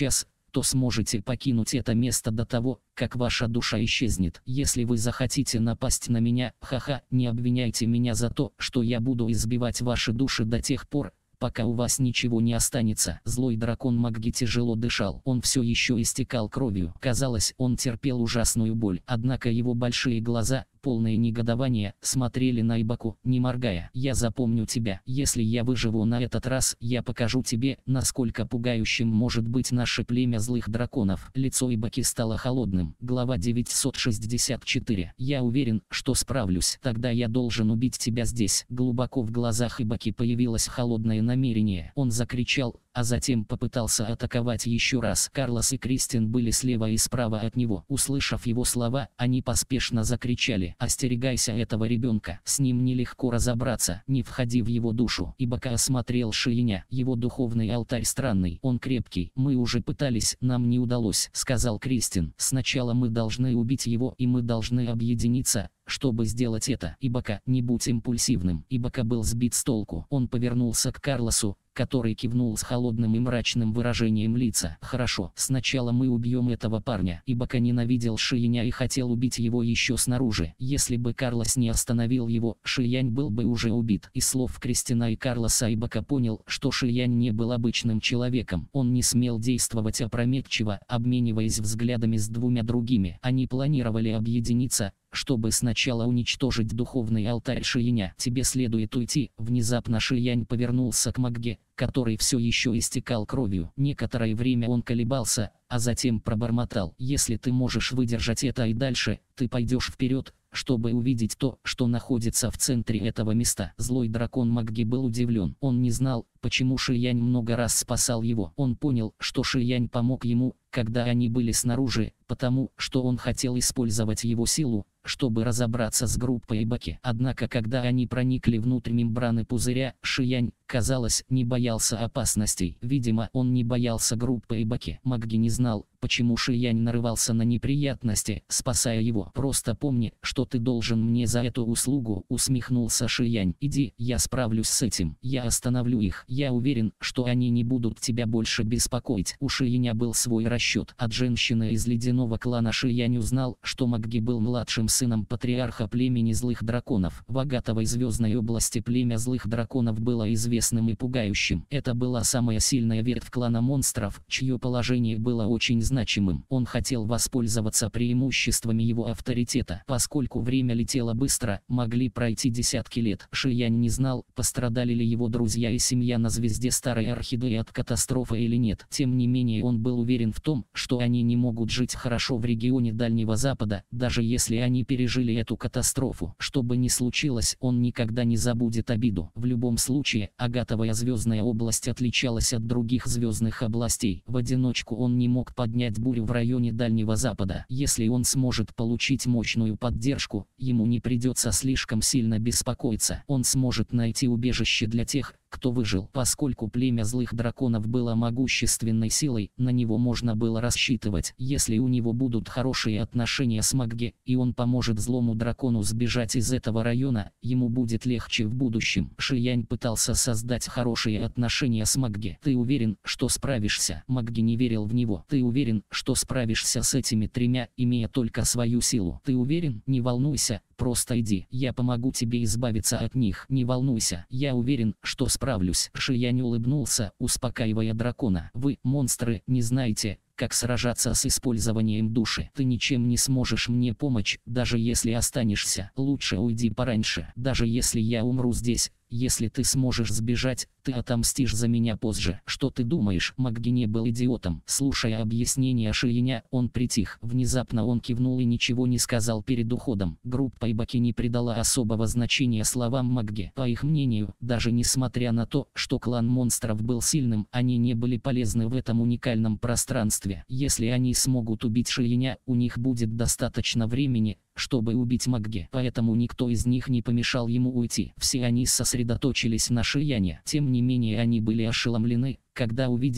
то сможете покинуть это место до того, как ваша душа исчезнет. Если вы захотите напасть на меня, ха-ха, не обвиняйте меня за то, что я буду избивать ваши души до тех пор, пока у вас ничего не останется. Злой дракон Макги тяжело дышал. Он все еще истекал кровью. Казалось, он терпел ужасную боль. Однако его большие глаза, полные негодования, смотрели на Ибаку, не моргая. «Я запомню тебя. Если я выживу на этот раз, я покажу тебе, насколько пугающим может быть наше племя злых драконов». Лицо Ибаки стало холодным. Глава 964. «Я уверен, что справлюсь. Тогда я должен убить тебя здесь». Глубоко в глазах Ибаки появилось холодное намерение. Он закричал, а затем попытался атаковать еще раз. Карлос и Кристин были слева и справа от него. Услышав его слова, они поспешно закричали: «Остерегайся этого ребенка, с ним нелегко разобраться, не входи в его душу». Ибака осмотрел Шиеня. «Его духовный алтарь странный, он крепкий. Мы уже пытались, нам не удалось», — сказал Кристин. «Сначала мы должны убить его, и мы должны объединиться, чтобы сделать это». «Ибака, не будь импульсивным». Ибака был сбит с толку. Он повернулся к Карлосу, который кивнул с холодным и мрачным выражением лица. «Хорошо, сначала мы убьем этого парня». Ибака ненавидел Шиеня и хотел убить его еще снаружи. Если бы Карлос не остановил его, Шиянь был бы уже убит. Из слов Кристина и Карлоса Ибака понял, что Шиянь не был обычным человеком. Он не смел действовать опрометчиво, обмениваясь взглядами с двумя другими. Они планировали объединиться, чтобы сначала уничтожить духовный алтарь Шиеня. «Тебе следует уйти». Внезапно Шиянь повернулся к Макге, который все еще истекал кровью. Некоторое время он колебался, а затем пробормотал: «Если ты можешь выдержать это и дальше, ты пойдешь вперед, чтобы увидеть то, что находится в центре этого места». Злой дракон Макги был удивлен. Он не знал, почему Шиянь много раз спасал его. Он понял, что Шиянь помог ему, когда они были снаружи, потому что он хотел использовать его силу, чтобы разобраться с группой Ибаки. Однако, когда они проникли внутрь мембраны пузыря, Шиянь, казалось, не боялся опасностей. Видимо, он не боялся группы Ибаки. Макги не знал, почему Шиянь нарывался на неприятности, спасая его. «Просто помни, что ты должен мне за эту услугу», — усмехнулся Шиянь. «Иди, я справлюсь с этим. Я остановлю их. Я уверен, что они не будут тебя больше беспокоить». У Шиеня был свой расчет. От женщины из ледяного клана Шиянь узнал, что Макги был младшим сыном патриарха племени злых драконов. В Агатовой звездной области племя злых драконов было известным и пугающим. Это была самая сильная ветвь клана монстров, чье положение было очень значимым. Он хотел воспользоваться преимуществами его авторитета. Поскольку время летело быстро, могли пройти десятки лет. Шиянь не знал, пострадали ли его друзья и семья на звезде Старой Орхидеи от катастрофы или нет. Тем не менее, он был уверен в том, что они не могут жить хорошо в регионе Дальнего Запада, даже если они пережили эту катастрофу. Что бы ни случилось, он никогда не забудет обиду. В любом случае, Агатовая звездная область отличалась от других звездных областей. В одиночку он не мог поднять бурю в районе Дальнего Запада. Если он сможет получить мощную поддержку, ему не придется слишком сильно беспокоиться. Он сможет найти убежище для тех, кто выжил. Поскольку племя злых драконов было могущественной силой, на него можно было рассчитывать. Если у него будут хорошие отношения с Макги, и он поможет злому дракону сбежать из этого района, ему будет легче в будущем. Шиянь пытался создать хорошие отношения с Макги. «Ты уверен, что справишься?» Макги не верил в него. «Ты уверен, что справишься с этими тремя, имея только свою силу?» «Ты уверен?» «Не волнуйся. Просто иди, я помогу тебе избавиться от них. Не волнуйся, я уверен, что справлюсь». Шиянь улыбнулся, успокаивая дракона. «Вы, монстры, не знаете, как сражаться с использованием души. Ты ничем не сможешь мне помочь, даже если останешься. Лучше уйди пораньше. Даже если я умру здесь, если ты сможешь сбежать, ты отомстишь за меня позже». «Что ты думаешь?» Макги не был идиотом. Слушая объяснения Шиеня, он притих. Внезапно он кивнул и ничего не сказал перед уходом. Группа Ибаки не придала особого значения словам Макги. По их мнению, даже несмотря на то, что клан монстров был сильным, они не были полезны в этом уникальном пространстве. Если они смогут убить Шиеня, у них будет достаточно времени, чтобы убить Макги. Поэтому никто из них не помешал ему уйти. Все они сосредоточились на Шияне. Тем не менее, они были ошеломлены, когда увидели,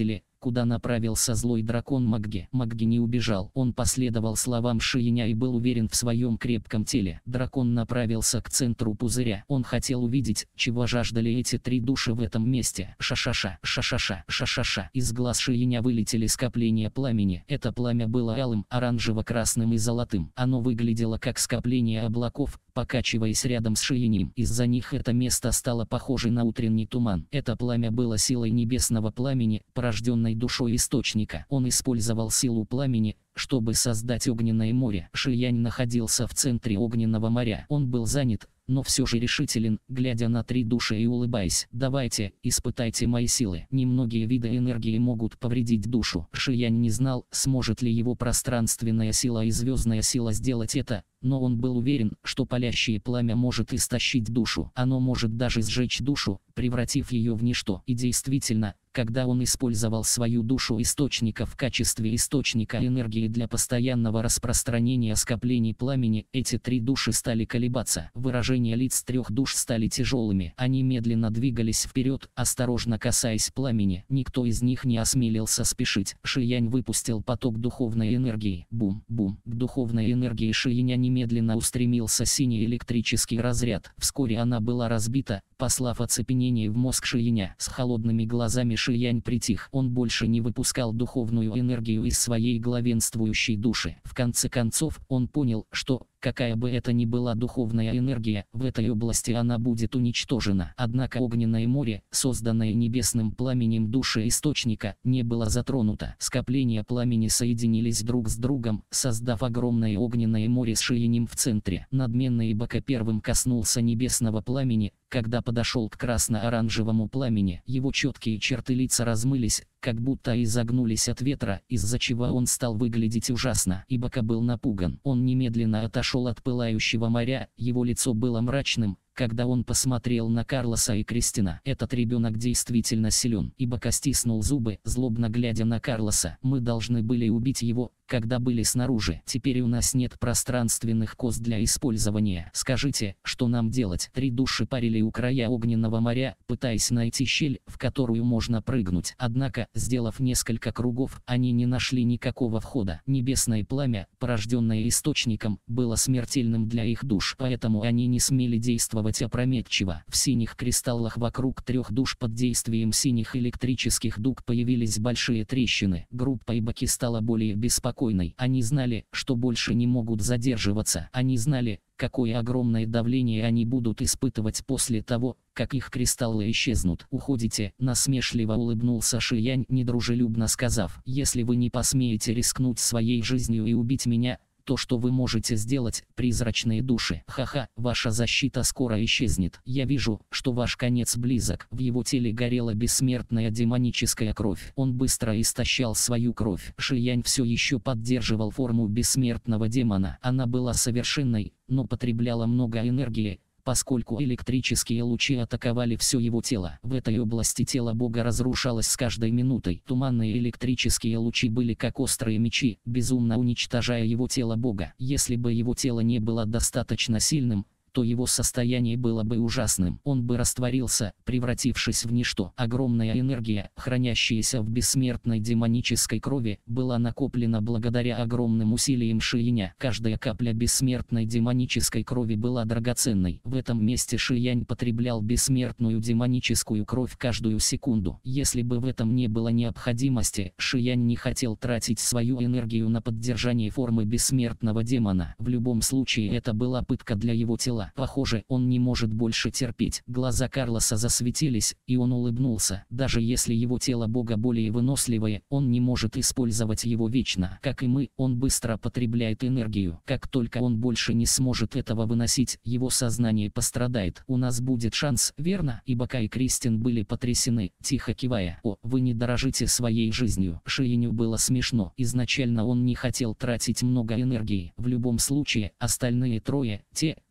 куда направился злой дракон Магги. Магги не убежал, он последовал словам Шииня и был уверен в своем крепком теле. Дракон направился к центру пузыря. Он хотел увидеть, чего жаждали эти три души в этом месте. Ша-ша-ша, ша-ша-ша, ша-ша-ша. Из глаз Шииня вылетели скопления пламени. Это пламя было алым, оранжево-красным и золотым. Оно выглядело как скопление облаков, покачиваясь рядом с Шиинем. Из-за них это место стало похоже на утренний туман. Это пламя было силой небесного пламени, порожденной душой источника. Он использовал силу пламени, чтобы создать огненное море. Шиянь находился в центре огненного моря. Он был занят, но все же решителен, глядя на три души и улыбаясь. «Давайте, испытайте мои силы. Немногие виды энергии могут повредить душу». Шиянь не знал, сможет ли его пространственная сила и звездная сила сделать это, но он был уверен, что палящее пламя может истощить душу. Оно может даже сжечь душу, превратив ее в ничто. И действительно, когда он использовал свою душу источника в качестве источника энергии для постоянного распространения скоплений пламени, эти три души стали колебаться. Выражения лиц трех душ стали тяжелыми. Они медленно двигались вперед, осторожно касаясь пламени. Никто из них не осмелился спешить. Шиянь выпустил поток духовной энергии. Бум-бум. К духовной энергии Шииня немедленно устремился синий электрический разряд. Вскоре она была разбита, послав оцепенение в мозг Шииня. С холодными глазами Шиянь притих. Он больше не выпускал духовную энергию из своей главенствующей души. В конце концов, он понял, что, какая бы это ни была духовная энергия, в этой области она будет уничтожена. Однако огненное море, созданное небесным пламенем души источника, не было затронуто. Скопления пламени соединились друг с другом, создав огромное огненное море с Шиинем в центре. Надменный Ибака первым коснулся небесного пламени, когда подошел к красно-оранжевому пламени. Его четкие черты лица размылись, как будто изогнулись от ветра, из-за чего он стал выглядеть ужасно. Ибака был напуган. Он немедленно отошел от пылающего моря, его лицо было мрачным, когда он посмотрел на Карлоса и Кристина. Этот ребенок действительно силен. Ибака стиснул зубы, злобно глядя на Карлоса. «Мы должны были убить его, когда были снаружи. Теперь у нас нет пространственных коз для использования. Скажите, что нам делать?» Три души парили у края огненного моря, пытаясь найти щель, в которую можно прыгнуть. Однако, сделав несколько кругов, они не нашли никакого входа. Небесное пламя, порожденное источником, было смертельным для их душ, поэтому они не смели действовать опрометчиво. В синих кристаллах вокруг трех душ под действием синих электрических дуг появились большие трещины. Группа Ибаки стала более беспокойной. Они знали, что больше не могут задерживаться. Они знали, какое огромное давление они будут испытывать после того, как их кристаллы исчезнут. «Уходите», — насмешливо улыбнулся Шиянь, недружелюбно сказав: «Если вы не посмеете рискнуть своей жизнью и убить меня, то что вы можете сделать, призрачные души? Ха-ха, ваша защита скоро исчезнет. Я вижу, что ваш конец близок». В его теле горела бессмертная демоническая кровь. Он быстро истощал свою кровь. Шиянь все еще поддерживал форму бессмертного демона. Она была совершенной, но потребляла много энергии, поскольку электрические лучи атаковали все его тело. В этой области тело Бога разрушалось с каждой минутой. Туманные электрические лучи были как острые мечи, безумно уничтожая его тело Бога. Если бы его тело не было достаточно сильным, то его состояние было бы ужасным. Он бы растворился, превратившись в ничто. Огромная энергия, хранящаяся в бессмертной демонической крови, была накоплена благодаря огромным усилиям Шииня. Каждая капля бессмертной демонической крови была драгоценной. В этом месте Шиянь потреблял бессмертную демоническую кровь каждую секунду. Если бы в этом не было необходимости, Шиянь не хотел тратить свою энергию на поддержание формы бессмертного демона. В любом случае это была пытка для его тела. Похоже, он не может больше терпеть. Глаза Карлоса засветились, и он улыбнулся. Даже если его тело Бога более выносливое, он не может использовать его вечно. Как и мы, он быстро потребляет энергию. Как только он больше не сможет этого выносить, его сознание пострадает. «У нас будет шанс, верно?» Ибака и Кристин были потрясены, тихо кивая. «О, вы не дорожите своей жизнью». Шииню было смешно. Изначально он не хотел тратить много энергии. В любом случае, остальные трое, те,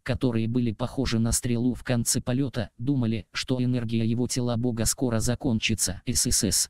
которые были похожи на стрелу в конце полета, думали, что энергия его тела бога скоро закончится. ССС.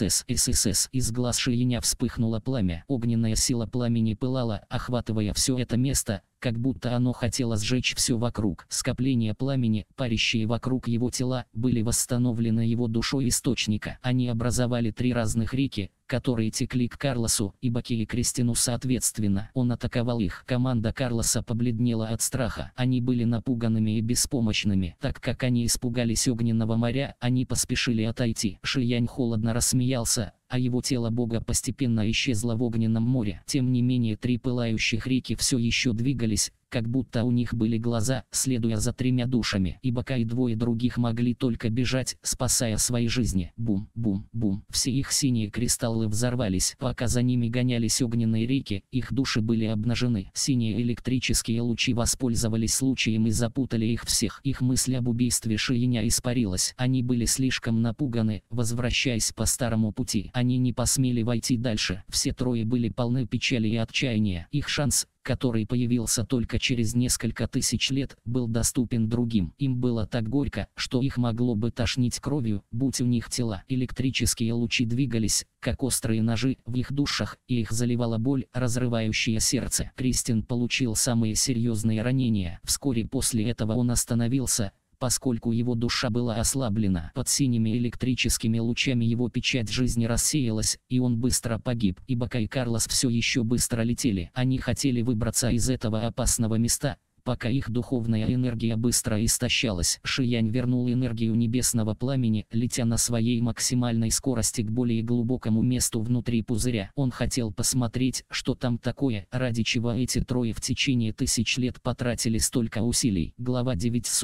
Из глаз Шииня вспыхнуло пламя. Огненная сила пламени пылала, охватывая все это место, как будто оно хотело сжечь все вокруг. Скопления пламени, парящие вокруг его тела, были восстановлены его душой источника. Они образовали 3 разных реки, которые текли к Карлосу и Баке и Кристину соответственно. Он атаковал их. Команда Карлоса побледнела от страха. Они были напуганными и беспомощными. Так как они испугались огненного моря, они поспешили отойти. Шиянь холодно рассмеялся, а его тело бога постепенно исчезло в огненном море. Тем не менее 3 пылающих реки все еще двигались, как будто у них были глаза, следуя за 3 душами. И Бака и 2 других могли только бежать, спасая свои жизни. Бум, бум, бум. Все их синие кристаллы взорвались. Пока за ними гонялись огненные реки, их души были обнажены. Синие электрические лучи воспользовались случаем и запутали их всех. Их мысль об убийстве Шииня испарилась. Они были слишком напуганы, возвращаясь по старому пути. Они не посмели войти дальше. Все 3 были полны печали и отчаяния. Их шанс, который появился только через несколько тысяч лет, был доступен другим. Им было так горько, что их могло бы тошнить кровью, будь у них тела. Электрические лучи двигались, как острые ножи, в их душах, и их заливала боль, разрывающая сердце. Кристин получил самые серьезные ранения. Вскоре после этого он остановился, поскольку его душа была ослаблена. Под синими электрическими лучами его печать жизни рассеялась, и он быстро погиб. И Бака и Карлос все еще быстро летели. Они хотели выбраться из этого опасного места, пока их духовная энергия быстро истощалась. Шиянь вернул энергию небесного пламени, летя на своей максимальной скорости к более глубокому месту внутри пузыря. Он хотел посмотреть, что там такое, ради чего эти 3 в течение 1000 лет потратили столько усилий. Глава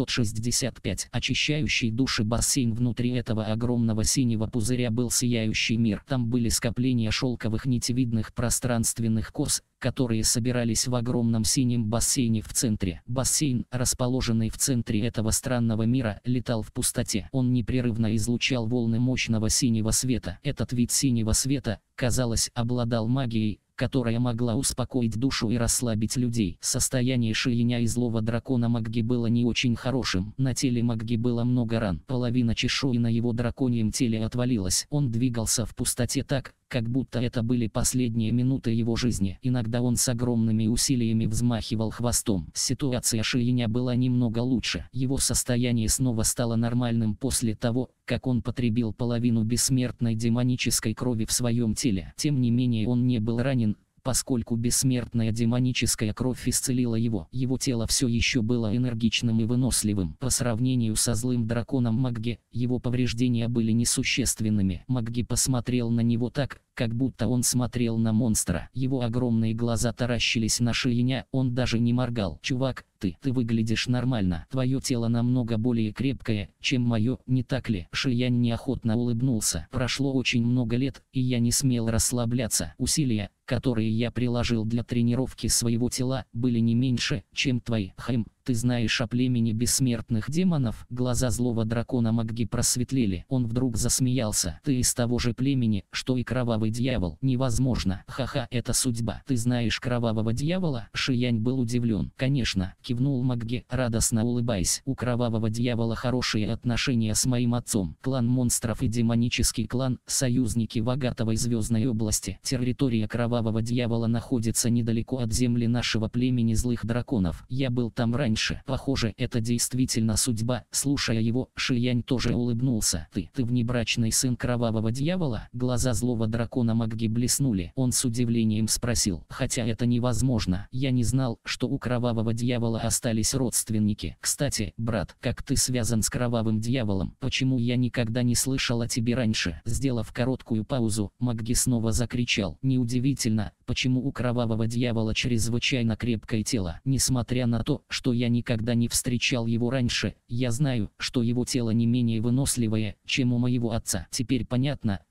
965. Очищающий души бассейн. Внутри этого огромного синего пузыря был сияющий мир. Там были скопления шелковых нитевидных пространственных кос, которые собирались в огромном синем бассейне в центре. Бассейн, расположенный в центре этого странного мира, летал в пустоте. Он непрерывно излучал волны мощного синего света. Этот вид синего света, казалось, обладал магией, которая могла успокоить душу и расслабить людей. Состояние Шииня и злого дракона Магги было не очень хорошим. На теле Магги было много ран. Половина чешуи на его драконьем теле отвалилась. Он двигался в пустоте так, как будто это были последние минуты его жизни. Иногда он с огромными усилиями взмахивал хвостом. Ситуация Шииня была немного лучше. Его состояние снова стало нормальным после того, как он потребил половину бессмертной демонической крови в своем теле. Тем не менее он не был ранен, поскольку бессмертная демоническая кровь исцелила его. Его тело все еще было энергичным и выносливым. По сравнению со злым драконом Магги, его повреждения были несущественными. Магги посмотрел на него так, как будто он смотрел на монстра. Его огромные глаза таращились на Шииня, он даже не моргал. «Чувак, ты выглядишь нормально. Твое тело намного более крепкое, чем мое, не так ли?» Шиянь неохотно улыбнулся. «Прошло очень много лет, и я не смел расслабляться. Усилия, которые я приложил для тренировки своего тела, были не меньше, чем твои. Ты знаешь о племени бессмертных демонов?» Глаза злого дракона Магги просветлели. Он вдруг засмеялся. «Ты из того же племени, что и кровавый дьявол?» «Невозможно. Ха-ха, это судьба. Ты знаешь кровавого дьявола?» Шиянь был удивлен. «Конечно», кивнул Магги, радостно улыбаясь. «У кровавого дьявола хорошие отношения с моим отцом. Клан монстров и демонический клан – союзники в Агатовой звездной области. Территория кровавого дьявола находится недалеко от земли нашего племени злых драконов. Я был там раньше. Похоже, это действительно судьба». Слушая его, Шиянь тоже улыбнулся. Ты внебрачный сын кровавого дьявола?» Глаза злого дракона Магги блеснули. Он с удивлением спросил. «Хотя это невозможно. Я не знал, что у кровавого дьявола остались родственники. Кстати, брат, как ты связан с кровавым дьяволом? Почему я никогда не слышал о тебе раньше?» Сделав короткую паузу, Магги снова закричал. «Неудивительно, почему у кровавого дьявола чрезвычайно крепкое тело. Несмотря на то, что я никогда не встречал его раньше, я знаю, что его тело не менее выносливое, чем у моего отца. Теперь понятно,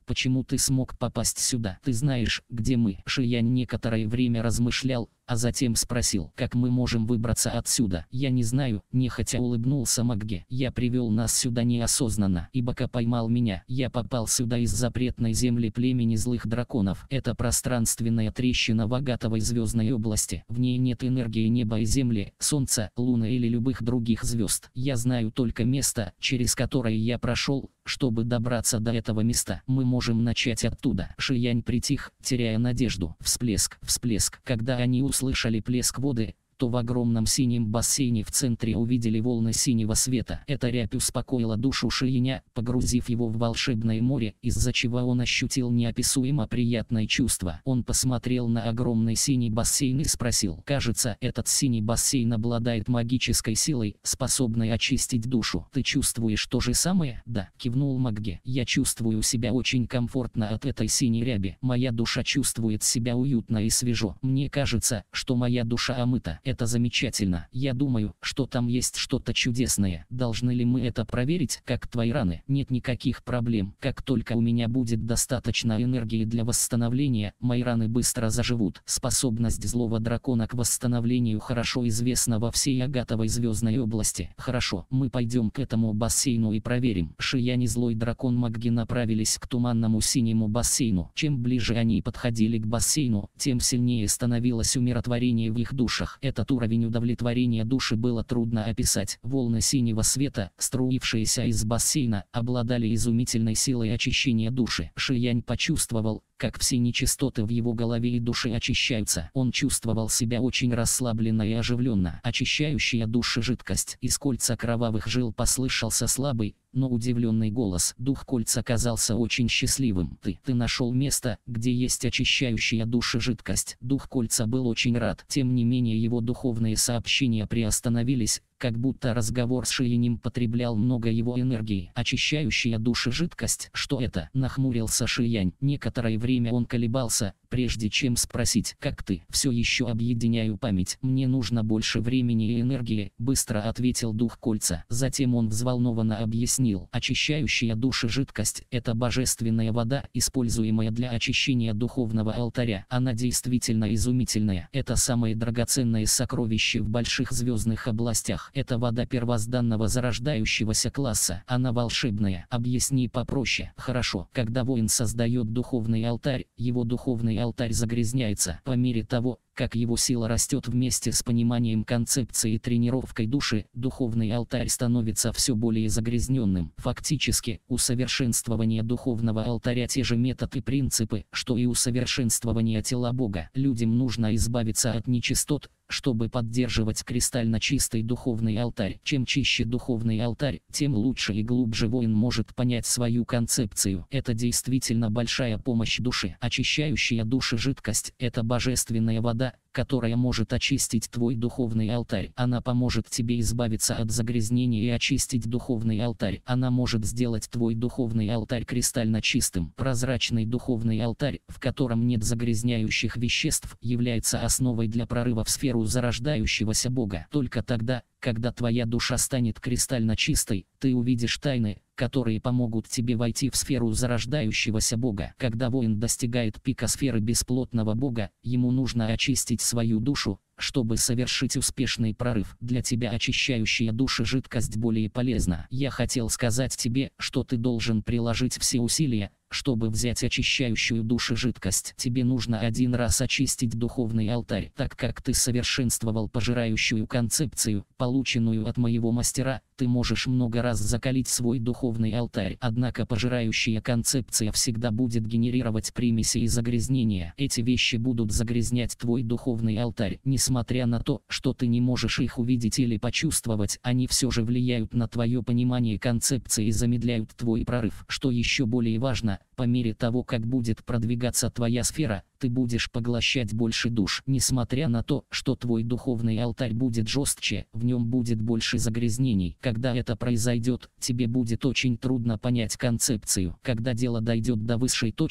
почему ты смог попасть сюда? Ты знаешь, где мы?» Шиянь некоторое время размышлял, а затем спросил: «Как мы можем выбраться отсюда?» «Я не знаю», — нехотя улыбнулся Макге. «Я привел нас сюда неосознанно, и Бака поймал меня. Я попал сюда из запретной земли племени злых драконов. Это пространственная трещина в агатовой звездной области. В ней нет энергии неба и земли, солнца, луны или любых других звезд. Я знаю только место, через которое я прошел, чтобы добраться до этого места. Мы можем начать оттуда». Шиянь притих, теряя надежду. Всплеск. Когда они услышали плеск воды, то в огромном синем бассейне в центре увидели волны синего света. Эта рябь успокоила душу Шияня, погрузив его в волшебное море, из-за чего он ощутил неописуемо приятное чувство. Он посмотрел на огромный синий бассейн и спросил: «Кажется, этот синий бассейн обладает магической силой, способной очистить душу. Ты чувствуешь то же самое?» «Да», — кивнул Макге. «Я чувствую себя очень комфортно от этой синей ряби. Моя душа чувствует себя уютно и свежо. Мне кажется, что моя душа омыта. Это замечательно. Я думаю, что там есть что-то чудесное. Должны ли мы это проверить?» «Как твои раны?» «Нет никаких проблем. Как только у меня будет достаточно энергии для восстановления, мои раны быстро заживут». Способность злого дракона к восстановлению хорошо известна во всей агатовой звездной области. «Хорошо, мы пойдем к этому бассейну и проверим». Шиянь и злой дракон Макги направились к туманному синему бассейну. Чем ближе они подходили к бассейну, тем сильнее становилось умиротворение в их душах. Этот уровень удовлетворения души было трудно описать. Волны синего света, струившиеся из бассейна, обладали изумительной силой очищения души. Шиянь почувствовал, как все нечистоты в его голове и душе очищаются. Он чувствовал себя очень расслабленно и оживленно. Очищающая души жидкость. Из кольца кровавых жил послышался слабый, но удивленный голос. Дух кольца казался очень счастливым. Ты нашел место, где есть очищающая души жидкость». Дух кольца был очень рад. Тем не менее его духовные сообщения приостановились, как будто разговор с Шиянем потреблял много его энергии. «Очищающая души жидкость? Что это?» — нахмурился Шиянь. Некоторое время он колебался, прежде чем спросить: «Как ты?» «Все еще объединяю память. Мне нужно больше времени и энергии», — быстро ответил дух кольца. Затем он взволнованно объяснил: «Очищающая души жидкость — это божественная вода, используемая для очищения духовного алтаря. Она действительно изумительная. Это самое драгоценное сокровище в больших звездных областях. Это вода первозданного зарождающегося класса. Она волшебная». «Объясни попроще». «Хорошо. Когда воин создает духовный алтарь, его духовный алтарь загрязняется. По мере того, как его сила растет вместе с пониманием концепции и тренировкой души, духовный алтарь становится все более загрязненным. Фактически, усовершенствование духовного алтаря те же методы и принципы, что и усовершенствование тела Бога. Людям нужно избавиться от нечистот, чтобы поддерживать кристально чистый духовный алтарь. Чем чище духовный алтарь, тем лучше и глубже воин может понять свою концепцию. Это действительно большая помощь душе. Очищающая души жидкость – это божественная вода, которая может очистить твой духовный алтарь. Она поможет тебе избавиться от загрязнения и очистить духовный алтарь. Она может сделать твой духовный алтарь кристально чистым. Прозрачный духовный алтарь, в котором нет загрязняющих веществ, является основой для прорыва в сферу зарождающегося Бога. Только тогда, когда твоя душа станет кристально чистой, ты увидишь тайны, которые помогут тебе войти в сферу зарождающегося Бога. Когда воин достигает пика сферы бесплотного Бога, ему нужно очистить свою душу, чтобы совершить успешный прорыв. Для тебя очищающая души жидкость более полезна. Я хотел сказать тебе, что ты должен приложить все усилия, чтобы взять очищающую души жидкость. Тебе нужно один раз очистить духовный алтарь. Так как ты совершенствовал пожирающую концепцию, полученную от моего мастера, ты можешь много раз закалить свой духовный алтарь. Однако пожирающая концепция всегда будет генерировать примеси и загрязнения. Эти вещи будут загрязнять твой духовный алтарь. Несмотря на то, что ты не можешь их увидеть или почувствовать, они все же влияют на твое понимание концепции и замедляют твой прорыв. Что еще более важно, по мере того, как будет продвигаться твоя сфера, ты будешь поглощать больше душ. Несмотря на то, что твой духовный алтарь будет жестче, в нем будет больше загрязнений. Когда это произойдет, тебе будет очень трудно понять концепцию. Когда дело дойдет до высшей точки,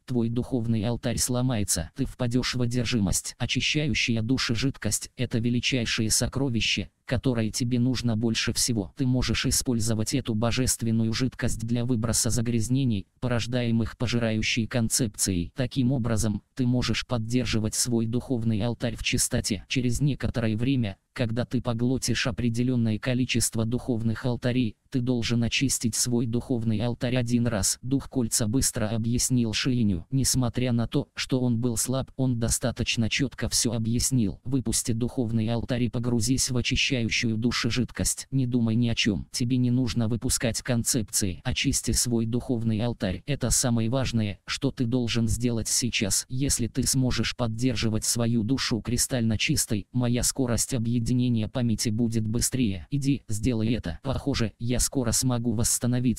твой духовный алтарь сломается, ты впадешь в одержимость. Очищающая души жидкость – это величайшее сокровище, которое тебе нужно больше всего. Ты можешь использовать эту божественную жидкость для выброса загрязнений, порождаемых пожирающей концепцией. Таким образом, ты можешь поддерживать свой духовный алтарь в чистоте. Через некоторое время, когда ты поглотишь определенное количество духовных алтарей, ты должен очистить свой духовный алтарь один раз. Дух Кольца быстро объяснил Шииню. Несмотря на то, что он был слаб, он достаточно четко все объяснил. Выпусти духовный алтарь и погрузись в очищающую души жидкость. Не думай ни о чем. Тебе не нужно выпускать концепции. Очисти свой духовный алтарь. Это самое важное, что ты должен сделать сейчас. Если ты сможешь поддерживать свою душу кристально чистой, моя скорость объединения памяти будет быстрее. Иди, сделай это. Похоже, я скоро смогу восстановиться.